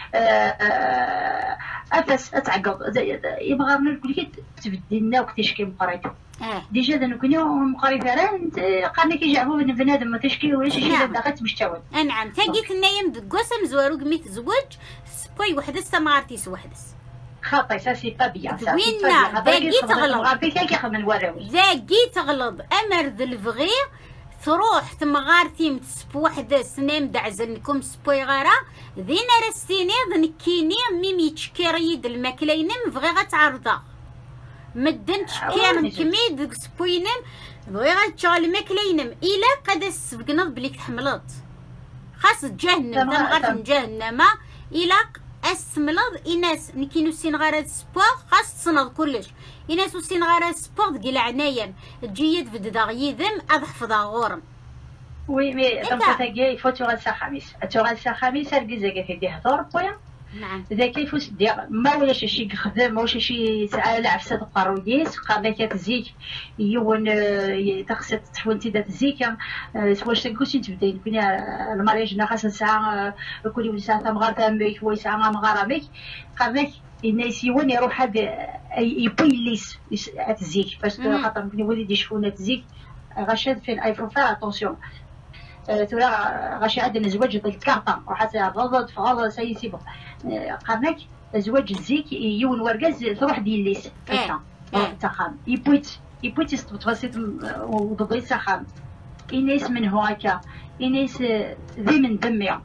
افاس تعقب يبغى نقول لك تبدي لنا وكتشكي مقريته ديجا انا كنا مقري فران قالنا كيجعبوا بنادم ما تشكي ولا شي حاجه داغت باش تعاود نعم تاقيت نايم دكوسم زوارو قميت زوج سبوي وحدس تمغارتيس وحدس خاطي سا سي با بيان سا وين ذاكي تغلط ذاكي تغلط امر ذا الفغي تروح تمغارتي متسب وحده سنام دعزلكم سبوي غارة ذينا رستيني ذنكيني ميمي تشكيريد الماكلينم فغي غتعرضا مدن تشكير نكميد سبوينم بغي غتشغل الماكلينم الا قد سبقنا بليك تحملط خاص جهنم تمغارت جهنم الا اسملض إناس نكينو سين غارة سبور خاص تصنض كلش إناس سين غارة سبور دقيل عنايا تجيد في دداغ يذم أضحفظا غورم وي مي تمتاكي فو تغال خميس القزاقة في دي هضور بويا نعم إذا كيف دير ما ولاش شي خدام ما ولاش شي ساعة لعفسة قاروديس قارنا كتزيك يون تخصت تحونتي دات زيك سواش تنكوشي تبداين كنا المريج خاصة ساعة كل ساعة تمغار تاميك وي ساعة مغارة ميك قارناك الناس يون يروح هاد يبيليس تزيك باسكو خاطر كنا وليدي شفونا تزيك غاشاد فين ايفون فير اتونسيون ترى غاشي عندنا زواج الكارطة وحتى غلط فغلط سي بون قرناك زواج الزيك يون ورقاز تروح ديليس تخام يبويت يستبطفاسيت وضبي سخام إناس من هواكا إناس ذي من دمي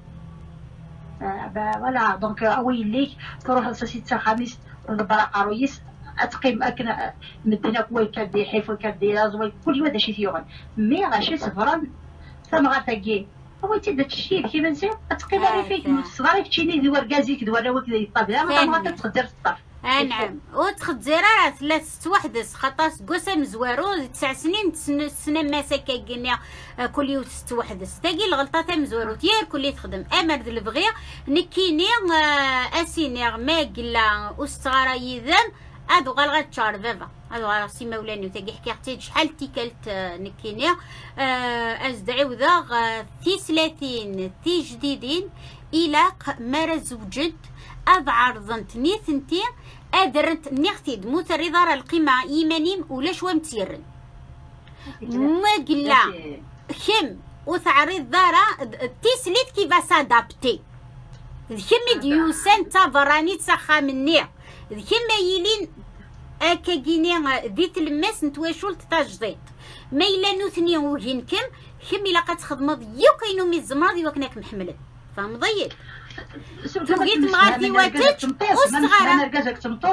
فوالا دونك أوي ليك تروح لساسيت سخاميس ضبرا قرويس أتقيم أكنا مدنا كوي كردي حيف وكردي لازوي كل هذا شي ثيوغن مي غاشي سفران ثم غاتاكي هو تبدا تشيل كيما نسيو تقيم على فيك صغاري تشيني ذي وركازيك دولا وكذا يطابلا ما غادا تقدر الطرف نعم وتخزيرا 3 وحدس خاطر قسم زوارو 9 سنين سنه ماسكه كينيا كل يوم 6 وحدس تاقي الغلطه تاع مزوارو تيار كل تخدم امر ذ البغي نكيني اسينيغ ما قلا وستغرا يذم هادو غالغا تشار فافا هادو غا سي مولاني تاقي حكيتي شحال تيكلت نكينيا ازدعي وذا في 30 تي جديدين الى مرا زوجد أبعرضنت نيثنتي أدرنت نيختيد مترضارة القيمة إيمانيم ولا شوى متيرن ما قلا خم وتعريض دارا تيسليت كيفا سادابتي خم ديوسان تافراني تسخا مني خم يلين أكاكيني ديت الماس نتواشول تاجديد ما إلا نوثني وجينكم خم إلا قد خدمض يوكينو مي الزمراضي وكناك محملت فهم ضيق توقيت مغارتي واتش وصغارة مركزك تمطور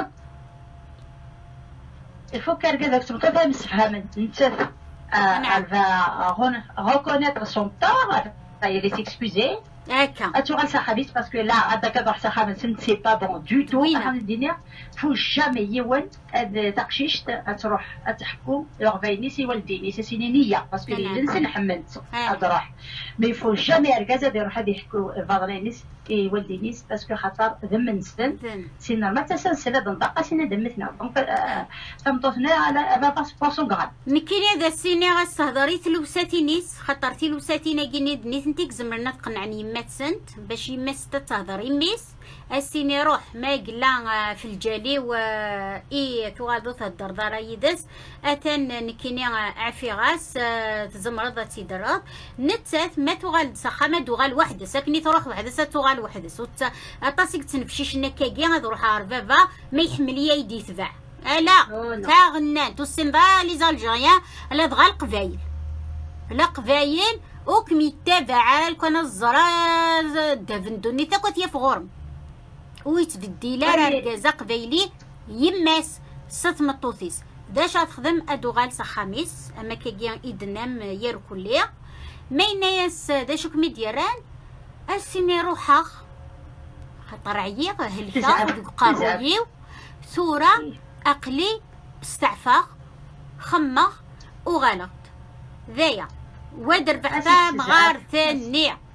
الفو كاركازك تمطور فهم سفهمن نتسف elle va reconnaître son tort elle va s'excuser اتوغال سخابيس باسكو لا هذاك روح سخابيس سي با بون دو تو الدنيا فو جامي يون هاد تقشيش تروح تحكم يغفينيس يولديني سيني نيه باسكو الانسان حملت هاد روح مي فو جامي اركازا يروح هاد يحكوا فاضرينيس يولدينيس باسكو خاطر ذم نسن سي نورمال تسلسل دنطقه سينا دمتنا دونك فهمتونا على باسبورسون كغاد نكيني هذا السيني غاستهضري تلوساتينيس خاطرتي لوساتينا كيني دنيت انتي زمرنا تقنعني سنت باش يمس تتهضر يميس السيني روح ما قلا في الجالي و اي توغادو تهدر دارا يدس اتن نكيني عفي غاس تزمرض تيدرض نتات ما توغال سخامه دوغال وحده ساكني تروح وحده توغال وحده وتا اطاسك تنفشيش نكاكي غادروح عرفافا ما يحمل يدي تبع لا تا غنان توسنبا لي زالجيريان لا دغا القبايل لا قبايل وكم يتابع كان الزرا دافندوني تاكوت يفغورم ويتبدي لا ركازا قبايلي يماس ست مطوثيس داش تخدم ادوغال سخاميس اما كيان يدنام يركليا ما يناس داش كمي ديران السيني روحا خاطر عييق هلكا قارويو ثورة اقلي استعفاق خمخ وغلط ذايا ودر بحثا مغار ثانية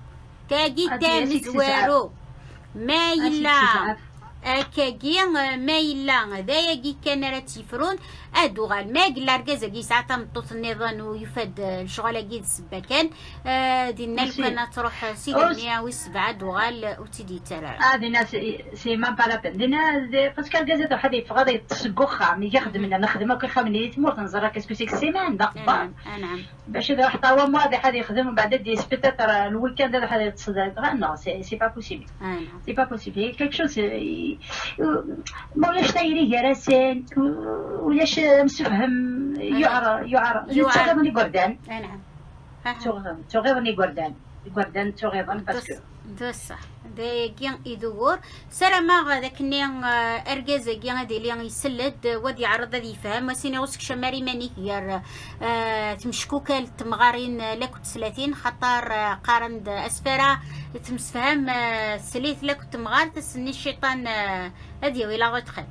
كاكي تامزوارو ما يلا كاكي ما يلا ذايا كان راه تيفرون ادوغال ما قلا ركازاكي ساعه تمطوط النظام ويفاد الشغل كي السباكان دينا لو كان تروح سيدي 107 دوغال وتيدي ترى دينا سي ما بالابن دينا باسكو الكازات واحد يفغض يتسقوخا ملي يخدم لنا نخدم كيخمني تموت نزرا كاسكو سيك سيمان دقبا نعم باش اذا واحد طوا واحد حد يخدم ومن بعد دي سبيتاتر الويكاند هذا حد يتصدى نو سي با بوسيبل سي با بوسيبل كيك شوز مولاش تايري راسين ولاش مسفهم يعرى تغيظني قردان تغيظني قردان تغيظني باسكو بصح داكيا يدور سلامة داكني اركازا كي غادي لي يسلد ودي يعرض هذا يفهم وسيني وسك شماري ماني غير تمشكوكه للتمغارين لاك 30 خطر قارند اسفره تمسفهم سليت لاك تمغار تسني الشيطان هادي ويلا غتخد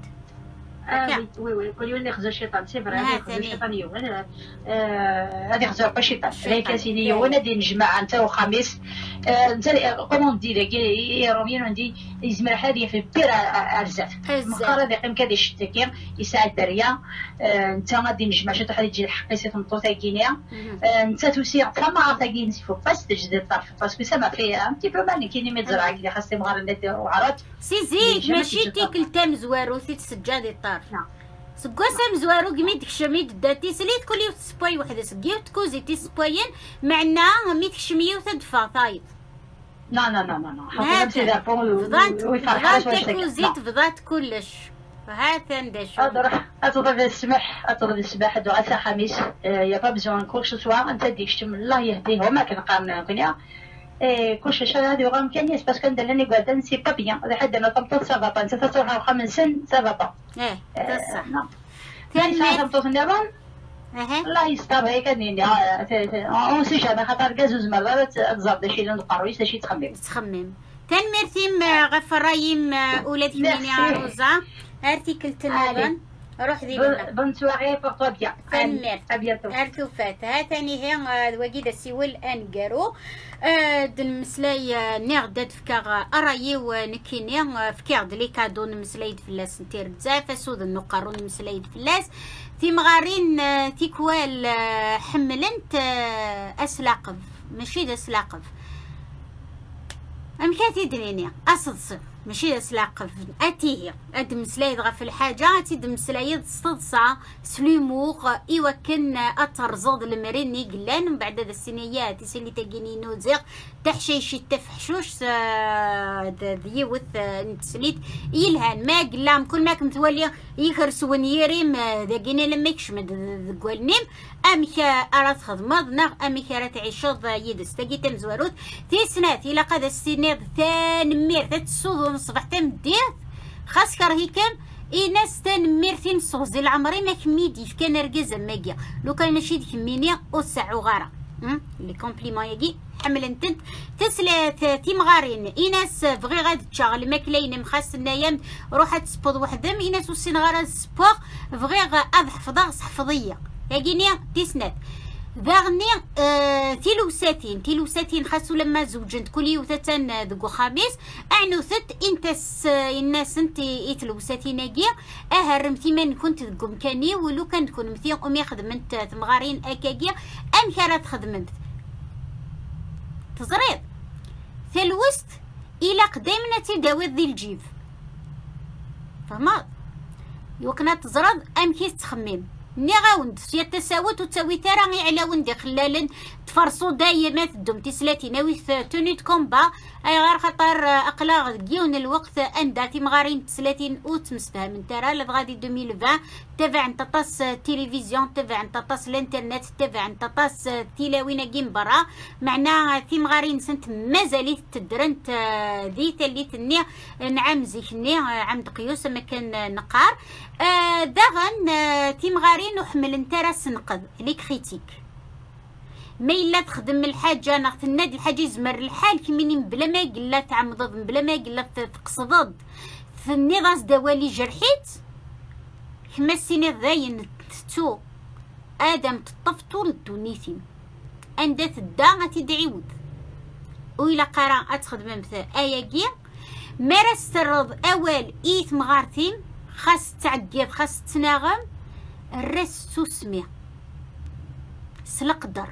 وي كل يوم يخزر الشيطان سي فري هذا الشيطان يوم هذه خزر الشيطان ليك سيدي يوم دي نجمع انت وخميس انت كومون دير كي رومين عندي يزمر هذه في بير ارزاف مخرج يقيم كذا يشتكي يساعد دريا انت غادي نجمع شي واحد يجي الحق يسيت نطوطا كينيا انت توسير فما عرفت كاين سيفو باس تجد الطرف باسكو سما فيها انت بو ماني كاين مزرعه كي خاصني مغارنات وعرض سي زيد ماشي تيك التام زوارو سيت السجاد الطرف سكوا سام زوارو كميت كشميت داتي سليت كل يوم سباي وحده سكيوت كوزي تي سباين معنا ميت كشميه وتدفع طايب لا لا لا لا حاطه سي دابون ويفرحاش واش تكوزيت فضات كلش هذا ندش اطلب السمح اطلب السباحه دعاء خميس يا با بزون كلش سواء انت ديكشتم الله يهديه وما كنقارن كنيا كلشي شحال هادي وغا مكانياش باسكو ندير قاعده نسي با بيان هذا حد انا طمطت سافا با انت تروح 5 سن سافا با بصح ثاني ساعه طمطت نديرون الله يستر هيك نيني اون سي جامي خاطر كازوز مرات تزرد شي لون قرويس شي تخمم تنمرتيم غفرايم اولاد مني عروزه ارتيكل تنابن روح ذي بون سواغي بور توا بيان ابيض ارتوفات ها ثاني هي وكيدا سيول انقرو المسلاي نغدد فكاغ ارايي ونكيني فكاغ لي كادو نمسلايد فلاس نتير بزاف سود النقارون نمسلايد فلاس في مغارين تيكوال حملنت اسلاقف ماشي دا اسلاقف امكاتي دريني اصدص ماشي اسلاقف اتيه اد مسلايد غا في الحاجه تيد مسلايد صدصه سليموغ ايوا كان اترزض المرني قلان من بعد هذا السنيات يسلي تاكيني نوزيغ تحشيشي تفحشوش ديوث نتسليت يلهان ما قلام كل ماك متولي يخرسون يريم داكيني لما يكشمد قولنيم امك ارات خدمض ناغ امك ارات عيشوض يدس تاكي تمزواروت تيسنات الى قاد السنيد ثانمير تتسوض صباح تمديت خاص كرهي كان ناس تنميرتين صوزي العمري ما كميدي كان ركز ماكيا لو كان ماشي ديك مينيا وسع وغاره لي كومبليمون ياكي حمل انت تسلات تيمغارين ناس بغي غاد تشغل ماكلين مخاس نايم روح تسبوض وحدهم ناس وسين غار سبور بغي غاد حفظه حفظيه ياكيني تيسنات ذاغني تيلوساتين خاصو لما زوجنت كل يوثتان دقو خامس اعنوثت انتس الناس انت يتلوساتين اكيا اهرمتي من كنت دقو مكاني ولو كان تكون مثيق امي خدمت تمغارين اكاكيا ام كانت خدمت تزريض ثلوست الى قدامنا تداوي ذي الجيف فهمت يوكنا تزرد ام كيس تخمم ني غاوند سيا التساوت وتساوي ترى على وندي خلالن تفرصو دايما تدوم تسلاتي ناوي تونيت كومبا اي غير خطر اقلاغ ديون الوقت انداتي مغارين تسلاتين اوت مسفهم ترى لغادي 2020 تبع نطاس تلفزيون تبع نطاس الانترنت تبع نطاس تيلاوينا كيم برا معناها في مغارين سنت مازاليت تدرنت ذي تليتني نعم زيكني عم دقيوس ما كان نقار داغن تيمغارين وحمل انت راس نقض لي كريتيك ما الا تخدم الحاجه ناخذ النادي الحاجه يزمر الحال كيمين بلا ما قلا تعمضض بلا ما قلا تقصضض في النظاس دوالي جرحيت كما السنين ذاين تتو ادم تطف طول الدنيتين عندها تدا غتدعيود وإلا قرا أتخدم مثل أياكي مرا استرض أول إيث مغارتين خاص تعقيد خاص تناغم الرس سوسمي سلقدر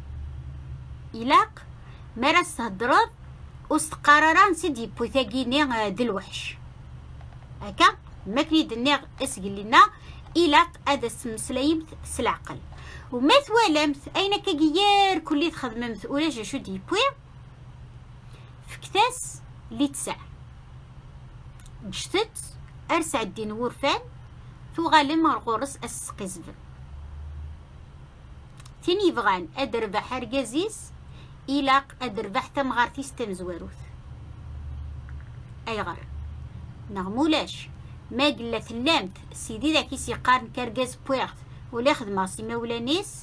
إلاق مرا استهدرض وستقرران سيدي بوثاقيني دلوحش هكا ماكني دنيغ اسقلنا إلاق هذا سمسلايمت سلعقل وما توالمت أين كاكيار كلي تخدممت ولا جا شو ديبوي فكتاس لي تسع جتت أرسع الدين ورفان ثو غالم غورس السقيزفن تيني فغان أدربح رقازيس إلاق أدربح تمغارتيس تمزواروث أي غر نغمولاش ما قلت اللامت سيدي ذاكي سيقارن كارقاز بويغت ولا خدمة سيما ولا نيس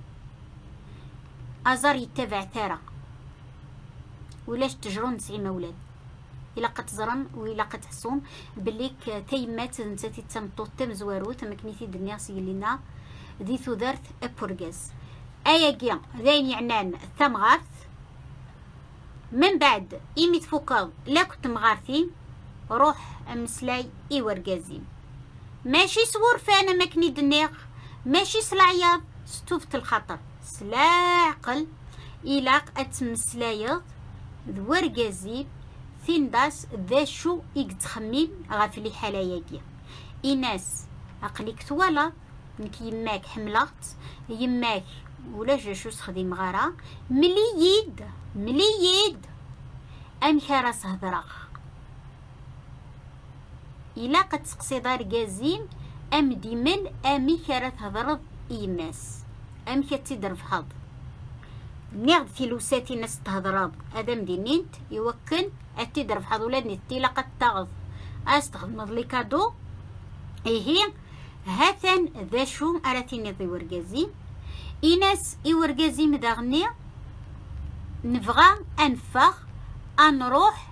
أزار يتبع ثارة ولاش تجرون 9 مولاد إلا قتزرن وإلا قتحسون بليك تيمات نتاتي تمطوط تمزوارو تمكنيتي دنيا سيلينا ذي ثودرت أبورغاز أياكيا ذاين يعنان ثمغارث من بعد إيمي تفوكاض لا كنت مغارثين روح مسلاي إيورغازي ماشي سور فانا مكني دنيغ ماشي سلعياض ستوفت الخطر سلاعقل إلاق أتمسلايض ذورغازي ثينداس ذا شو يتخمم غافلي حالاياكي إناس عقليك تولا نك يماك حملات يماك ولا جا شو تخدم غارا ملييد أمك راس هضراغ إلا قد تقصي دار جازيم أم ديمن أمي كرات هضرض إيماس أم كتدر في حظ نيغد فيلوساتي ناس تهضرض أدم دينينت يوكن أتدر في حظ ولادني تيلا قد تغض أستخدم لي كادو إيهي هاثن ذا شو أراتيني ذي ورقازيم إناس إورقازيم مداغني نبغى أنفخ أنروح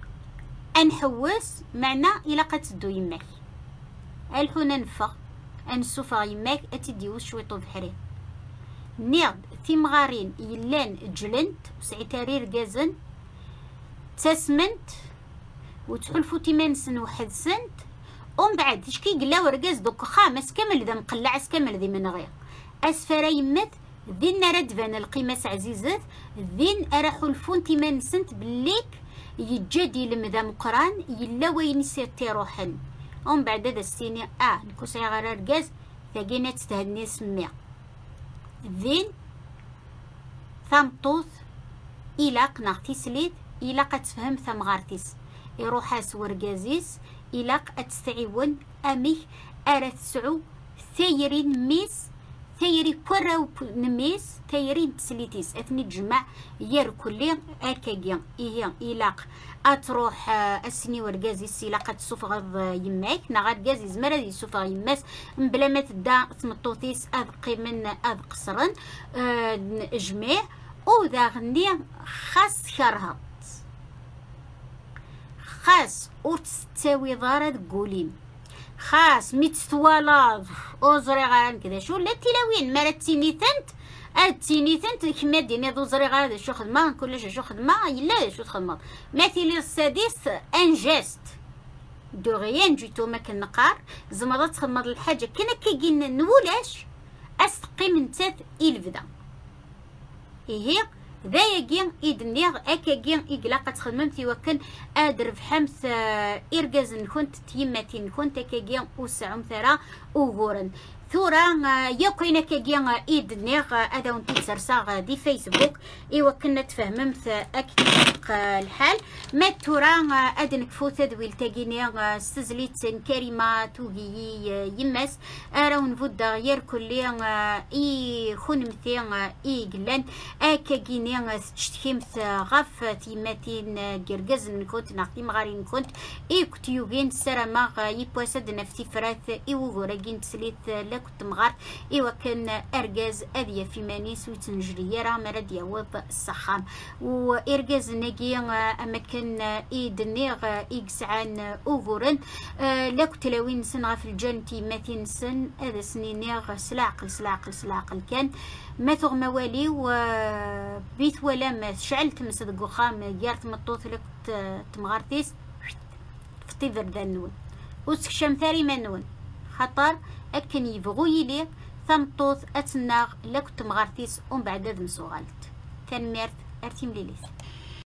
أنحوس معنا إلا قد تدو يماك الحون نفخ أنسوفا يماك أتديوس شويطو بحرين نيغد ثمغارين يلان جلنت وسعيتاري رقازن تسمنت وتحلفو تيمانسن وحد سنت ومن بعد تشكي قلا ورقاز دوك خامس كامل ذا مقلع كامل ذي من غير أسفرا يمت ذين رد فان القيمة عزيزات ذين أراحو الفون تيمانسنت بالليك يجدي لمذا مقران يلا وين يسيرتي روحن ومن بعد هذا السيني نكوسي غير رقاز ثاقينا تستهدني سميع ذين ثمطوث إلا قناغتي سليت إلا قد تفهم ثم غارتيس يروحاس ورقازيس إلا قد تستعيون أميك أرى تسعو ثيرين ميس ثيري كوراو نميس ثيرين تسليتيس اثني تجمع ير كلي اكاكيا إيه إلاق أتروح السني ورقازي السيلاقة تسوفغ يماك نغاد قازي زمرا دي سوفغ يماس بلا ما تدا تمطوطيس أذقي من أذ قصرن جميع وذا غني خاص كرهط خاص وتستوي ضارة قولين خاص ميتستوالاض اوزري غان كذا شو لا تلاوين مرات تينيثنت التينيثنت كما ديني دوزري غا شو خدمه كلش شو خدمه يلا شو تخدم مثلي السادس انجست دو غيان جيتو ما كنقار زمرات تخدم الحاجه كنا كيجين نولاش استقي من تات الفدا هي ذايا إدنيغ أكاكين إقلاقة تخدممتي وكان أدر بحمس إرقاز كنت تيماتين كنت أكاكين وسعوم ثرا وغورن ثورا يوكينا كاكين إدنيغ أدا ونتي تسرساغ دي فيسبوك إيوا كنا تفهممت أكتاق الحال ما تورا أدنك فوت ذويل تاقيني استزليت كريمة توغي يماس أراون فودا غير كلي إي خونمتي إي قلان أكاكيني تشتكيمت غاف تيماتين قرقاز نكونت نعطي مغاري نكونت إي كتيوغين سرما يبواسد نفتي فراث إيو غوراقين تسليت كنت مغارت ايوا كان ارجاز اديا في مانيس ويتنجري راه مراد يعوض السخام وارجاز ناقي اما كان ايدنيغ اكسعان اوغورن لا كنت لاوين نسن في الجنتي ماتين سن هذا سنينيغ سلاقل كان ما ثغ موالي وبيت ولا ما شعلت مسد قخام جارت مطوط لك تمغارتيس فتي فردان نون وسكشم ثاري منون خطر اكن يبغو يلي ثمطوط اتناغ لك تمغارتيس ومن بعد ذم سوغالت تنميرت ارتي مليليس